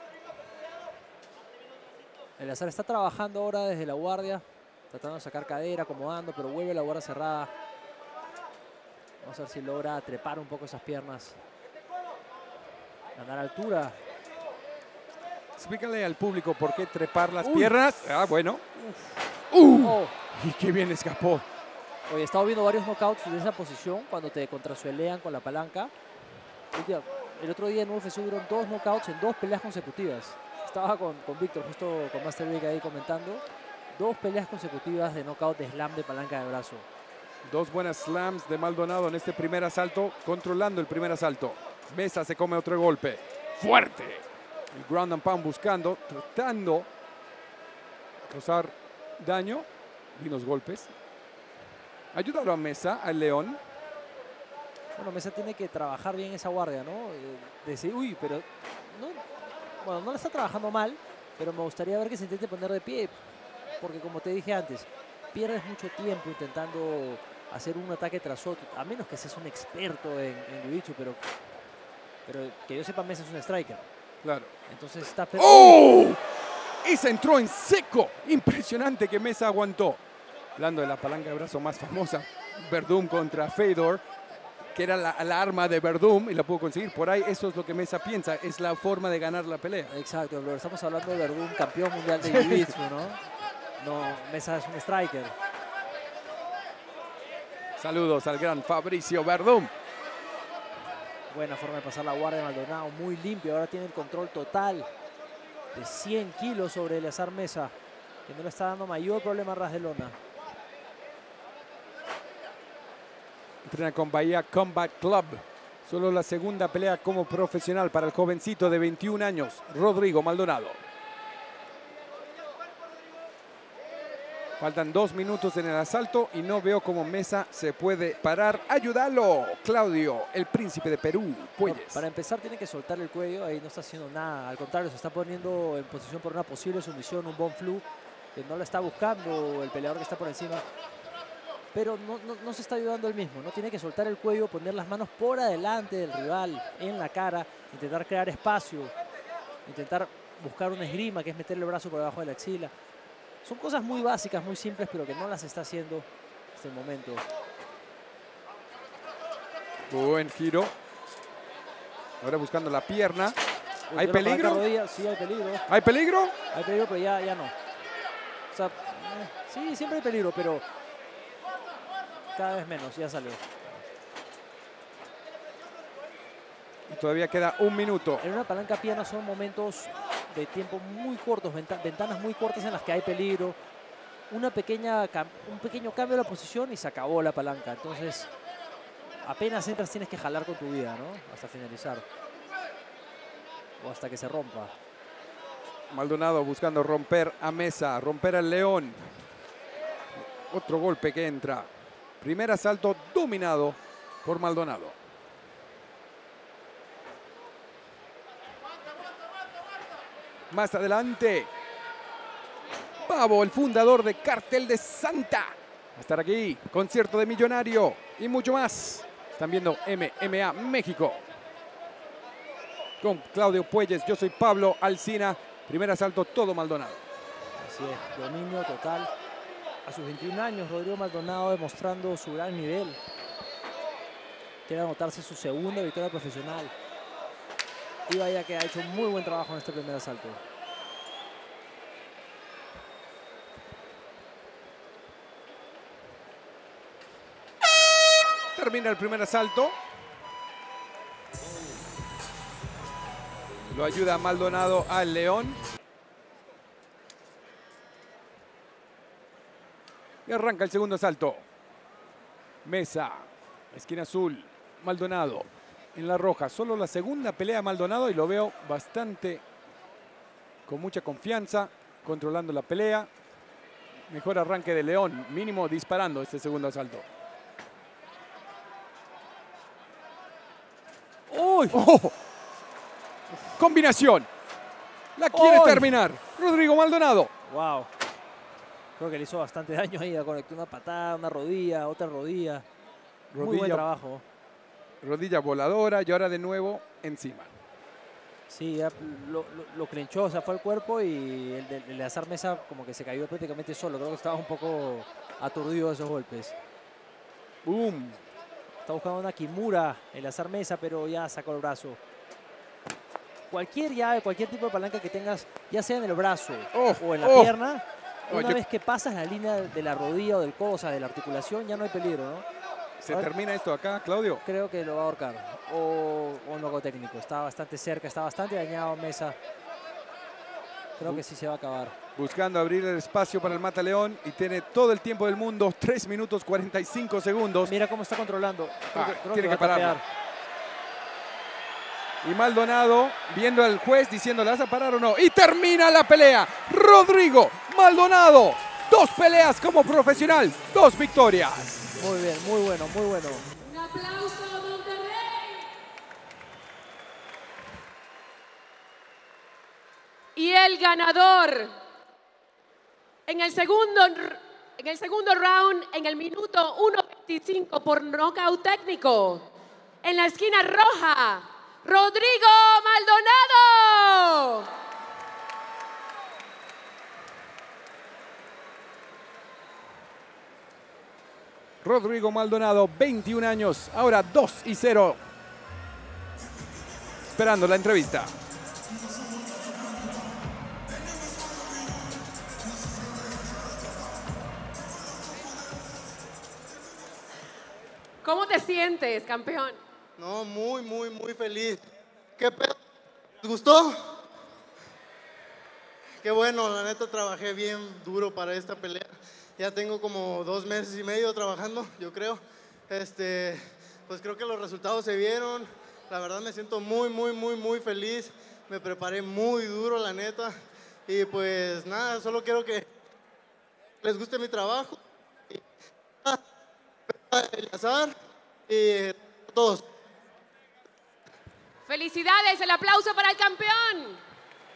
Eleazar está trabajando ahora desde la guardia, tratando de sacar cadera, acomodando, pero vuelve la guardia cerrada. Vamos a ver si logra trepar un poco esas piernas. Ganar altura. Explícale al público por qué trepar las piernas. Ah, bueno. Oh. Y qué bien escapó. Oye, he estado viendo varios knockouts de esa posición cuando te contrasuelean con la palanca. El otro día en UFC hubieron 2 knockouts en 2 peleas consecutivas. Estaba con Víctor, justo con Master Vic ahí comentando. 2 peleas consecutivas de knockout de slam de palanca de brazo. 2 buenas slams de Maldonado en este primer asalto, controlando el primer asalto. Mesa se come otro golpe. ¡Fuerte! El ground and pound buscando, tratando de causar daño. Y los golpes. Ayúdalo a Mesa, al León. Bueno, Mesa tiene que trabajar bien esa guardia, ¿no? Decir, uy, pero... No, bueno, no la está trabajando mal, pero me gustaría ver que se intente poner de pie. Porque como te dije antes, pierdes mucho tiempo intentando hacer un ataque tras otro. A menos que seas un experto en jiu-jitsu, pero que yo sepa, Mesa es un striker. Claro. Entonces está... ¡Oh! Esa entró en seco. Impresionante que Mesa aguantó. Hablando de la palanca de brazo más famosa, Werdum contra Fedor, que era la arma de Werdum y la pudo conseguir. Por ahí eso es lo que Mesa piensa, es la forma de ganar la pelea. Exacto, pero estamos hablando de Werdum, campeón mundial de jiu-jitsu, ¿no? No, Mesa es un striker. Saludos al gran Fabricio Werdum. Buena forma de pasar la guardia de Maldonado, muy limpio. Ahora tiene el control total de 100 kilos sobre Eleazar Mesa, que no le está dando mayor problema a ras de lona. Entrena con Bahía Combat Club. Solo la segunda pelea como profesional para el jovencito de 21 años, Rodrigo Maldonado. Faltan 2 minutos en el asalto y no veo cómo Mesa se puede parar. ¡Ayúdalo! Claudio, el príncipe de Perú. Puelles. Para empezar tiene que soltar el cuello, ahí no está haciendo nada. Al contrario, se está poniendo en posición por una posible sumisión, un bon flu, que no la está buscando el peleador que está por encima. Pero no se está ayudando él mismo, ¿no? Tiene que soltar el cuello, poner las manos por adelante del rival, en la cara, intentar crear espacio, intentar buscar una esgrima, que es meterle el brazo por debajo de la axila. Son cosas muy básicas, muy simples, pero que no las está haciendo en este momento. Buen giro. Ahora buscando la pierna. Uy, ¿Hay peligro? Rodilla. Sí, hay peligro. ¿Hay peligro? Hay peligro, pero ya no. O sea, sí, siempre hay peligro, pero cada vez menos, ya salió. Y todavía queda 1 minuto. En una palanca piana son momentos de tiempo muy cortos, ventanas muy cortas en las que hay peligro. Un pequeño cambio de la posición y se acabó la palanca. Entonces, apenas entras tienes que jalar con tu vida, ¿no? Hasta finalizar. O hasta que se rompa. Maldonado buscando romper a Mesa, romper al León. Otro golpe que entra. Primer asalto dominado por Maldonado. Más adelante, Pavo, el fundador de Cartel de Santa. Va a estar aquí, concierto de Millonario y mucho más. Están viendo MMA México. Con Claudio Puelles, yo soy Pablo Alsina. Primer asalto, todo Maldonado. Así es, dominio total. A sus 21 años, Rodrigo Maldonado demostrando su gran nivel. Quiere anotarse su segunda victoria profesional. Y vaya que ha hecho muy buen trabajo en este primer asalto. Termina el primer asalto. Lo ayuda Maldonado al León. Y arranca el segundo asalto. Mesa, esquina azul, Maldonado en la roja. Solo la segunda pelea Maldonado y lo veo bastante con mucha confianza, controlando la pelea. Mejor arranque de León, mínimo disparando este segundo asalto. ¡Uy! ¡Oh! Combinación. La quiere terminar. Rodrigo Maldonado. Wow. Creo que le hizo bastante daño ahí, conectó una patada, una rodilla, otra rodilla. Muy buen trabajo. Rodilla voladora y ahora de nuevo encima. Sí, ya lo clenchó, o sea, fue el cuerpo y el de Eleazar Mesa como que se cayó prácticamente solo. Creo que estaba un poco aturdido de esos golpes. ¡Boom! Está buscando una Kimura Eleazar Mesa, pero ya sacó el brazo. Cualquier llave, cualquier tipo de palanca que tengas, ya sea en el brazo o en la pierna, una vez que pasas la línea de la rodilla o del codo, o sea, de la articulación, ya no hay peligro, ¿no? ¿Se termina esto acá, Claudio? Creo que lo va a ahorcar. O un nocaut técnico. Está bastante cerca, está bastante dañado Mesa. Creo que sí se va a acabar. Buscando abrir el espacio para el Mataleón y tiene todo el tiempo del mundo, 3 minutos 45 segundos. Mira cómo está controlando. Tiene que pararlo. Y Maldonado viendo al juez diciendo, ¿le vas a parar o no? Y termina la pelea. Rodrigo Maldonado. 2 peleas como profesional, 2 victorias. Muy bien, muy bueno, muy bueno. Un aplauso a Monterrey. Y el ganador en el segundo round, en el minuto 1:25 por nocaut técnico, en la esquina roja, Rodrigo Maldonado. Rodrigo Maldonado, 21 años, ahora 2-0. Esperando la entrevista. ¿Cómo te sientes, campeón? No, muy feliz. ¿Qué pedo? ¿Les gustó? Qué bueno, la neta trabajé bien duro para esta pelea. Ya tengo como 2 meses y medio trabajando, yo creo. Pues creo que los resultados se vieron. La verdad me siento muy feliz. Me preparé muy duro, la neta. Y pues nada, solo quiero que les guste mi trabajo. Eleazar y todos. Felicidades, el aplauso para el campeón.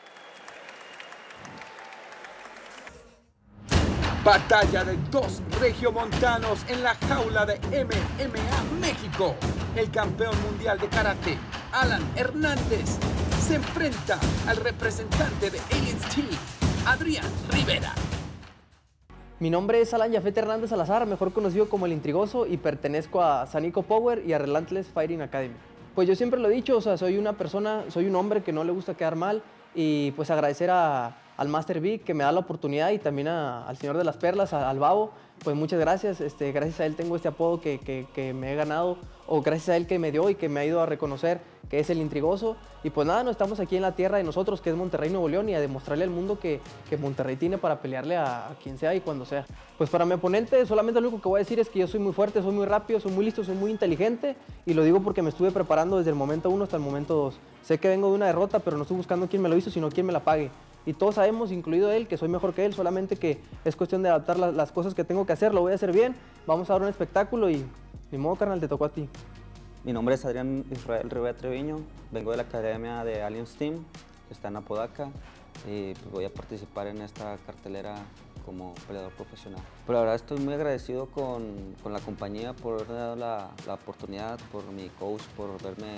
Batalla de 2 regiomontanos en la jaula de MMA México. El campeón mundial de karate, Alan Hernández, se enfrenta al representante de Aliens Team, Adrián Rivera. Mi nombre es Alan Yafet Hernández Salazar, mejor conocido como El Intrigoso, y pertenezco a Sanico Power y a Relentless Fighting Academy. Pues yo siempre lo he dicho, o sea, soy un hombre que no le gusta quedar mal, y pues agradecer al Master Vic que me da la oportunidad, y también al Señor de las Perlas, al Babo, pues muchas gracias. Gracias a él tengo este apodo que me he ganado, o gracias a él que me dio y que me ha ido a reconocer que es El Intrigoso. Y pues nada, no estamos aquí en la tierra de nosotros, que es Monterrey, Nuevo León, y a demostrarle al mundo que Monterrey tiene para pelearle a quien sea y cuando sea. Pues para mi oponente solamente lo único que voy a decir es que yo soy muy fuerte, soy muy rápido, soy muy listo, soy muy inteligente, y lo digo porque me estuve preparando desde el momento 1 hasta el momento 2. Sé que vengo de una derrota, pero no estoy buscando quién me lo hizo, sino quién me la pague. Y todos sabemos, incluido él, que soy mejor que él, solamente que es cuestión de adaptar las cosas que tengo que hacer. Lo voy a hacer bien, vamos a dar un espectáculo y ni modo, carnal, te tocó a ti. Mi nombre es Adrián Israel Rivera Treviño, vengo de la Academia de Aliens Team, que está en Apodaca, y pues voy a participar en esta cartelera como peleador profesional. Pero la verdad estoy muy agradecido con la compañía por haberme dado la oportunidad, por mi coach, por haberme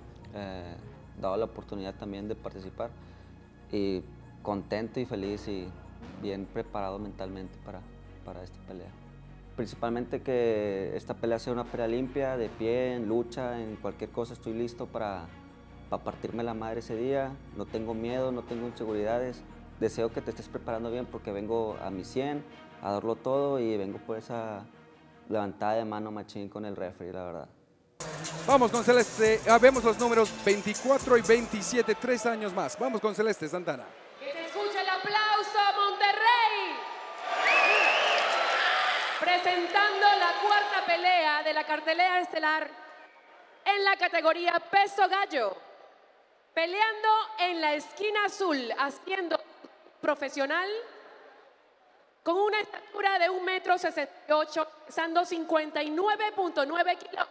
dado la oportunidad también de participar. Y contento y feliz y bien preparado mentalmente para esta pelea. Principalmente que esta pelea sea una pelea limpia, de pie, en lucha, en cualquier cosa. Estoy listo para partirme la madre ese día. No tengo miedo, no tengo inseguridades. Deseo que te estés preparando bien porque vengo a mi 100, a darlo todo, y vengo por esa levantada de mano machín con el referee, la verdad. Vamos con Celeste, vemos los números 24 y 27, 3 años más. Vamos con Celeste Santana. Que se escuche el aplauso a Monterrey. Presentando la cuarta pelea de la cartelera estelar en la categoría peso gallo. Peleando en la esquina azul, haciendo profesional, con una estatura de 1,68 m, pesando 59.9 kilos.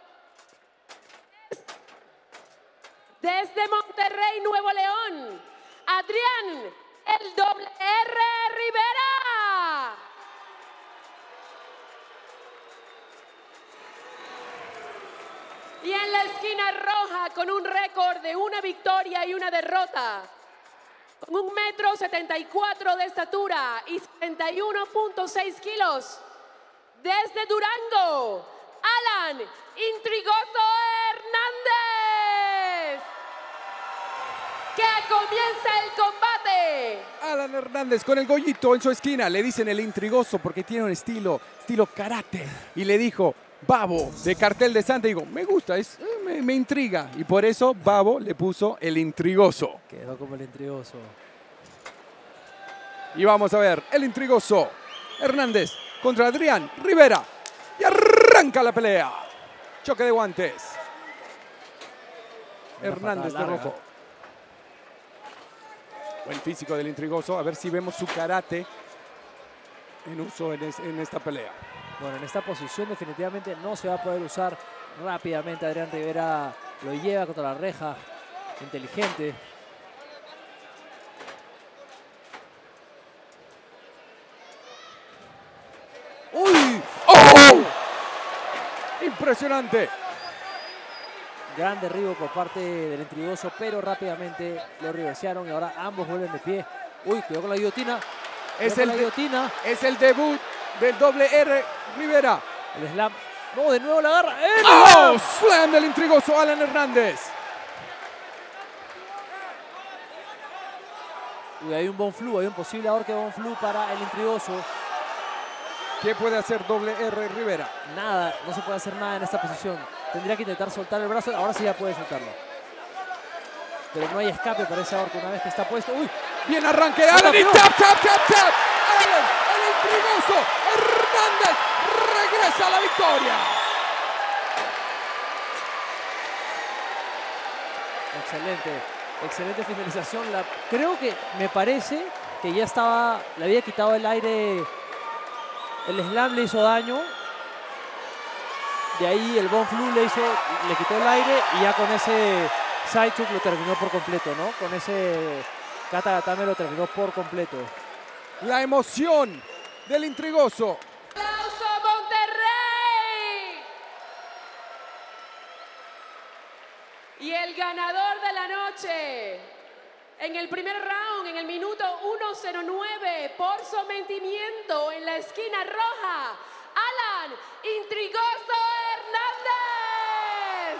Desde Monterrey, Nuevo León, Adrián, el doble R Rivera. Y en la esquina roja, con un récord de una victoria y una derrota, con 1,74 m de estatura y 71.6 kilos, desde Durango, Alan Intrigoso Hernández. ¡Que comience el combate! Alan Hernández con el Goyito en su esquina. Le dicen el Intrigoso porque tiene un estilo karate. Y le dijo, Babo, de Cartel de Santa. Digo, me gusta, me intriga. Y por eso Babo le puso el Intrigoso. Quedó como el Intrigoso. Y vamos a ver, el Intrigoso Hernández contra Adrián Rivera. Y arranca la pelea. Choque de guantes. Hernández de rojo. Buen físico del Intrigoso. A ver si vemos su karate en uso en esta pelea. Bueno, en esta posición definitivamente no se va a poder usar rápidamente. Adrián Rivera lo lleva contra la reja. Inteligente. ¡Uy! ¡Oh! Impresionante. Gran derribo por parte del Intrigoso, pero rápidamente lo reversearon y ahora ambos vuelven de pie. Uy, cuidado con la guillotina. Es el debut del R. Rivera. El slam. No, de nuevo la agarra. ¡Oh! Slam del Intrigoso Alan Hernández. Uy, hay un Von Flue, hay un posible ahorque de Von Flue para el Intrigoso. ¿Qué puede hacer R. Rivera? Nada, no se puede hacer nada en esta posición. Tendría que intentar soltar el brazo, ahora sí ya puede soltarlo. Pero no hay escape para ese ahorco una vez que está puesto. ¡Uy! Bien arranque de Alan y tap. Alan, el Intrigoso Hernández regresa a la victoria. Excelente finalización. Creo que me parece que ya estaba, le había quitado el aire. El slam le hizo daño. De ahí el Von Flue le quitó el aire y ya con ese side choke lo terminó por completo, ¿no? Con ese kata gatame lo terminó por completo. La emoción del Intrigoso. ¡Aplauso Monterrey! Y el ganador de la noche, en el primer round, en el minuto 1:09, por sometimiento en la esquina roja, Alan Intrigoso Hernández.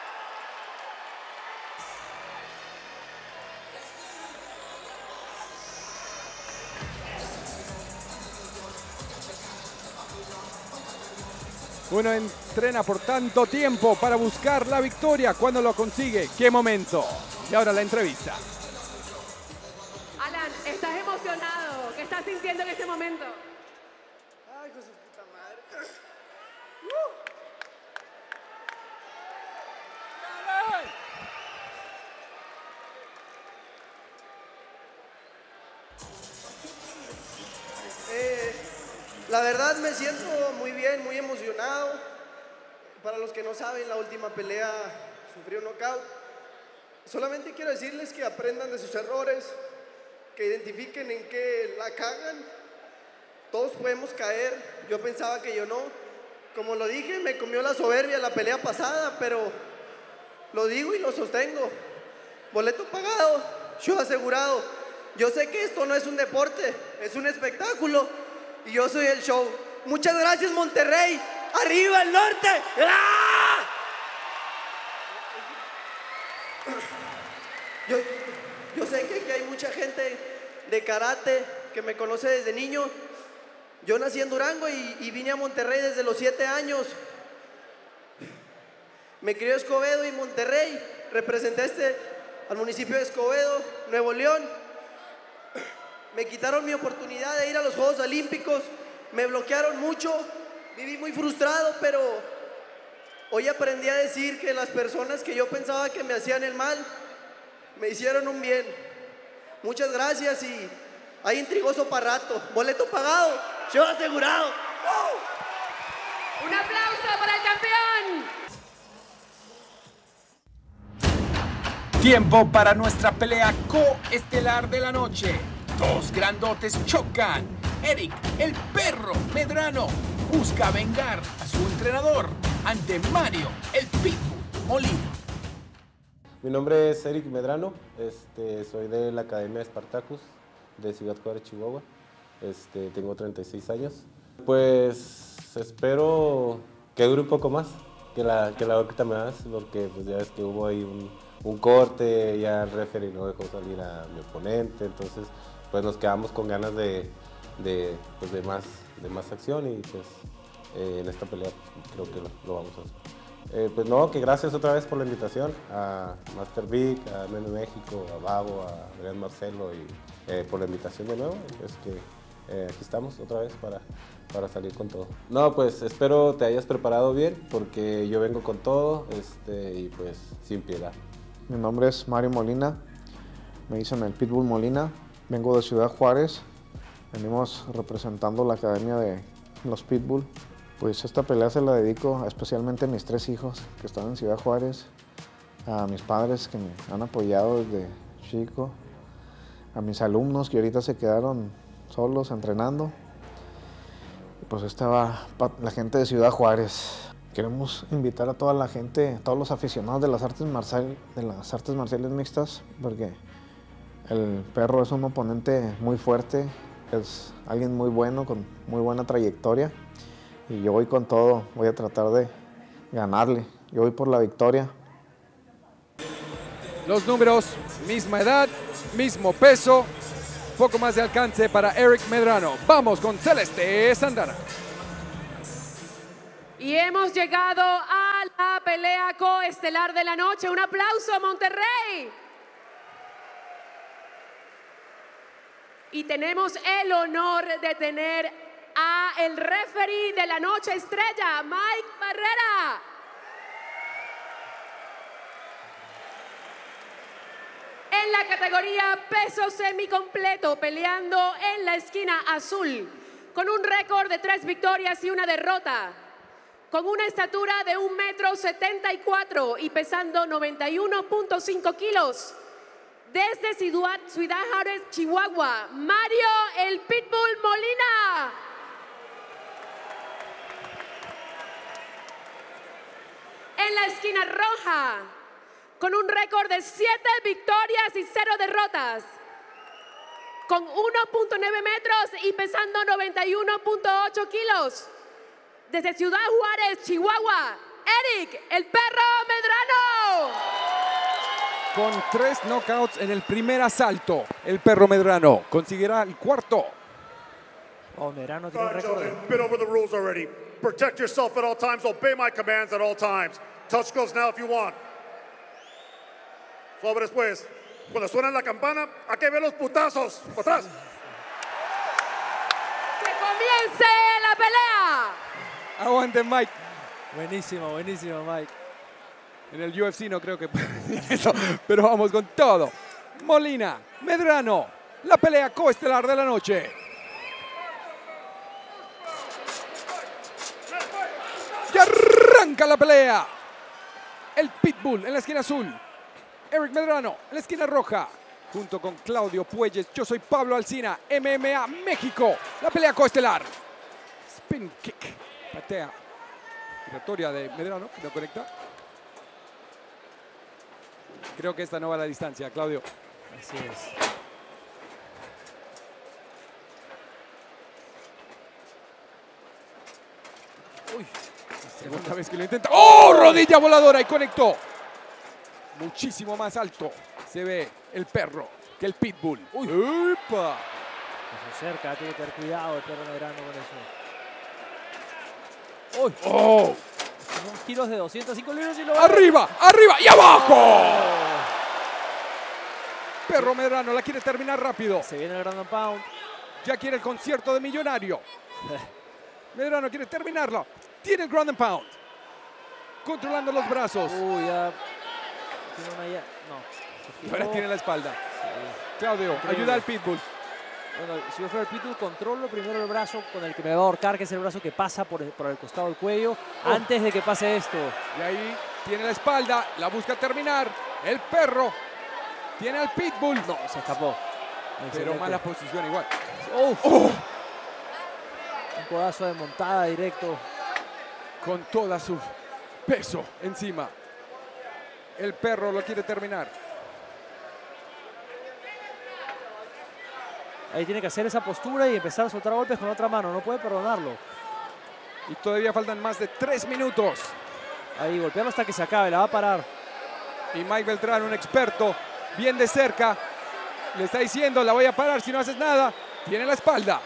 Uno entrena por tanto tiempo para buscar la victoria. Cuando lo consigue, qué momento. Y ahora la entrevista. Alan, ¿estás emocionado? ¿Qué estás sintiendo en este momento? Ay, con su puta madre. La verdad me siento muy bien, muy emocionado. Para los que no saben, la última pelea sufrí un knockout. Solamente quiero decirles que aprendan de sus errores, que identifiquen en qué la cagan. Todos podemos caer, yo pensaba que yo no. Como lo dije, me comió la soberbia la pelea pasada, pero lo digo y lo sostengo. Boleto pagado, show asegurado. Yo sé que esto no es un deporte, es un espectáculo y yo soy el show. Muchas gracias, Monterrey. ¡Arriba el norte! ¡Ah! Yo sé que aquí hay mucha gente de karate que me conoce desde niño. Yo nací en Durango y vine a Monterrey desde los 7 años. Me crié en Escobedo y Monterrey. Representé al municipio de Escobedo, Nuevo León. Me quitaron mi oportunidad de ir a los Juegos Olímpicos. Me bloquearon mucho. Viví muy frustrado, pero hoy aprendí a decir que las personas que yo pensaba que me hacían el mal, me hicieron un bien. Muchas gracias y hay Intrigoso para rato. Boleto pagado, show asegurado. Un aplauso para el campeón. Tiempo para nuestra pelea coestelar de la noche. Dos grandotes chocan. Eric, el perro Medrano, busca vengar a su entrenador ante Mario, el pitbull Molina. Mi nombre es Eric Medrano, soy de la Academia Spartacus de Ciudad Juárez, Chihuahua. Tengo 36 años. Pues espero que dure un poco más, que la órbita más, porque pues, ya ves que hubo ahí un corte, ya el referee no dejó salir a mi oponente, entonces pues nos quedamos con ganas de más acción y pues en esta pelea creo que lo vamos a hacer. Pues no, que gracias otra vez por la invitación a Master Vic, a MM México, a Babo, a Adrián Marcelo y por la invitación de nuevo. Es que aquí estamos otra vez para salir con todo. No, pues espero te hayas preparado bien porque yo vengo con todo y pues sin piedad. Mi nombre es Mario Molina, me dicen el Pitbull Molina, vengo de Ciudad Juárez, venimos representando la academia de los Pitbull. Pues esta pelea se la dedico especialmente a mis 3 hijos que están en Ciudad Juárez, a mis padres que me han apoyado desde chico, a mis alumnos que ahorita se quedaron solos entrenando. Y pues esta va para la gente de Ciudad Juárez. Queremos invitar a toda la gente, todos los aficionados de las artes marciales mixtas, porque el perro es un oponente muy fuerte, es alguien muy bueno, con muy buena trayectoria. Y yo voy con todo, voy a tratar de ganarle. Yo voy por la victoria. Los números, misma edad, mismo peso, poco más de alcance para Eric Medrano. Vamos con Celeste Sandana. Y hemos llegado a la pelea coestelar de la noche. Un aplauso a Monterrey. Y tenemos el honor de tener a el referee de la noche estrella, Mike Barrera. En la categoría peso semicompleto, peleando en la esquina azul, con un récord de 3 victorias y 1 derrota, con una estatura de 1,74 m y pesando 91.5 kilos. Desde Ciudad Juárez, Chihuahua, Mario el Pitbull Molina. En la esquina roja, con un récord de 7 victorias y 0 derrotas, con 1.9 metros y pesando 91.8 kilos. Desde Ciudad Juárez, Chihuahua, Eric el Perro Medrano. Con 3 knockouts en el primer asalto, el Perro Medrano conseguirá el 4º. Oh, Medrano tiene un récord. Been over the rules already. Protect yourself at all times. Obey my commands at all times. Touch gloves now if you want. Sobres pues. Cuando suena la campana, hay que ver los putazos. ¡Atrás! ¡Que comience la pelea! Aguante, Mike. Buenísimo, buenísimo, Mike. En el UFC no creo que eso, pero vamos con todo. Molina, Medrano, la pelea coestelar de la noche. Y arranca la pelea. El Pitbull en la esquina azul. Eric Medrano en la esquina roja. Junto con Claudio Puelles, yo soy Pablo Alsina, MMA México. La pelea coestelar. Spin kick. Patea. Giratoria de Medrano, no conecta. Creo que esta no va a la distancia, Claudio. Así es. Uy, segunda vez que lo intenta. ¡Oh! Rodilla voladora y conectó. Muchísimo más alto se ve el perro que el Pitbull. ¡Uy! ¡Upa! Se acerca, tiene que tener cuidado el Perro Medrano con eso. ¡Uy! ¡Oh! Son tiros de 205 libras y lo ¡Arriba! ¡Arriba! ¡Y abajo! Perro Medrano la quiere terminar rápido. Se viene el ground and pound. Ya quiere el concierto de Millonario. Medrano quiere terminarlo. Tiene el ground and pound. Controlando los brazos. Uy, ya. Tiene una ya. No. Ahora tiene la espalda. Sí. Claudio, increíble. Ayuda al Pitbull. Bueno, si yo fuera el Pitbull, controlo primero el brazo con el que me va a ahorcar, que es el brazo que pasa por el costado del cuello, antes de que pase esto. Y ahí tiene la espalda, la busca terminar. El perro tiene al Pitbull. No, se escapó. Pero mala posición igual. Un codazo de montada directo. Con toda su peso encima. El perro lo quiere terminar. Ahí tiene que hacer esa postura y empezar a soltar golpes con otra mano. No puede perdonarlo. Y todavía faltan más de 3 minutos. Ahí golpeando hasta que se acabe. La va a parar. Y Mike Beltrán, un experto, bien de cerca, le está diciendo, la voy a parar si no haces nada. Tiene la espalda.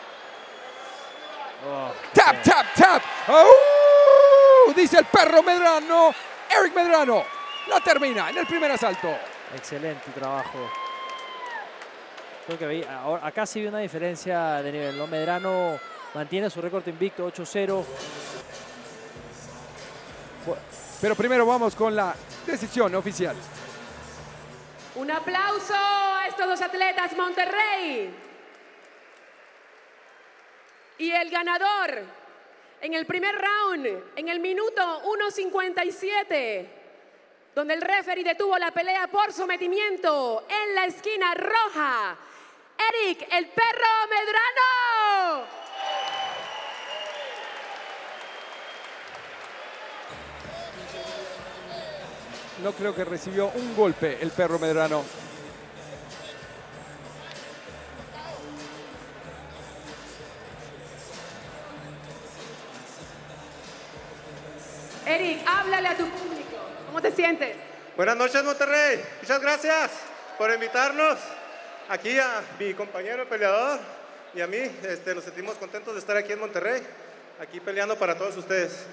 Tap, tap, tap. Dice el perro Medrano. Eric Medrano la termina en el primer asalto. Excelente trabajo. Creo que acá sí vi una diferencia de nivel, ¿no? Medrano mantiene su récord invicto, 8-0. Pero primero vamos con la decisión oficial. Un aplauso a estos dos atletas, Monterrey. Y el ganador en el primer round, en el minuto 1:57, donde el referee detuvo la pelea por sometimiento en la esquina roja, Eric el Perro Medrano. No creo que recibió un golpe el perro Medrano. Eric, háblale a tu público. ¿Cómo te sientes? Buenas noches, Monterrey. Muchas gracias por invitarnos aquí a mi compañero peleador y a mí. Nos sentimos contentos de estar aquí en Monterrey, aquí peleando para todos ustedes.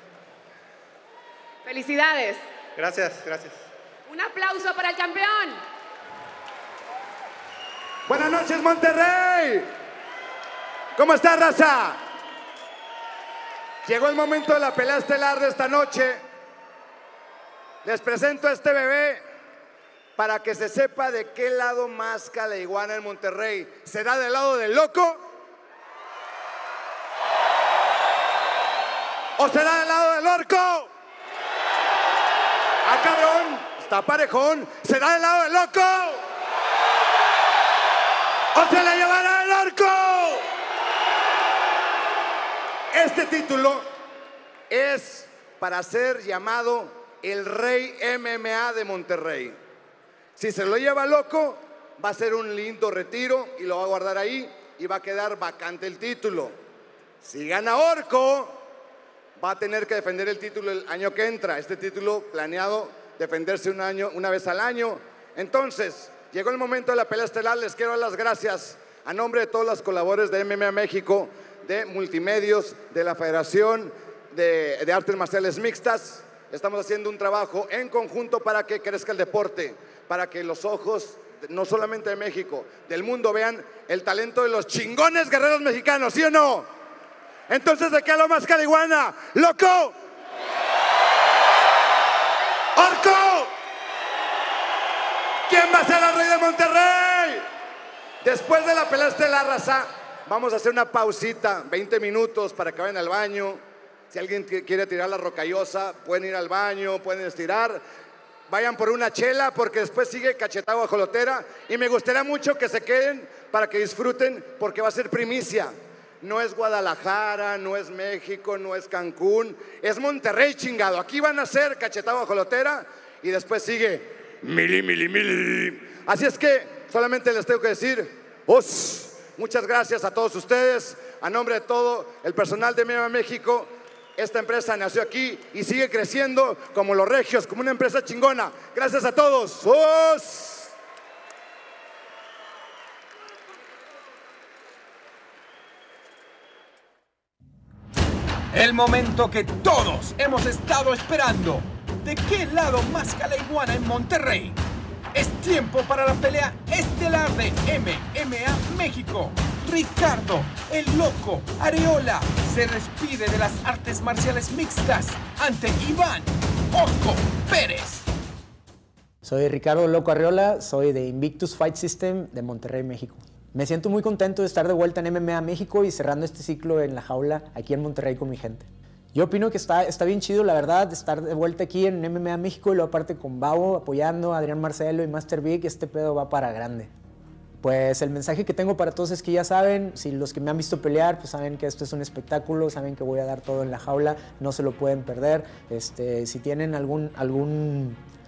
Felicidades. Gracias, gracias. Un aplauso para el campeón. Buenas noches, Monterrey. ¿Cómo está, raza? Llegó el momento de la pelea estelar de esta noche. Les presento a este bebé para que se sepa de qué lado masca la iguana en Monterrey. ¿Será del lado del loco? ¿O será del lado del orco? ¡Ah, cabrón! Está parejón. ¿Será del lado del loco? ¿O se le llevará el orco? Este título es para ser llamado el Rey MMA de Monterrey. Si se lo lleva loco, va a ser un lindo retiro y lo va a guardar ahí y va a quedar vacante el título. Si gana Orco, va a tener que defender el título el año que entra. Este título planeado defenderse una vez al año. Entonces, llegó el momento de la pelea estelar. Les quiero dar las gracias a nombre de todos los colaboradores de MMA México, de Multimedios, de la Federación de Artes Marciales Mixtas. Estamos haciendo un trabajo en conjunto para que crezca el deporte, para que los ojos, no solamente de México, del mundo, vean el talento de los chingones guerreros mexicanos, ¿sí o no? Entonces, ¿de qué lo más caliguana? ¡Loco! ¡Orco! ¿Quién va a ser el Rey de Monterrey? Después de la pelea estelar, raza, vamos a hacer una pausita, 20 minutos para que vayan al baño. Si alguien quiere tirar la rocallosa, pueden ir al baño, pueden estirar. Vayan por una chela porque después sigue Cachetada Guajolotera. Y me gustaría mucho que se queden para que disfruten porque va a ser primicia. No es Guadalajara, no es México, no es Cancún. Es Monterrey, chingado. Aquí van a ser Cachetada Guajolotera y después sigue Mili, Mili, Mili. Así es que solamente les tengo que decir, muchas gracias a todos ustedes. A nombre de todo el personal de MMA México, esta empresa nació aquí y sigue creciendo como los regios, como una empresa chingona. Gracias a todos. El momento que todos hemos estado esperando. ¿De qué lado masca la iguana en Monterrey? Es tiempo para la pelea estelar de MMA México. Ricardo, el Loco Arreola, se despide de las artes marciales mixtas ante Iván Orco Pérez. Soy Ricardo Loco Arreola, soy de Invictus Fight System de Monterrey, México. Me siento muy contento de estar de vuelta en MMA México y cerrando este ciclo en la jaula aquí en Monterrey con mi gente. Yo opino que está bien chido, la verdad, estar de vuelta aquí en MMA México y luego aparte con Babo apoyando, Adrián Marcelo y Master Big, este pedo va para grande. Pues el mensaje que tengo para todos es que ya saben, si los que me han visto pelear, pues saben que esto es un espectáculo, saben que voy a dar todo en la jaula, no se lo pueden perder. Si tienen algún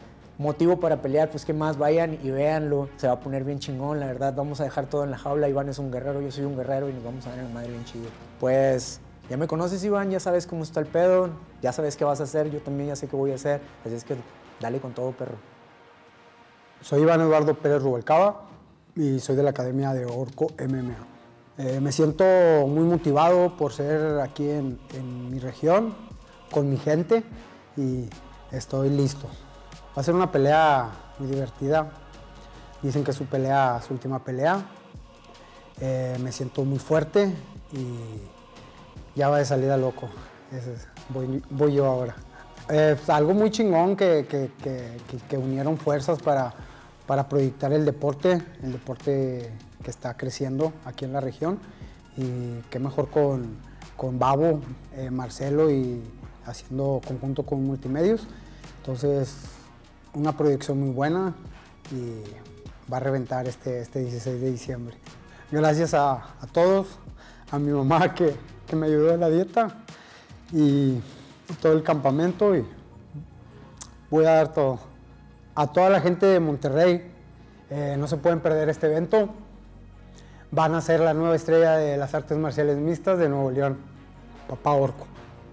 motivo para pelear, pues que más, vayan y véanlo, se va a poner bien chingón, la verdad, vamos a dejar todo en la jaula. Iván es un guerrero, yo soy un guerrero y nos vamos a dar en la madre bien chido. Pues ya me conoces, Iván, ya sabes cómo está el pedo, ya sabes qué vas a hacer, yo también ya sé qué voy a hacer, así es que dale con todo, perro. Soy Iván Eduardo Pérez Rubalcaba y soy de la Academia de Orco MMA. Me siento muy motivado por ser aquí en mi región, con mi gente, y estoy listo. Va a ser una pelea muy divertida. Dicen que es su última pelea. Me siento muy fuerte y ya va de salida loco. Voy yo ahora. Algo muy chingón que unieron fuerzas para proyectar el deporte que está creciendo aquí en la región. Y qué mejor con Babo, Marcelo, y haciendo conjunto con Multimedios. Entonces, una proyección muy buena y va a reventar este 16 de diciembre. Gracias a todos, a mi mamá que me ayudó en la dieta y todo el campamento, y voy a dar todo. A toda la gente de Monterrey, no se pueden perder este evento. Van a ser la nueva estrella de las artes marciales mixtas de Nuevo León, Papá Orco.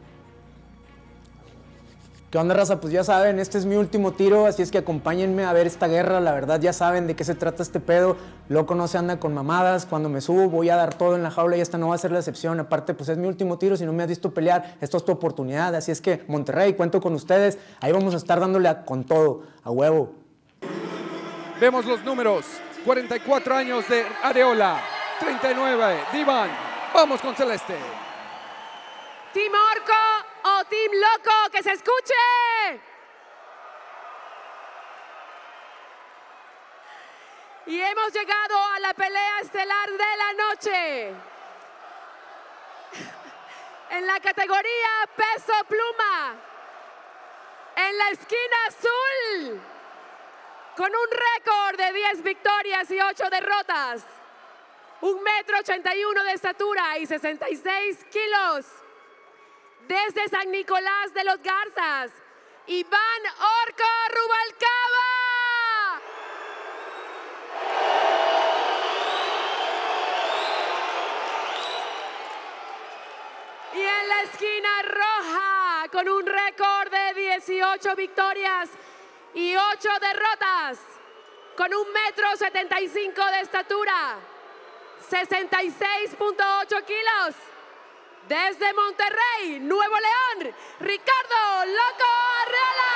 ¿Qué onda, raza? Pues ya saben, este es mi último tiro, así es que acompáñenme a ver esta guerra. La verdad ya saben de qué se trata este pedo. Loco no se anda con mamadas. Cuando me subo voy a dar todo en la jaula y esta no va a ser la excepción. Aparte, pues es mi último tiro. Si no me has visto pelear, esto es tu oportunidad. Así es que, Monterrey, cuento con ustedes. Ahí vamos a estar dándole con todo, a huevo. Vemos los números. 44 años de Areola, 39 de Iván. Vamos con Celeste. Team Orco o Team Loco, que se escuche. Y hemos llegado a la pelea estelar de la noche. En la categoría peso pluma, en la esquina azul, con un récord de 10 victorias y 8 derrotas, 1,81 m de estatura y 66 kilos. Desde San Nicolás de los Garzas, Iván Orco Rubalcaba. Y en la esquina roja, con un récord de 18 victorias y 8 derrotas, con 1,75 m de estatura, 66.8 kilos. Desde Monterrey, Nuevo León, Ricardo Loco Arreola.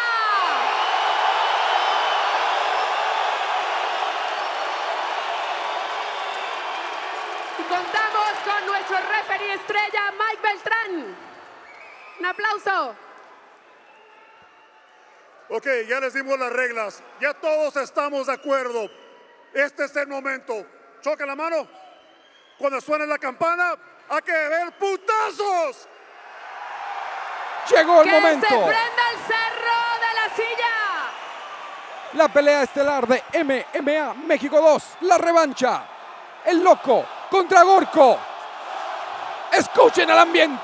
Y contamos con nuestro referee estrella, Mike Beltrán. Un aplauso. Ok, ya les dimos las reglas. Ya todos estamos de acuerdo. Este es el momento. Choca la mano. Cuando suene la campana, hay que ver putazos. Llegó el momento. Que se prenda el cerro de la silla. La pelea estelar de MMA México 2. La revancha. El Loco contra Gorko. Escuchen al ambiente.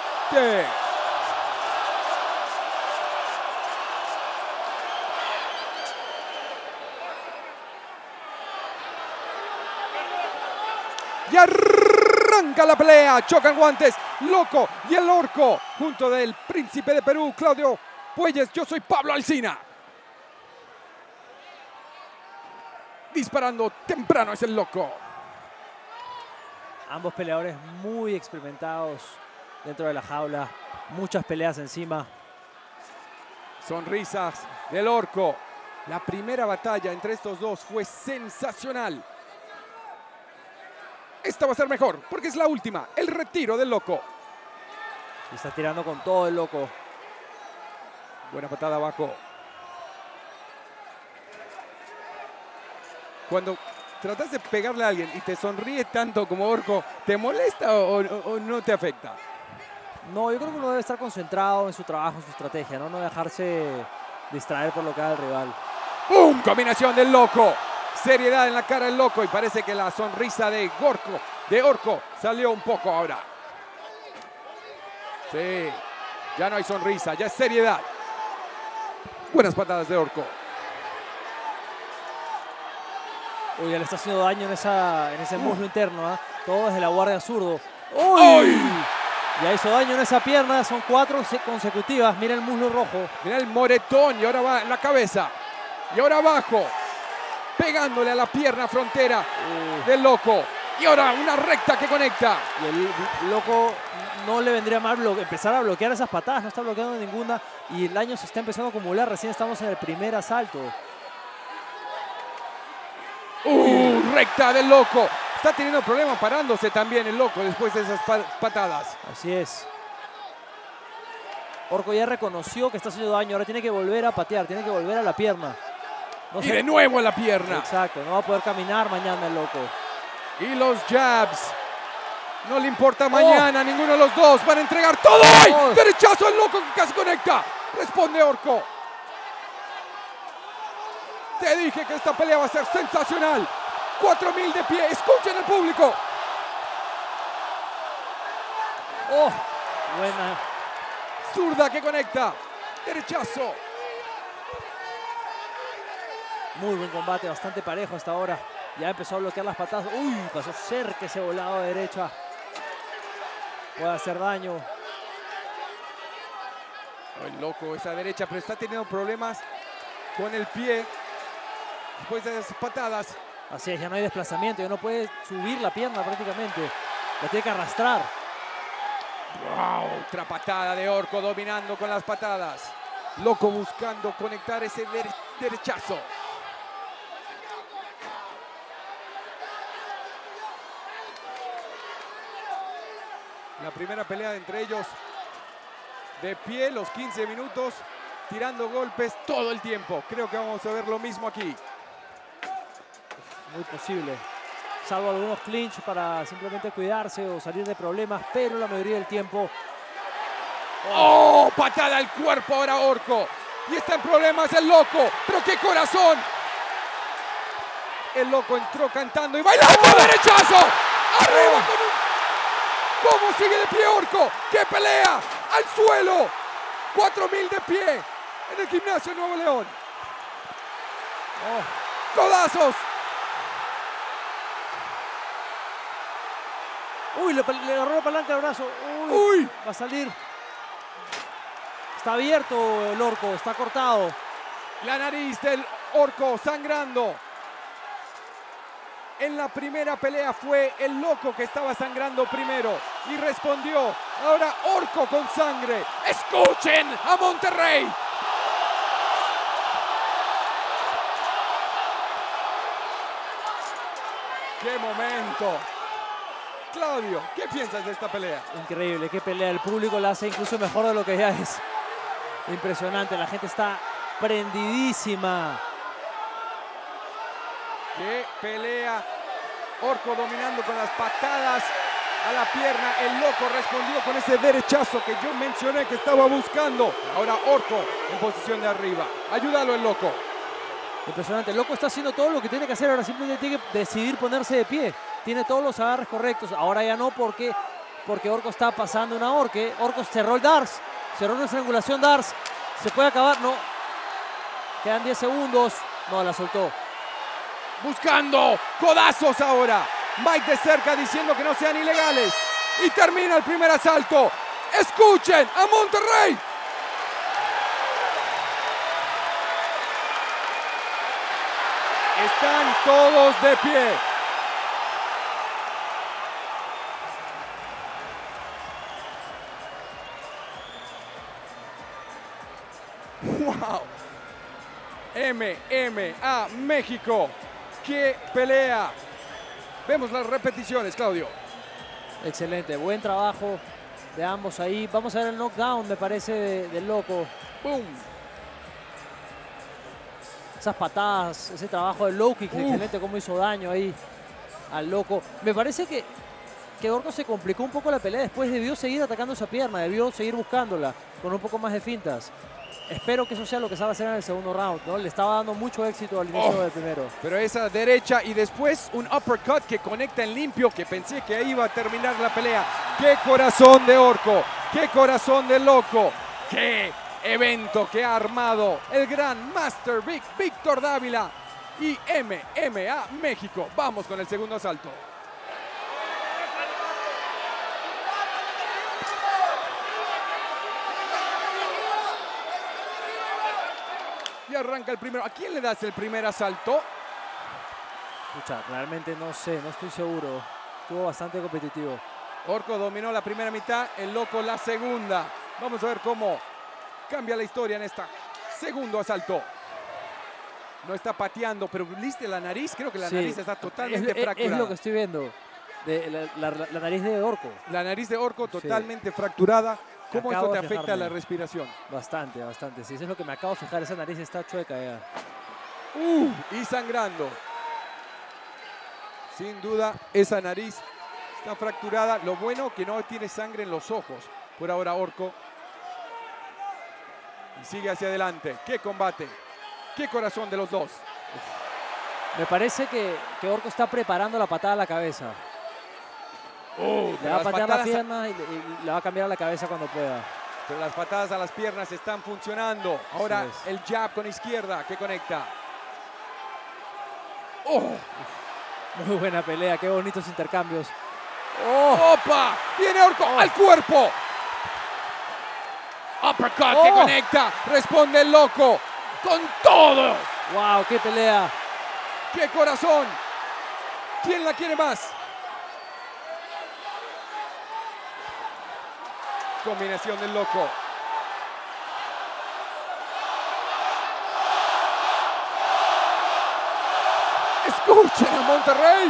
Y arranca la pelea, chocan guantes, Loco y el Orco, junto del príncipe de Perú, Claudio Puelles. Yo soy Pablo Alsina. Disparando temprano es el Loco. Ambos peleadores muy experimentados dentro de la jaula, muchas peleas encima. Sonrisas del Orco. La primera batalla entre estos dos fue sensacional. Esta va a ser mejor, porque es la última. El retiro del Loco. Y está tirando con todo el Loco. Buena patada abajo. Cuando tratas de pegarle a alguien y te sonríe tanto como Orco, ¿te molesta o no te afecta? No, yo creo que uno debe estar concentrado en su trabajo, en su estrategia, no dejarse distraer por lo que haga el rival. ¡Pum! Combinación del Loco. Seriedad en la cara del Loco y parece que la sonrisa de Orco salió un poco ahora. Sí, ya no hay sonrisa, ya es seriedad. Buenas patadas de Orco. Uy, ya le está haciendo daño en ese muslo interno, ¿eh? Todo desde la guardia zurdo. ¡Uy! Ya hizo daño en esa pierna, son 4 consecutivas. Mira el muslo rojo. Mira el moretón y ahora va en la cabeza. Y ahora abajo, pegándole a la pierna frontera del Loco. Y ahora una recta que conecta. Y el Loco no le vendría mal empezar a bloquear esas patadas. No está bloqueando ninguna y el daño se está empezando a acumular. Recién estamos en el primer asalto. Recta del Loco. Está teniendo problemas parándose también el Loco después de esas patadas. Así es. Orco ya reconoció que está haciendo daño. Ahora tiene que volver a patear. Tiene que volver a la pierna. No y de nuevo a la pierna. Exacto. No va a poder caminar mañana el Loco. Y los jabs. No le importa mañana. Ninguno de los dos. Van a entregar todo hoy. Derechazo al Loco que casi conecta. Responde Orco. Te dije que esta pelea va a ser sensacional. 4.000 de pie. Escuchen al público. Buena. Zurda que conecta. Derechazo. Muy buen combate. Bastante parejo hasta ahora. Ya empezó a bloquear las patadas. Uy, pasó cerca ese volado de derecha. Puede hacer daño. El Loco esa derecha, pero está teniendo problemas con el pie. Después de esas patadas. Así es, ya no hay desplazamiento, ya no puede subir la pierna prácticamente. La tiene que arrastrar. ¡Wow! Otra patada de Orco dominando con las patadas. Loco buscando conectar ese derechazo. La primera pelea entre ellos. De pie, los 15 minutos. Tirando golpes todo el tiempo. Creo que vamos a ver lo mismo aquí. Muy posible. Salvo algunos clinch para simplemente cuidarse o salir de problemas, pero la mayoría del tiempo... ¡Oh! Patada al cuerpo ahora Orco. Y está en problemas el Loco. ¡Pero qué corazón! El Loco entró cantando y bailando. ¡Derechazo! ¡Arriba con un... ¿Cómo sigue de pie Orco? ¡Qué pelea! ¡Al suelo! 4.000 de pie en el gimnasio Nuevo León. ¡Codazos! Uy, le agarró la palanca al brazo. Uy, va a salir. Está abierto el Orco, está cortado. La nariz del Orco sangrando. En la primera pelea fue el Loco que estaba sangrando primero y respondió. Ahora Orco con sangre. ¡Escuchen a Monterrey! ¡Qué momento! Claudio, ¿qué piensas de esta pelea? Increíble, qué pelea. El público la hace incluso mejor de lo que ya es. Impresionante, la gente está prendidísima. ¡Qué pelea! Orco dominando con las patadas a la pierna. El Loco respondió con ese derechazo que yo mencioné que estaba buscando. Ahora Orco en posición de arriba. Ayúdalo el Loco. Impresionante. El Loco está haciendo todo lo que tiene que hacer. Ahora simplemente tiene que decidir ponerse de pie. Tiene todos los agarres correctos. Ahora ya no porque Orco está pasando una Orque. Orco cerró el Dars. Cerró una estrangulación Dars. Se puede acabar. No. Quedan 10 segundos. No, la soltó. Buscando codazos ahora. Mike de cerca diciendo que no sean ilegales. Y termina el primer asalto. Escuchen a Monterrey. Están todos de pie. ¡Wow! MMA México. ¡Qué pelea! Vemos las repeticiones, Claudio. Excelente, buen trabajo de ambos ahí. Vamos a ver el knockdown, me parece, del Loco. ¡Boom! Esas patadas, ese trabajo del low kick, excelente cómo hizo daño ahí al Loco. Me parece que Orco se complicó un poco la pelea. Después debió seguir atacando esa pierna, debió seguir buscándola con un poco más de fintas. Espero que eso sea lo que sabe hacer en el segundo round, ¿no? Le estaba dando mucho éxito al inicio del primero. Pero esa derecha y después un uppercut que conecta en limpio, que pensé que ahí iba a terminar la pelea. ¡Qué corazón de Orco! ¡Qué corazón de Loco! ¡Qué evento que ha armado el gran Master Víctor Dávila! y MMA México. Vamos con el segundo asalto. Y arranca el primero. ¿A quién le das el primer asalto? Escucha, realmente no sé, no estoy seguro. Estuvo bastante competitivo. Orco dominó la primera mitad, el loco la segunda. Vamos a ver cómo cambia la historia en este segundo asalto. No está pateando, pero ¿viste la nariz? Creo que la nariz está totalmente fracturada. Es lo que estoy viendo. La nariz de Orco. La nariz de Orco totalmente fracturada. ¿Cómo esto te afecta a la respiración? Bastante, bastante. Sí, eso es lo que me acabo de fijar. Esa nariz está chueca ya. Y sangrando. Sin duda, esa nariz está fracturada. Lo bueno que no tiene sangre en los ojos. Por ahora Orco. Y sigue hacia adelante. ¡Qué combate! ¡Qué corazón de los dos! Me parece que Orco está preparando la patada a la cabeza. Le va a patear la pierna y le va a cambiar a la cabeza cuando pueda. Pero las patadas a las piernas están funcionando. Ahora el jab con izquierda que conecta. Muy buena pelea, qué bonitos intercambios. ¡Opa! ¡Viene Orco al cuerpo! Uppercut que conecta. Responde el loco. ¡Con todo! ¡Wow! ¡Qué pelea! ¡Qué corazón! ¿Quién la quiere más? Combinación del loco. ¡Escuchen a Monterrey!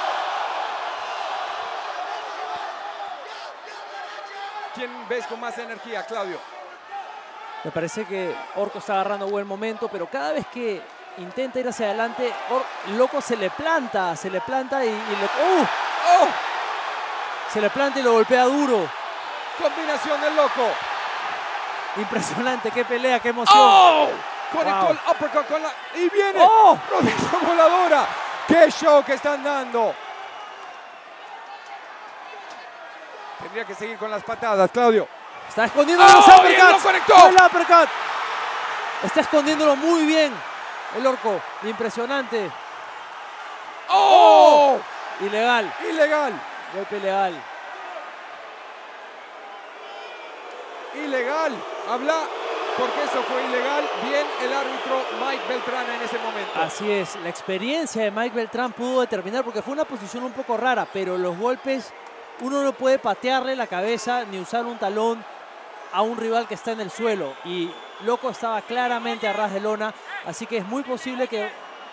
¿Quién ves con más energía, Claudio? Me parece que Orco está agarrando buen momento, pero cada vez que intenta ir hacia adelante, el loco se le planta y se le planta y lo golpea duro. Combinación del loco. Impresionante, qué pelea, qué emoción. Conectó el uppercut con la... Y viene rodilla voladora. ¡Qué show que están dando! Tendría que seguir con las patadas, Claudio. Está escondiendo los uppercuts. ¡Lo conectó! El uppercut. Está escondiéndolo muy bien el Orco. Impresionante. Ilegal. Ilegal. Golpe ilegal. Ilegal. Habla porque eso fue ilegal. Bien el árbitro Mike Beltrán en ese momento. Así es. La experiencia de Mike Beltrán pudo determinar porque fue una posición un poco rara, pero los golpes, uno no puede patearle la cabeza ni usar un talón a un rival que está en el suelo. Y Loco estaba claramente a ras de lona, así que es muy posible que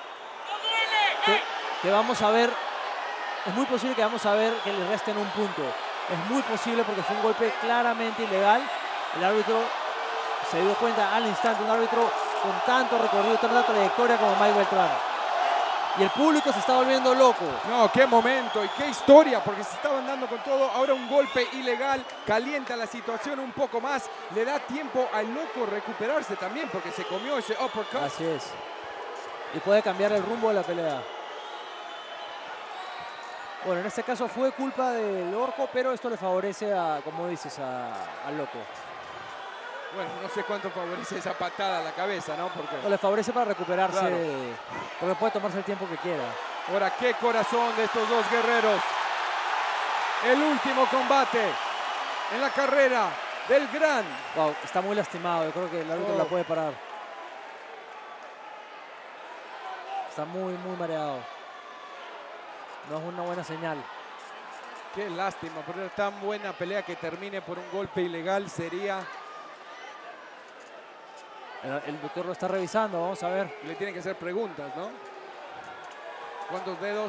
vamos a ver. Es muy posible que vamos a ver que le resten un punto. Es muy posible porque fue un golpe claramente ilegal. El árbitro se dio cuenta al instante, un árbitro con tanto recorrido, tanta trayectoria como Mike Beltrán. Y el público se está volviendo loco. No, qué momento y qué historia, porque se estaban dando con todo. Ahora un golpe ilegal calienta la situación un poco más. Le da tiempo al loco recuperarse también, porque se comió ese uppercut. Así es. Y puede cambiar el rumbo de la pelea. Bueno, en este caso fue culpa del Orco, pero esto le favorece, como dices, al loco. Bueno, no sé cuánto favorece esa patada a la cabeza, ¿no? Porque o le favorece para recuperarse, claro, porque puede tomarse el tiempo que quiera. Ahora, qué corazón de estos dos guerreros. El último combate en la carrera del gran. Wow, está muy lastimado, yo creo que el árbitro la puede parar. Está muy, muy mareado. No es una buena señal. Qué lástima, por una tan buena pelea que termine por un golpe ilegal sería... El doctor lo está revisando, vamos a ver. Le tienen que hacer preguntas, ¿no? ¿Cuántos dedos?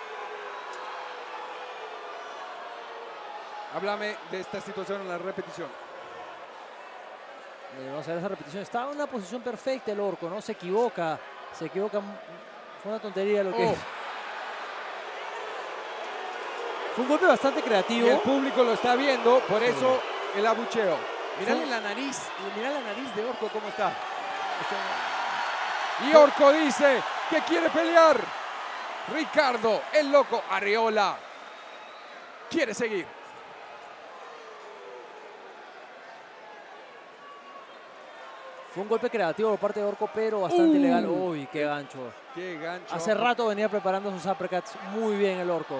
Háblame de esta situación en la repetición. Vamos a ver esa repetición. Está en una posición perfecta el Orco, ¿no? Se equivoca. Fue una tontería lo que... Fue un golpe bastante creativo. Y el público lo está viendo, por eso el abucheo. Mirale la nariz, mirá la nariz de Orco cómo está. Y Orco dice que quiere pelear. Ricardo, el loco Arriola, quiere seguir. Fue un golpe creativo por parte de Orco, pero bastante ilegal. Uy, qué gancho. Qué gancho. Hace rato venía preparando sus uppercuts muy bien el Orco.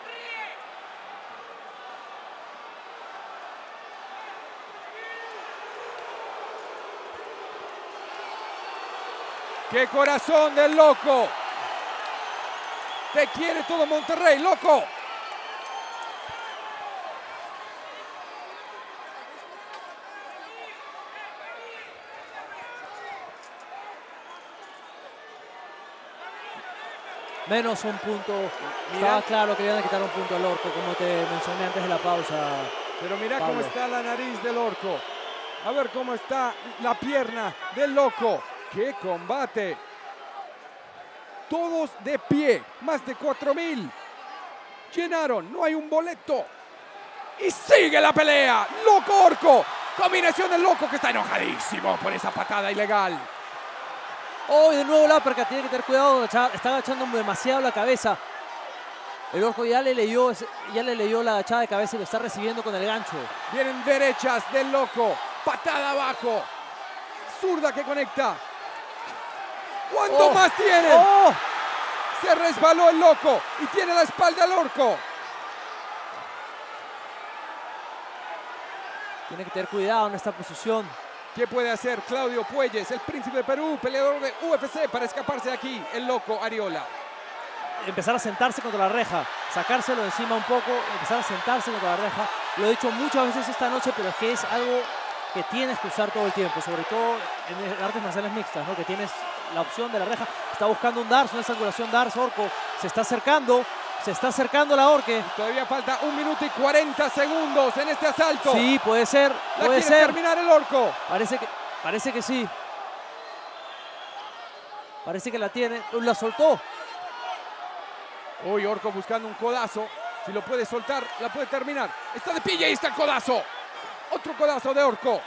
¡Qué corazón del Loco! Te quiere todo Monterrey, Loco. Menos un punto. Estaba claro que le iban a quitar un punto al Orco, como te mencioné antes de la pausa. Pero mira Pablo. cómo está la nariz del Orco. A ver cómo está la pierna del Loco. ¡Qué combate! Todos de pie. Más de 4,000. Llenaron. No hay un boleto. Y sigue la pelea. Loco Orco. Combinación del Loco que está enojadísimo por esa patada ilegal. Oh, de nuevo la uppercut, tiene que tener cuidado, está agachando demasiado la cabeza. El Orco ya le leyó la agachada de cabeza y lo está recibiendo con el gancho. Vienen derechas del Loco. Patada abajo. Zurda que conecta. ¿Cuánto más tienen? Oh. Se resbaló el Loco y tiene la espalda al Orco. Tiene que tener cuidado en esta posición. ¿Qué puede hacer Claudio Puelles, el príncipe de Perú, peleador de UFC, para escaparse de aquí? El Loco Ariola. Empezar a sentarse contra la reja, sacárselo de encima un poco, empezar a sentarse contra la reja. Lo he dicho muchas veces esta noche, pero es que es algo que tienes que usar todo el tiempo, sobre todo en artes marciales mixtas, ¿no? Que tienes la opción de la reja. Está buscando un Dars, una estrangulación Dars. Orco se está acercando la Orque. Todavía falta 1 minuto y 40 segundos en este asalto. Sí, puede ser, puede quiere ser. terminar el Orco. Parece que sí. Parece que la tiene. La soltó. Hoy Orco buscando un codazo. Si lo puede soltar, la puede terminar. Está de pie y ahí está el codazo. Otro codazo de Orco.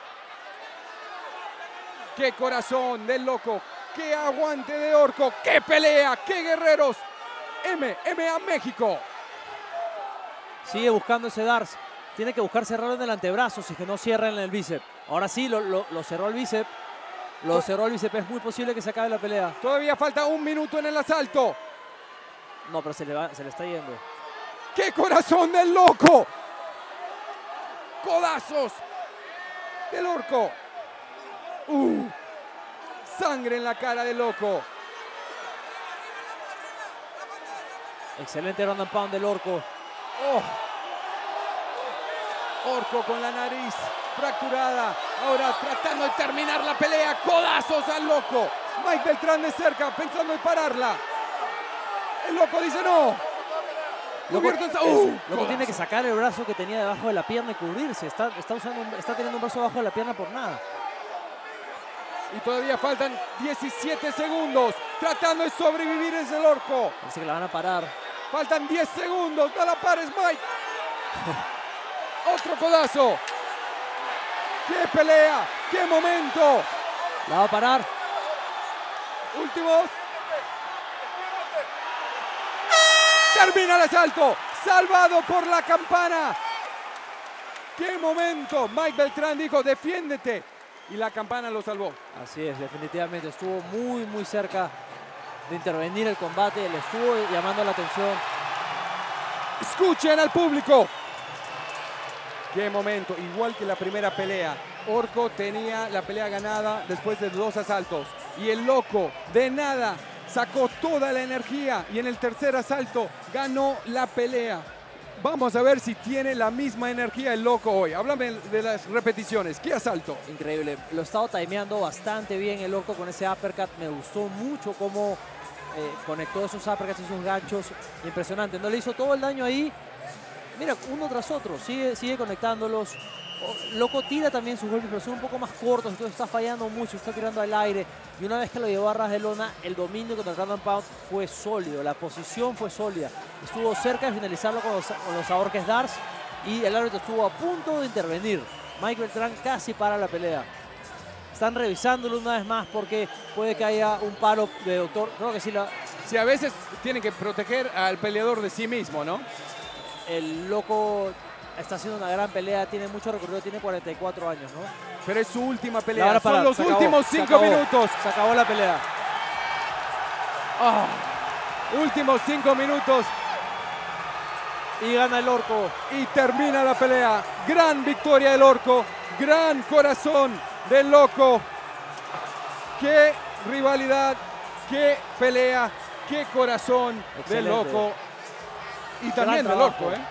Qué corazón del Loco. Qué aguante de Orco. Qué pelea. Qué guerreros. MMA México. Sigue buscando ese Dars. Tiene que buscar cerrarlo en el antebrazo, si que no cierra en el bíceps. Ahora sí, lo cerró el bíceps. Lo cerró el bíceps. Es muy posible que se acabe la pelea. Todavía falta 1 minuto en el asalto. No, pero se le está yendo. ¡Qué corazón del Loco! Codazos del Orco. Sangre en la cara del Loco. Excelente round and pound del Orco. Orco con la nariz fracturada. Ahora tratando de terminar la pelea. Codazos al Loco. Mike Beltrán de cerca pensando en pararla. El Loco dice no. Loco tiene que sacar el brazo que tenía debajo de la pierna y cubrirse. Está teniendo un brazo debajo de la pierna por nada. Y todavía faltan 17 segundos. Tratando de sobrevivir es el Orco. Parece que la van a parar. Faltan 10 segundos. No la pares, Mike. Otro codazo. ¡Qué pelea! ¡Qué momento! La va a parar. Últimos. Termina el asalto. Salvado por la campana. ¡Qué momento! Mike Beltrán dijo, defiéndete. Y la campana lo salvó. Así es, definitivamente. Estuvo muy, muy cerca de intervenir el combate. Le estuvo llamando la atención. Escuchen al público. ¡Qué momento! Igual que la primera pelea. Orco tenía la pelea ganada después de 2 asaltos. Y el Loco, de nada, sacó toda la energía. Y en el tercer asalto ganó la pelea. Vamos a ver si tiene la misma energía el Loco hoy. Háblame de las repeticiones. ¿Qué asalto? Increíble. Lo he estado timeando bastante bien el Orco con ese uppercut. Me gustó mucho cómo conectó esos uppercuts, esos ganchos. Impresionante. No le hizo todo el daño ahí. Mira, uno tras otro. Sigue conectándolos. Loco tira también sus golpes, pero son un poco más cortos. Entonces está fallando mucho. Está tirando al aire. Y una vez que lo llevó a ras de lona, el dominio contra el ground and pound fue sólido. La posición fue sólida. Estuvo cerca de finalizarlo con los ahorques Dars. Y el árbitro estuvo a punto de intervenir. Mike Beltrán casi para la pelea. Están revisándolo una vez más porque puede que haya un paro de doctor. Creo que sí. Sí, a veces tiene que proteger al peleador de sí mismo, ¿no? El Loco está haciendo una gran pelea, tiene mucho recorrido, tiene 44 años, ¿no? Pero es su última La pelea. van a Son parar, los se acabó, últimos se 5 acabó, minutos. Se acabó la pelea. Últimos 5 minutos. Y gana el Orco. Y termina la pelea. Gran victoria del Orco. Gran corazón del Loco. Qué rivalidad. Qué pelea. Qué corazón Excelente. del Loco. Y también del trabajo. Orco, ¿eh?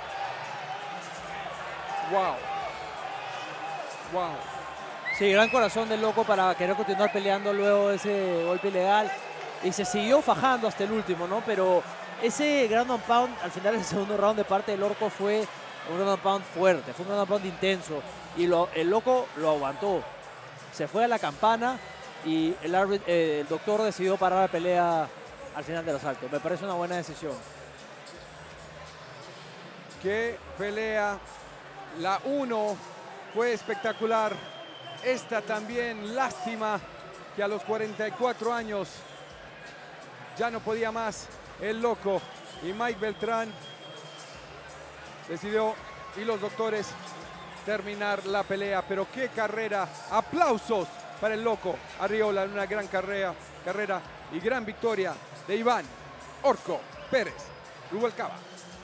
Wow. Wow. Sí, gran corazón del Loco para querer continuar peleando luego de ese golpe ilegal. Y se siguió fajando hasta el último, ¿no? Pero ese ground and pound al final del segundo round de parte del Orco fue un ground and pound fuerte, fue un ground and pound intenso. Y el Loco lo aguantó. Se fue a la campana y el doctor decidió parar la pelea al final del asalto. Me parece una buena decisión. Qué pelea. La 1 fue espectacular. Esta también, lástima que a los 44 años ya no podía más el Loco. Y Mike Beltrán decidió, y los doctores, terminar la pelea. Pero qué carrera. Aplausos para el Loco Arriola en una gran carrera y gran victoria de Iván Orco Pérez Rubalcaba.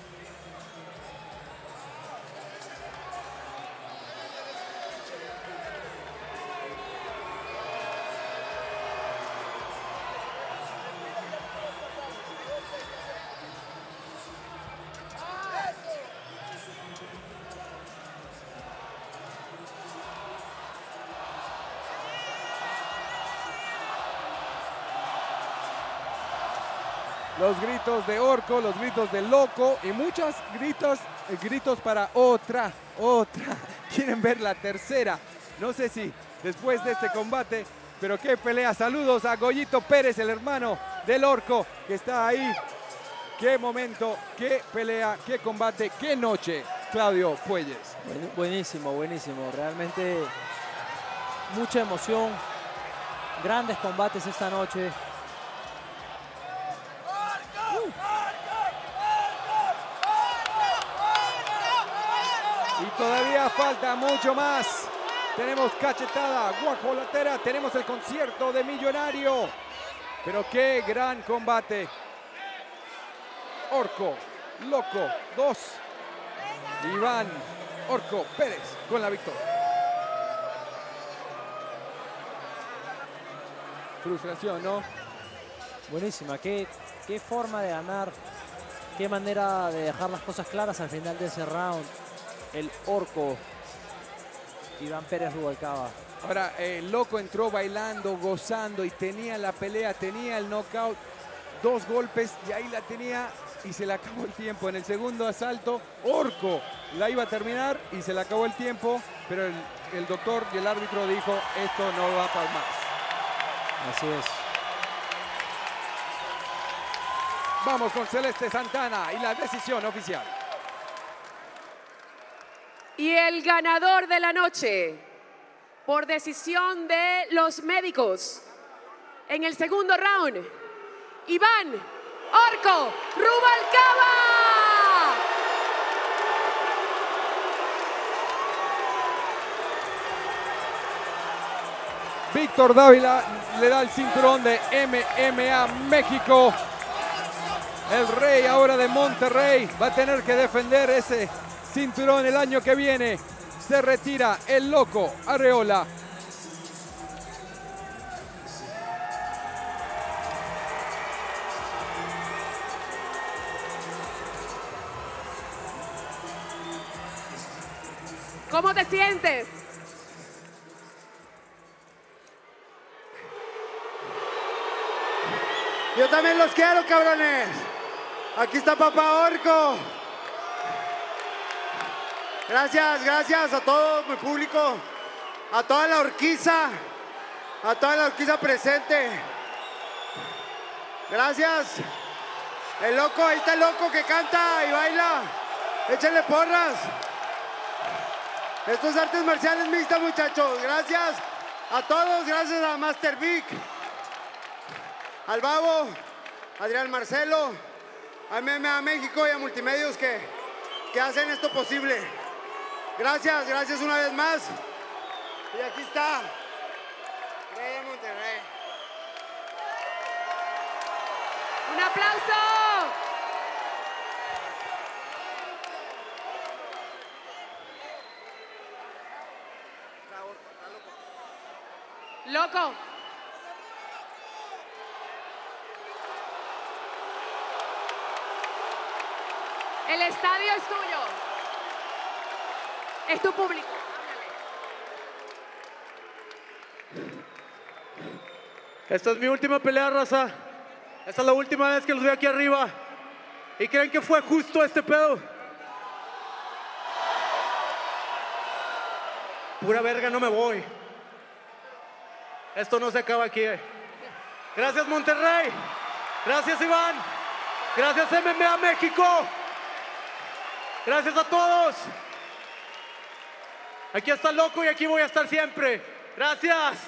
Los gritos de Orco, los gritos del Loco y muchos gritos para otra. Quieren ver la tercera. No sé si después de este combate, pero qué pelea. Saludos a Goyito Pérez, el hermano del Orco, que está ahí. Qué momento, qué pelea, qué combate, qué noche, Claudio Puelles. Buenísimo, buenísimo. Realmente mucha emoción. Grandes combates esta noche. Y todavía falta mucho más. Tenemos cachetada, guajolatera, tenemos el concierto de Millonario. Pero qué gran combate. Orco, Loco, 2. Iván Orco Pérez con la victoria. Frustración, ¿no? Buenísima. Qué forma de ganar. Qué manera de dejar las cosas claras al final de ese round. El Orco Iván Pérez Rubalcaba. Ahora, el Loco entró bailando, gozando y tenía la pelea, tenía el knockout. 2 golpes y ahí la tenía y se le acabó el tiempo. En el segundo asalto, Orco la iba a terminar y se le acabó el tiempo, pero el doctor y el árbitro dijo, esto no va para más. Así es. Vamos con Celeste Santana y la decisión oficial. Y el ganador de la noche, por decisión de los médicos, en el segundo round, Iván Orco Rubalcaba. Víctor Dávila le da el cinturón de MMA México. El rey ahora de Monterrey va a tener que defender ese cinturón el año que viene. Se retira el Loco Arriola. ¿Cómo te sientes? Yo también los quiero, cabrones. Aquí está Papá Orco. Gracias a todo mi público, a toda la orquiza presente. Gracias. El Loco, ahí está el Loco que canta y baila. Échenle porras. Esto es artes marciales mixtas, muchachos. Gracias a todos, gracias a Master Vic, al Babo, a Adrián Marcelo, a MMA México y a Multimedios que hacen esto posible. Gracias, gracias una vez más. Y aquí está. Rey de Monterrey. ¡Un aplauso! Loco. El estadio es tuyo. Es tu público. Esta es mi última pelea, raza. Esta es la última vez que los veo aquí arriba. ¿Y creen que fue justo este pedo? Pura verga, no me voy. Esto no se acaba aquí. Gracias, Monterrey. Gracias, Iván. Gracias, MMA México. Gracias a todos. Aquí está Loco y aquí voy a estar siempre. Gracias.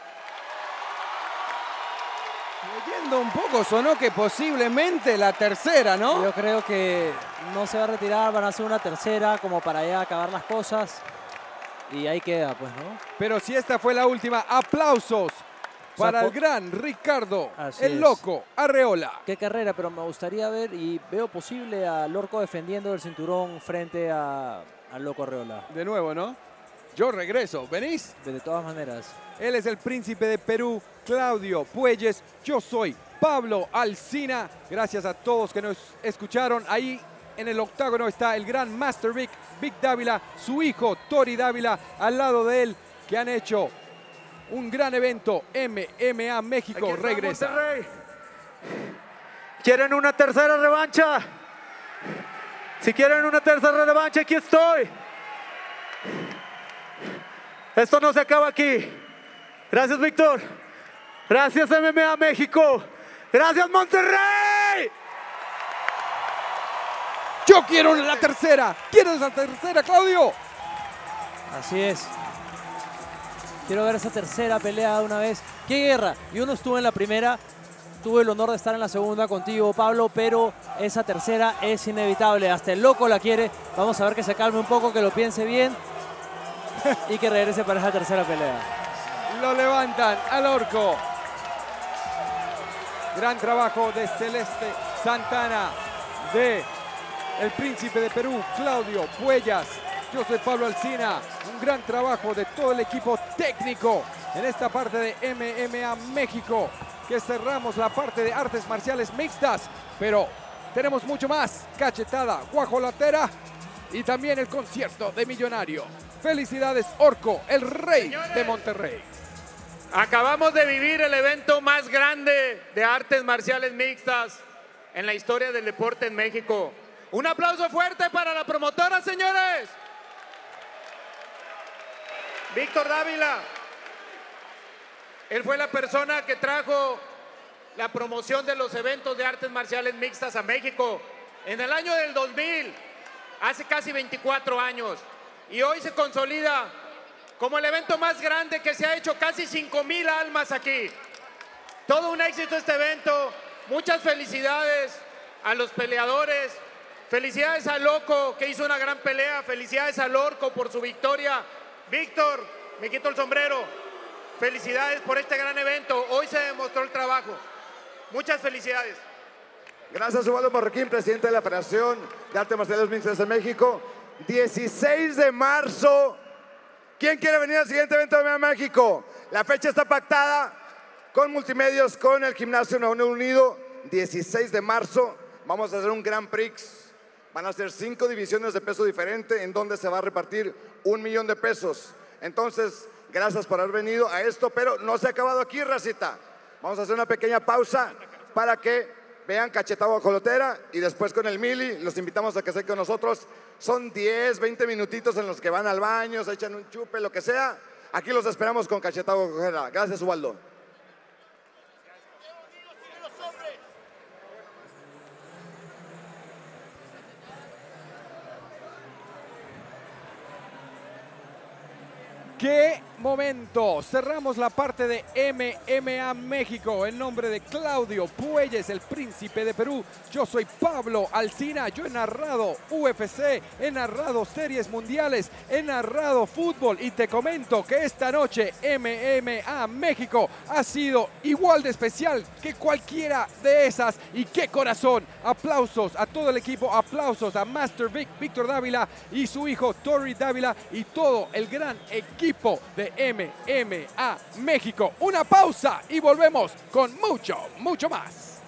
Leyendo un poco, sonó que posiblemente la tercera, ¿no? Yo creo que no se va a retirar, van a hacer una tercera como para ya acabar las cosas. Y ahí queda, pues, ¿no? Pero si esta fue la última, aplausos para el gran Ricardo, el Loco Arreola. Qué carrera, pero me gustaría ver y veo posible a Lorco defendiendo el cinturón frente al Loco Arreola. De nuevo, ¿no? Yo regreso, ¿venís? De todas maneras. Él es el príncipe de Perú, Claudio Puelles. Yo soy Pablo Alsina. Gracias a todos que nos escucharon. Ahí en el octágono está el gran Master Vic Dávila, su hijo Tori Dávila, al lado de él, que han hecho un gran evento. MMA México regresa. Monterrey. ¿Quieren una tercera revancha? Si quieren una tercera revancha, aquí estoy. Esto no se acaba aquí. Gracias, Víctor. Gracias, MMA México. Gracias, Monterrey. Yo quiero la tercera. ¿Quieres la tercera, Claudio? Así es. Quiero ver esa tercera pelea de una vez. ¡Qué guerra! Yo no estuve en la primera. Tuve el honor de estar en la segunda contigo, Pablo, pero esa tercera es inevitable. Hasta el Loco la quiere. Vamos a ver que se calme un poco, que lo piense bien y que regrese para esa tercera pelea. Lo levantan al Orco. Gran trabajo de Celeste Santana, de el príncipe de Perú, Claudio Puellas. Yo soy Pablo Alsina. Un gran trabajo de todo el equipo técnico en esta parte de MMA México, que cerramos la parte de artes marciales mixtas, pero tenemos mucho más. Cachetada guajolatera y también el concierto de Millonario. Felicidades, Orco, el rey de Monterrey. Acabamos de vivir el evento más grande de artes marciales mixtas en la historia del deporte en México. Un aplauso fuerte para la promotora, señores. Víctor Dávila. Él fue la persona que trajo la promoción de los eventos de artes marciales mixtas a México en el año del 2000, hace casi 24 años. Y hoy se consolida como el evento más grande que se ha hecho, casi 5,000 almas aquí. Todo un éxito este evento. Muchas felicidades a los peleadores. Felicidades al Loco, que hizo una gran pelea. Felicidades al Orco por su victoria. Víctor, me quito el sombrero. Felicidades por este gran evento. Hoy se demostró el trabajo. Muchas felicidades. Gracias, Ubaldo Marroquín, presidente de la Federación de Artes Marciales Mixtas de México. 16 de marzo. ¿Quién quiere venir al siguiente evento de MMA México? La fecha está pactada con Multimedios, con el Gimnasio Nuevo Unido. 16 de marzo. Vamos a hacer un Grand Prix. Van a ser 5 divisiones de peso diferente, en donde se va a repartir $1,000,000 de pesos. Entonces, gracias por haber venido a esto, pero no se ha acabado aquí, racita. Vamos a hacer una pequeña pausa para que vean Cachetada Guajolotera y después con el Mili los invitamos a que estén con nosotros. Son 10, 20 minutitos en los que van al baño, se echan un chupe, lo que sea. Aquí los esperamos con Cachetada Guajolotera. Gracias, Ubaldo. ¡Qué momento! Cerramos la parte de MMA México. En nombre de Claudio Puelles, el príncipe de Perú, yo soy Pablo Alsina. Yo he narrado UFC, he narrado series mundiales, he narrado fútbol y te comento que esta noche MMA México ha sido igual de especial que cualquiera de esas. Y qué corazón. Aplausos a todo el equipo, aplausos a Master Vic, Víctor Dávila y su hijo Tori Dávila y todo el gran equipo de MMA México. Una pausa y volvemos con mucho más.